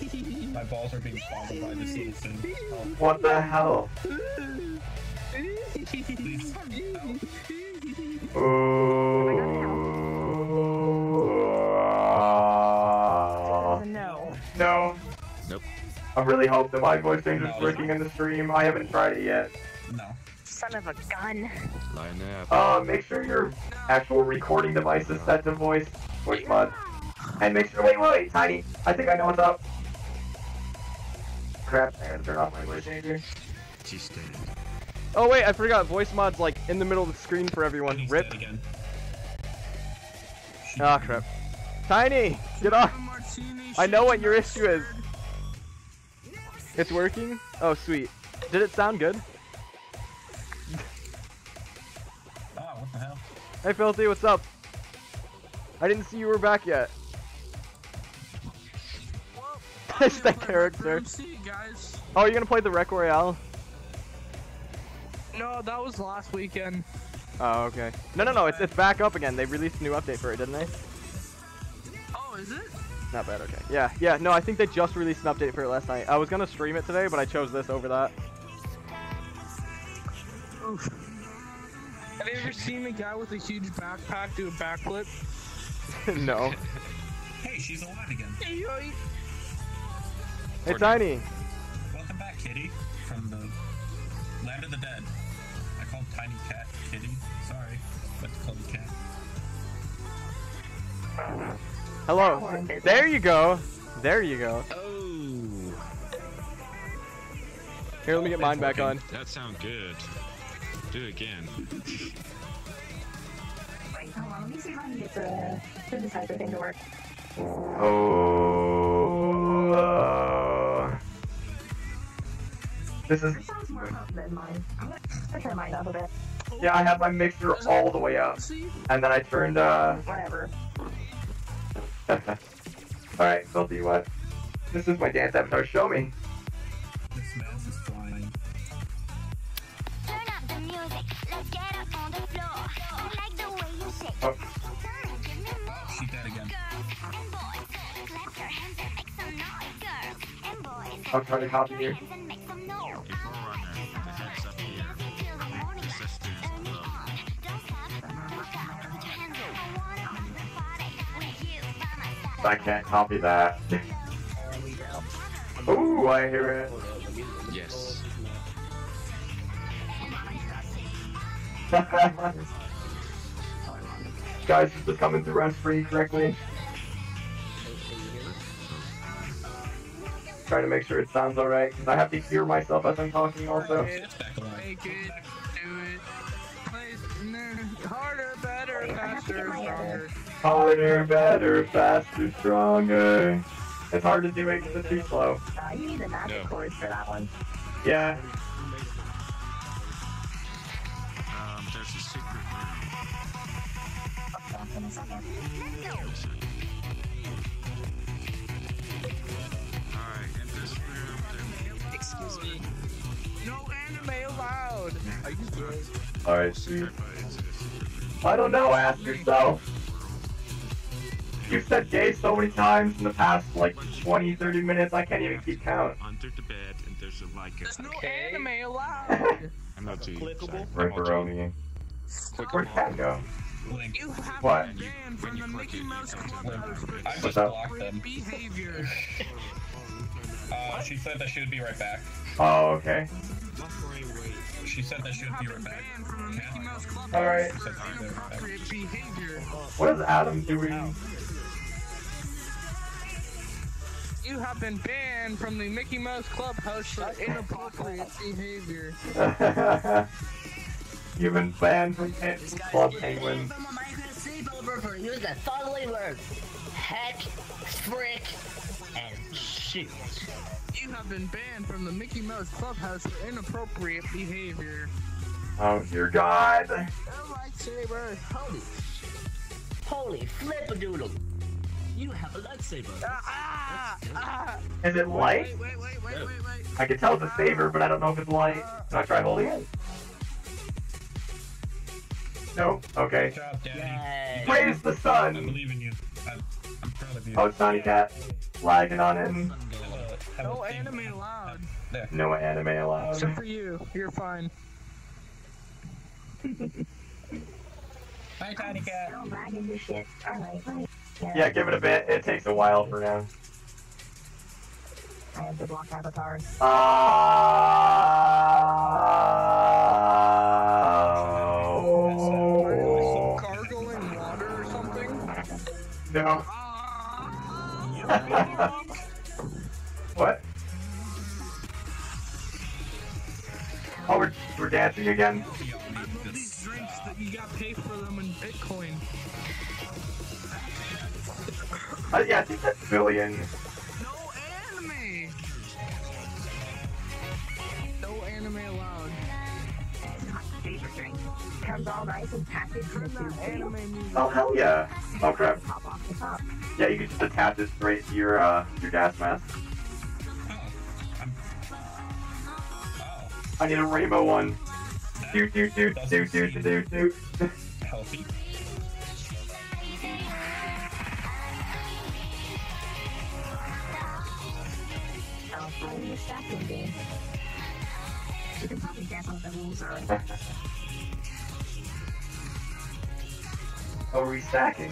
My balls are being swallowed by the citizen. Oh. What the hell? Oh. No. No. Nope. I really hope that my voice changer is working in the stream. I haven't tried it yet. No. Son of a gun. Line up. Uh, make sure your actual recording device is set to voice voice mod. And make sure, wait, wait, Tiny. I think I know what's up. Crap, I gotta turn off my voice changer. She's dead. Oh wait, I forgot. Voice mod's like in the middle of the screen for everyone. Rip. Ah, crap. Tiny, get off. I know what your issue is. It's working? Oh, sweet. Did it sound good? Oh, what the hell? Hey, Filthy, what's up? I didn't see you were back yet. It's that character. See, guys. Oh, you're gonna play the Rec Royale? No, that was last weekend. Oh, okay. No, no, no, it's, it's back up again. They released a new update for it, didn't they? Oh, is it? Not bad, okay. Yeah, yeah, no, I think they just released an update for it last night. I was gonna stream it today, but I chose this over that. Oof. Have you ever seen a guy with a huge backpack do a backflip? No. Hey, she's alive again. Hey, yo, Hey, Tiny. Welcome back, Kitty, from the land of the dead. I called Tiny Cat Kitty. Sorry, but it's called Cat. Hello. There you go. There you go. Oh. Here, let me get mine back on. That sounds good. Do it again. Wait, hold on. Let me see if I can get the synthesizer thing to work. Oh. Uh, this is. This sounds more up than mine. I'm gonna turn mine up a bit. Yeah, I have my mixer all the way up, and then I turned. uh... Whatever. Alright, Filthy, what? This is my dance avatar. Show me. This mouse is flying. Turn up the music, let's get up on the floor. I like the way you shake. Oh. She dead again. I'll try to copy you. I can't copy that. Ooh, I hear it. Yes. Guys, is this coming through on screen correctly? Trying to make sure it sounds alright, because I have to hear myself as I'm talking also. Make it, do it. Please, harder, better, faster, stronger. Harder, better, faster, stronger. It's hard to do it because it's too slow. Uh, you need the magic No. chords for that one. Yeah. Um, there's a secret room. In a second. Alright, in this room, there... Excuse me. No anime allowed. Are you good? Alright, sweet. I don't know, ask yourself. You've said gay so many times in the past, like, twenty, thirty minutes, I can't even keep count. Under the bed, and there's a like a... There's no anime allowed. I'm not too... Clickable. Ripperoni. Where'd Cat go? You have What? been banned from the Mickey Mouse Clubhouse for I What's just up? blocked them. behavior. Uh, she said that she would be right back. Oh, okay. She said that she would be right back. From the Mickey Mouse Clubhouse Alright. She said that she would be right back. inappropriate behavior. What is Adam doing? You have been banned from the Mickey Mouse Clubhouse for inappropriate behavior. You've been banned from Pet Club Penguin. From a migrant sleepover for using the following words: heck, frick, and shoot. You have been banned from the Mickey Mouse Clubhouse for inappropriate behavior. Oh dear God. A lightsaber. Holy shit. Holy flip-a-doodle. You have a lightsaber. Ah, ah, Is it light? wait, wait, wait, wait, wait, wait. I can tell it's a saber, but I don't know if it's light. Can I try holding it? No? Okay. Good job, Daddy. Yay. Praise the I sun! believe in you. I'm, I'm proud of you. Oh, Sonny Cat. Lagging on in. Have a- have a No thing. anime allowed. There. No anime allowed. Except for you. You're fine. Hi, Tiny Cat. Yeah, give it a bit. It takes a while for now. I have to block avatars. Oh. Gargling water or something? No. What? Oh, we're, we're dancing again? These drinks that you got paid for them in Bitcoin. Uh, yeah, I think that's a billion. No anime! No anime allowed. Favorite drink. Comes all nice and packaged in a tube. Anime music. Oh, hell yeah. Oh, crap. Pop off the top. Yeah, you can just attach it straight to your, uh, your gas mask. I need a rainbow one. Do, do, do, do, do, do, do, do. Healthy. I'll play the stacking game. You can probably guess what the rules are. Oh, are we stacking?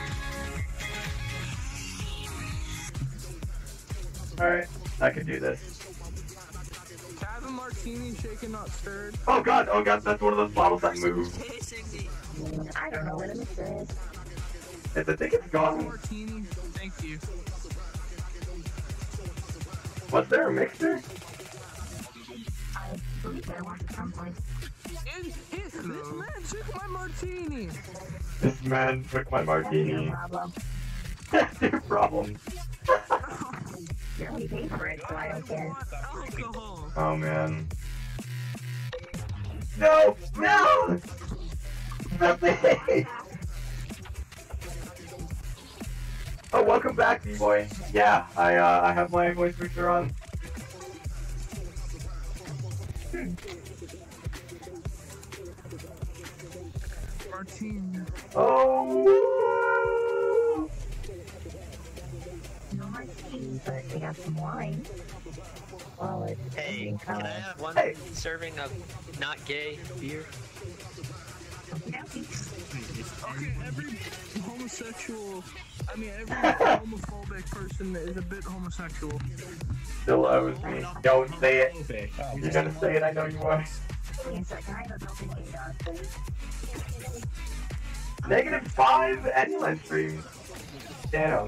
Alright, I can do this. Have a martini shaken, not stirred. Oh god, oh god, that's one of those bottles that move. I don't know where the mixer is. It's, I think it's gone. Martini, thank you. Was there a mixer? I believe there was at some point. It, it, this man took my martini. This man took my martini. That's your problem. You only paid for it, so I don't care. Alcohol. Oh man. No! No! Nothing! Oh, welcome back, B-boy. Yeah, I uh, I have my voice switcher on. Martini. Oh! No martini, but they got some wine. Well, it's Hey, uh, can I have one Hey. serving of not gay beer? Okay, every homosexual, I mean, every homophobic person is a bit homosexual. Still owes me. Don't say it. You're gonna say it, I know you are. Negative five Anyland streams. Damn.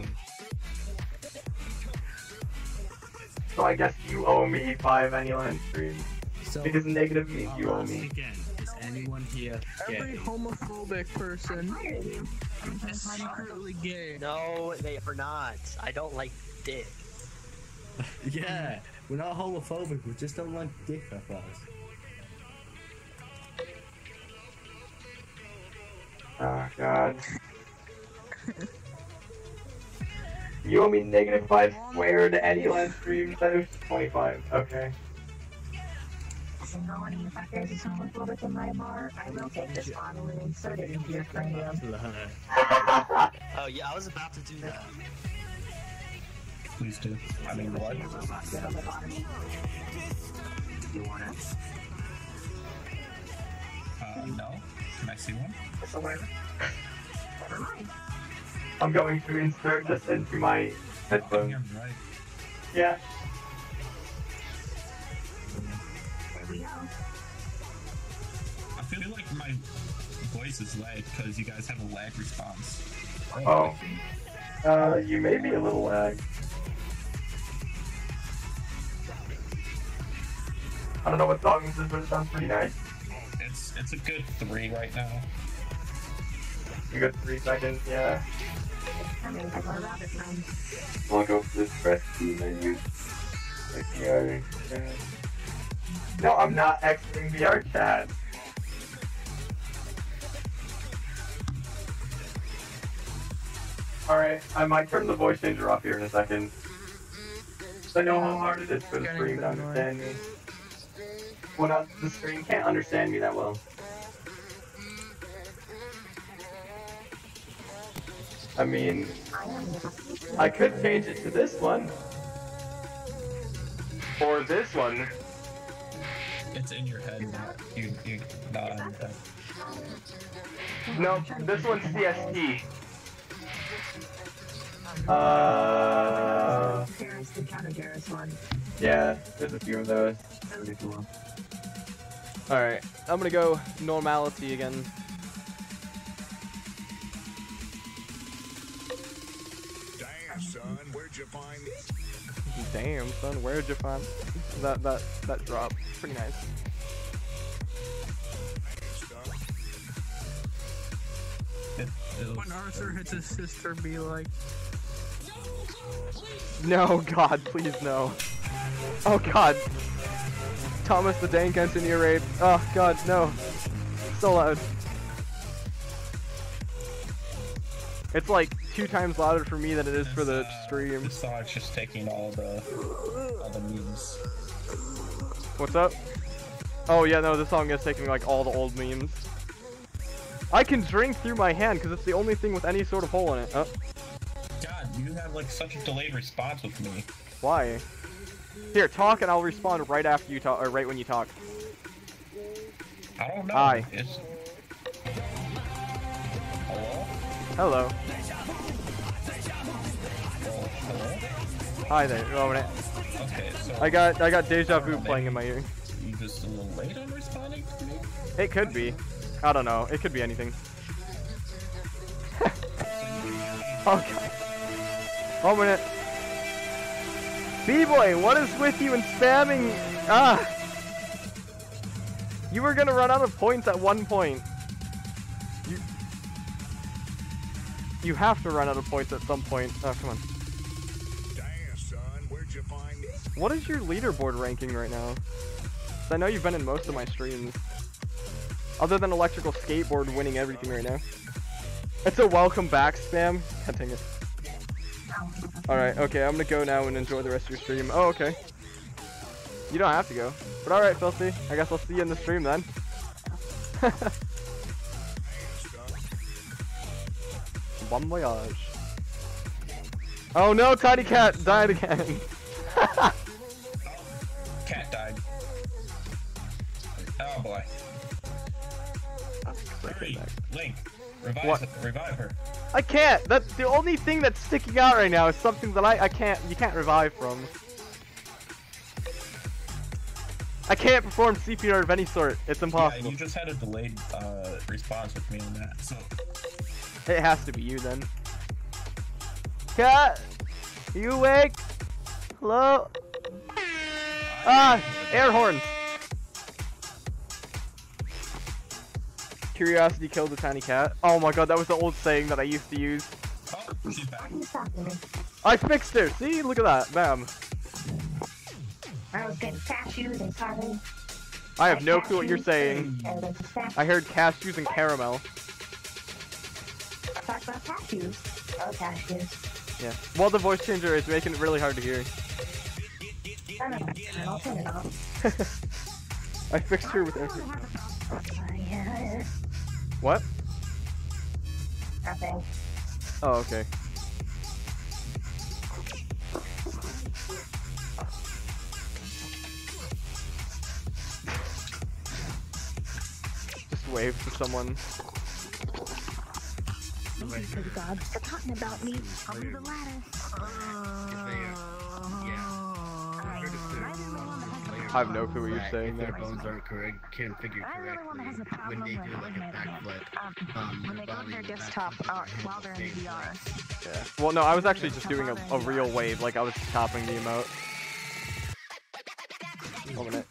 So I guess you owe me five Anyland streams. So, because negative means you owe Once me. again, is anyone here Every gay? homophobic person is secretly gay. No, they are not. I don't like dick. Yeah, we're not homophobic, we just don't like dick up us. Oh god. You owe me negative five squared Anyland streams. That is twenty-five. Okay. Single honey, if there's a homophobic in my bar, I will take this bottle and insert it into your cranium. Oh yeah, I was about to do that. Please do. I mean, what? You want it? Uh, no. Can I see one? Never mind. I'm going to insert this into my headphones. You're right. Yeah. There we go. I feel like my voice is lag because you guys have a lag response. Oh. Uh, you may be a little lag. I don't know what song this is, but it sounds pretty nice. It's it's a good three right now. You got three seconds, yeah. I'm gonna take my rabbit friend. I'll go for this rescue menu. Like V R chat. No, I'm not exiting V R chat. Alright, I might turn the voice changer off here in a second. I know how hard it is for the screen to understand me. Well, not, the screen can't understand me that well. I mean, I could change it to this one. Or this one. It's in your head, not you. You not on your head. No, this one's C S T. Uh. There's the Counter Garrus one. Yeah, there's a few of those. Really cool. Alright, I'm gonna go normality again. Damn, son, where'd you find this? Damn, son, where'd you find that that that drop? Pretty nice. When Arthur hits his sister, be like, No, God, please no. Oh God. Thomas the Dank Engineer rape. Oh God, no. So loud. It's like two times louder for me than it is for the stream. This song's just taking all the all the memes. What's up? Oh yeah, no, this song is taking like all the old memes. I can drink through my hand because it's the only thing with any sort of hole in it. Oh. God, you have like such a delayed response with me. Why? Here, talk and I'll respond right after you talk, or right when you talk. I don't know. Hi. It's... Hello? Hello. Well, hello? Hi there. Oh, minute. Okay, so... I got I got Deja Vu playing in my ear. You just a little late on responding to me? It could be. I don't know. It could be anything. Oh God. One minute. B-boy, what is with you and spamming? Ah. You were gonna run out of points at one point. You. You have to run out of points at some point. Oh, come on. Damn, son, where'd you find this? What is your leaderboard ranking right now? 'Cause I know you've been in most of my streams. Other than Electrical Skateboard winning everything right now. It's a welcome back spam. God dang it. Alright, okay, I'm gonna go now and enjoy the rest of your stream. Oh, okay. You don't have to go. But alright, Filthy. I guess I'll see you in the stream then. Bon voyage. Oh no, Tiny Cat died again. Cat died. Oh boy. Hurry, Link, revive, What? revive her. I can't. That's the only thing that's sticking out right now is something that I I can't. You can't revive from. I can't perform C P R of any sort. It's impossible. Yeah, you just had a delayed uh, response with me on that, so... It has to be you then. Cat, you awake? Hello? Ah, air horns. Curiosity killed the tiny cat. Oh my god, that was the old saying that I used to use. Oh, she's back. I fixed her. See, look at that. Bam. I was getting cashews and caramel. I have no clue what you're saying. I heard cashews and caramel. Talk about cashews. Oh, cashews. Yeah. Well, the voice changer is making it really hard to hear. I don't know. I'll turn it off. I fixed her with everything. Yeah. What? Nothing. Oh, okay. Just wave to someone. Good God, forgotten about me. I'll be the ladder. I have no clue what you're saying Their there. bones aren't correct, can't figure correctly. When they do like a backflip, um, When they go to their desktop uh, while they're in V R. Yeah. Well, no, I was actually just doing a, a real wave, like I was topping the emote. One minute.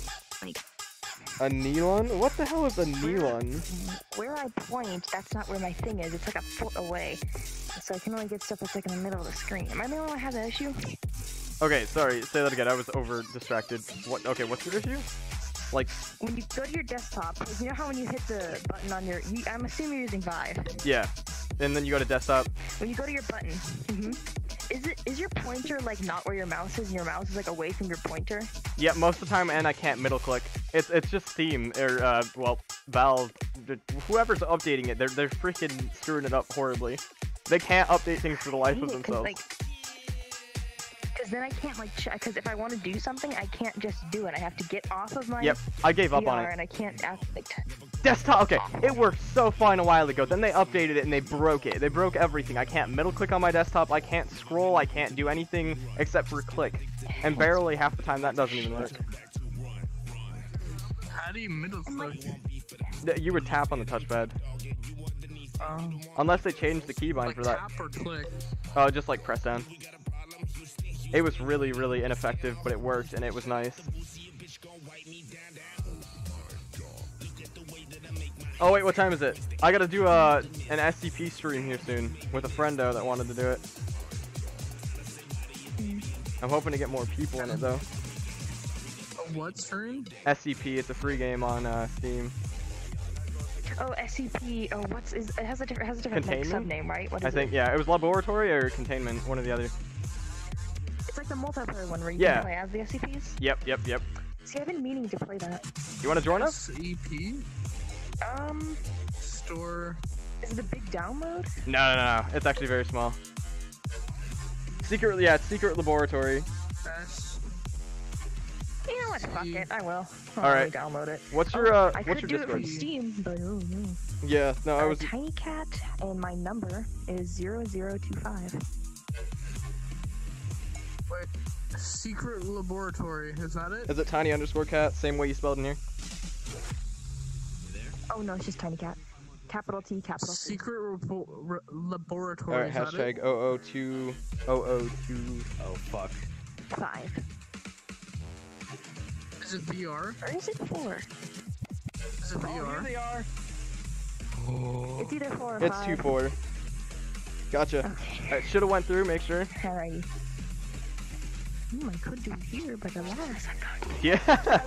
A Neelon? What the hell is a Neelon? Where I point, that's not where my thing is. It's like a foot away. So I can only get stuff that's like in the middle of the screen. Am I the only one that has that issue? Okay, sorry, say that again. I was over distracted. What? Okay, what's your issue? Like, When you go to your desktop, you know how when you hit the button on your... You, I'm assuming you're using Vive. yeah. And then you go to desktop. When you go to your button, mm-hmm, is it is your pointer like not where your mouse is and your mouse is like away from your pointer? Yeah, most of the time, and I can't middle click. It's it's just Steam or uh, well, Valve, whoever's updating it, they're they're freaking screwing it up horribly. They can't update things for the life of Cause themselves. like, cause then I can't like check because if I want to do something, I can't just do it. I have to get off of my Yep, I gave up V R on it. and I can't act like. Desktop, okay, it worked so fine a while ago, then they updated it and they broke it. They broke everything. I can't middle click on my desktop, I can't scroll, I can't do anything except for click. And barely half the time that doesn't even work. How do you middle click? You would tap on the touchpad. Um, Unless they changed the keybind like for that. tap or click? Oh, just like press down. It was really, really ineffective, but it worked and it was nice. Oh wait, what time is it? I gotta do uh, an S C P stream here soon with a friendo that wanted to do it. I'm hoping to get more people in it though. A what stream? S C P, it's a free game on uh, Steam. Oh, S C P. Oh, what's is it has a different has a different like, Containment? subname, right? What is I think it? yeah, it was Laboratory or Containment, one or the other. It's like the multiplayer one where you Yeah. can play as the S C Ps. Yep, yep, yep. See, I've been meaning to play that. You want to join us? S C P? Um, Store. is it a big download? No, no, no, no. It's actually very small. Secret, yeah, it's Secret Laboratory. S. You know what? Fuck it. I will. I'll All right. download it. What's your uh? I what's could your do it Discord? from Steam, but oh no. Yeah, no, I Uh, was. Tiny Cat, and my number is zero zero two five. Wait, secret laboratory, is that it? Is it Tiny underscore cat? Same way you spelled in here. Oh no, it's just Tiny Cat. Capital T, capital C. Secret repo- re- laboratory, All right, is that hashtag it? O O two O O two. Oh fuck. Five. Is it V R? Or is it four? Is it V R? Here they are. It's either four or It's five. two four. Gotcha. Alright, should have went through. Make sure. Alrighty. Hmm, I could do it here, but alas, I'm not. Yeah.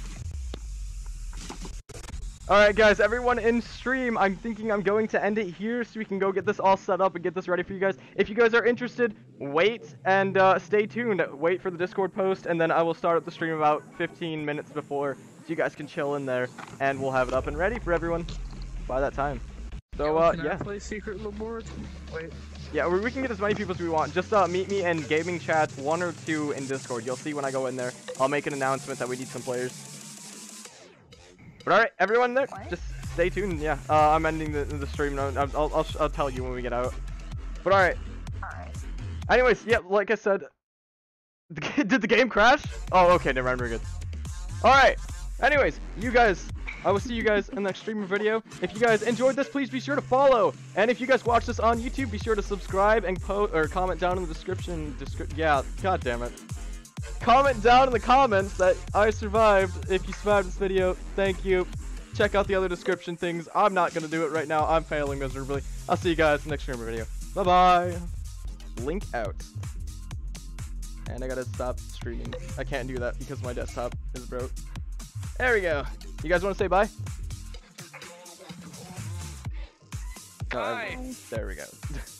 Alright guys, everyone in stream, I'm thinking I'm going to end it here so we can go get this all set up and get this ready for you guys. If you guys are interested, wait and uh, stay tuned. Wait for the Discord post and then I will start up the stream about fifteen minutes before so you guys can chill in there and we'll have it up and ready for everyone by that time. So uh, Can yeah. I play secret laboratory? Wait. Yeah, we we can get as many people as we want. Just uh, meet me in gaming chat, one or two in Discord. You'll see when I go in there. I'll make an announcement that we need some players. But alright, everyone there, just stay tuned. Yeah, uh, I'm ending the, the stream. I'll, I'll, I'll, I'll tell you when we get out. But alright. Alright. Anyways, yeah, like I said, did the game crash? Oh, okay, never mind, we're good. Alright. Anyways, you guys, I will see you guys in the next stream or video. If you guys enjoyed this, please be sure to follow. And if you guys watch this on YouTube, be sure to subscribe and post or comment down in the description. Descri yeah, god damn it. Comment down in the comments that I survived. If you survived this video, thank you. Check out the other description things. I'm not gonna do it right now. I'm failing miserably. I'll see you guys in the next stream or video. Bye bye. Link out. And I gotta stop streaming. I can't do that because my desktop is broke. There we go. You guys want to say bye? No, Bye. there we go.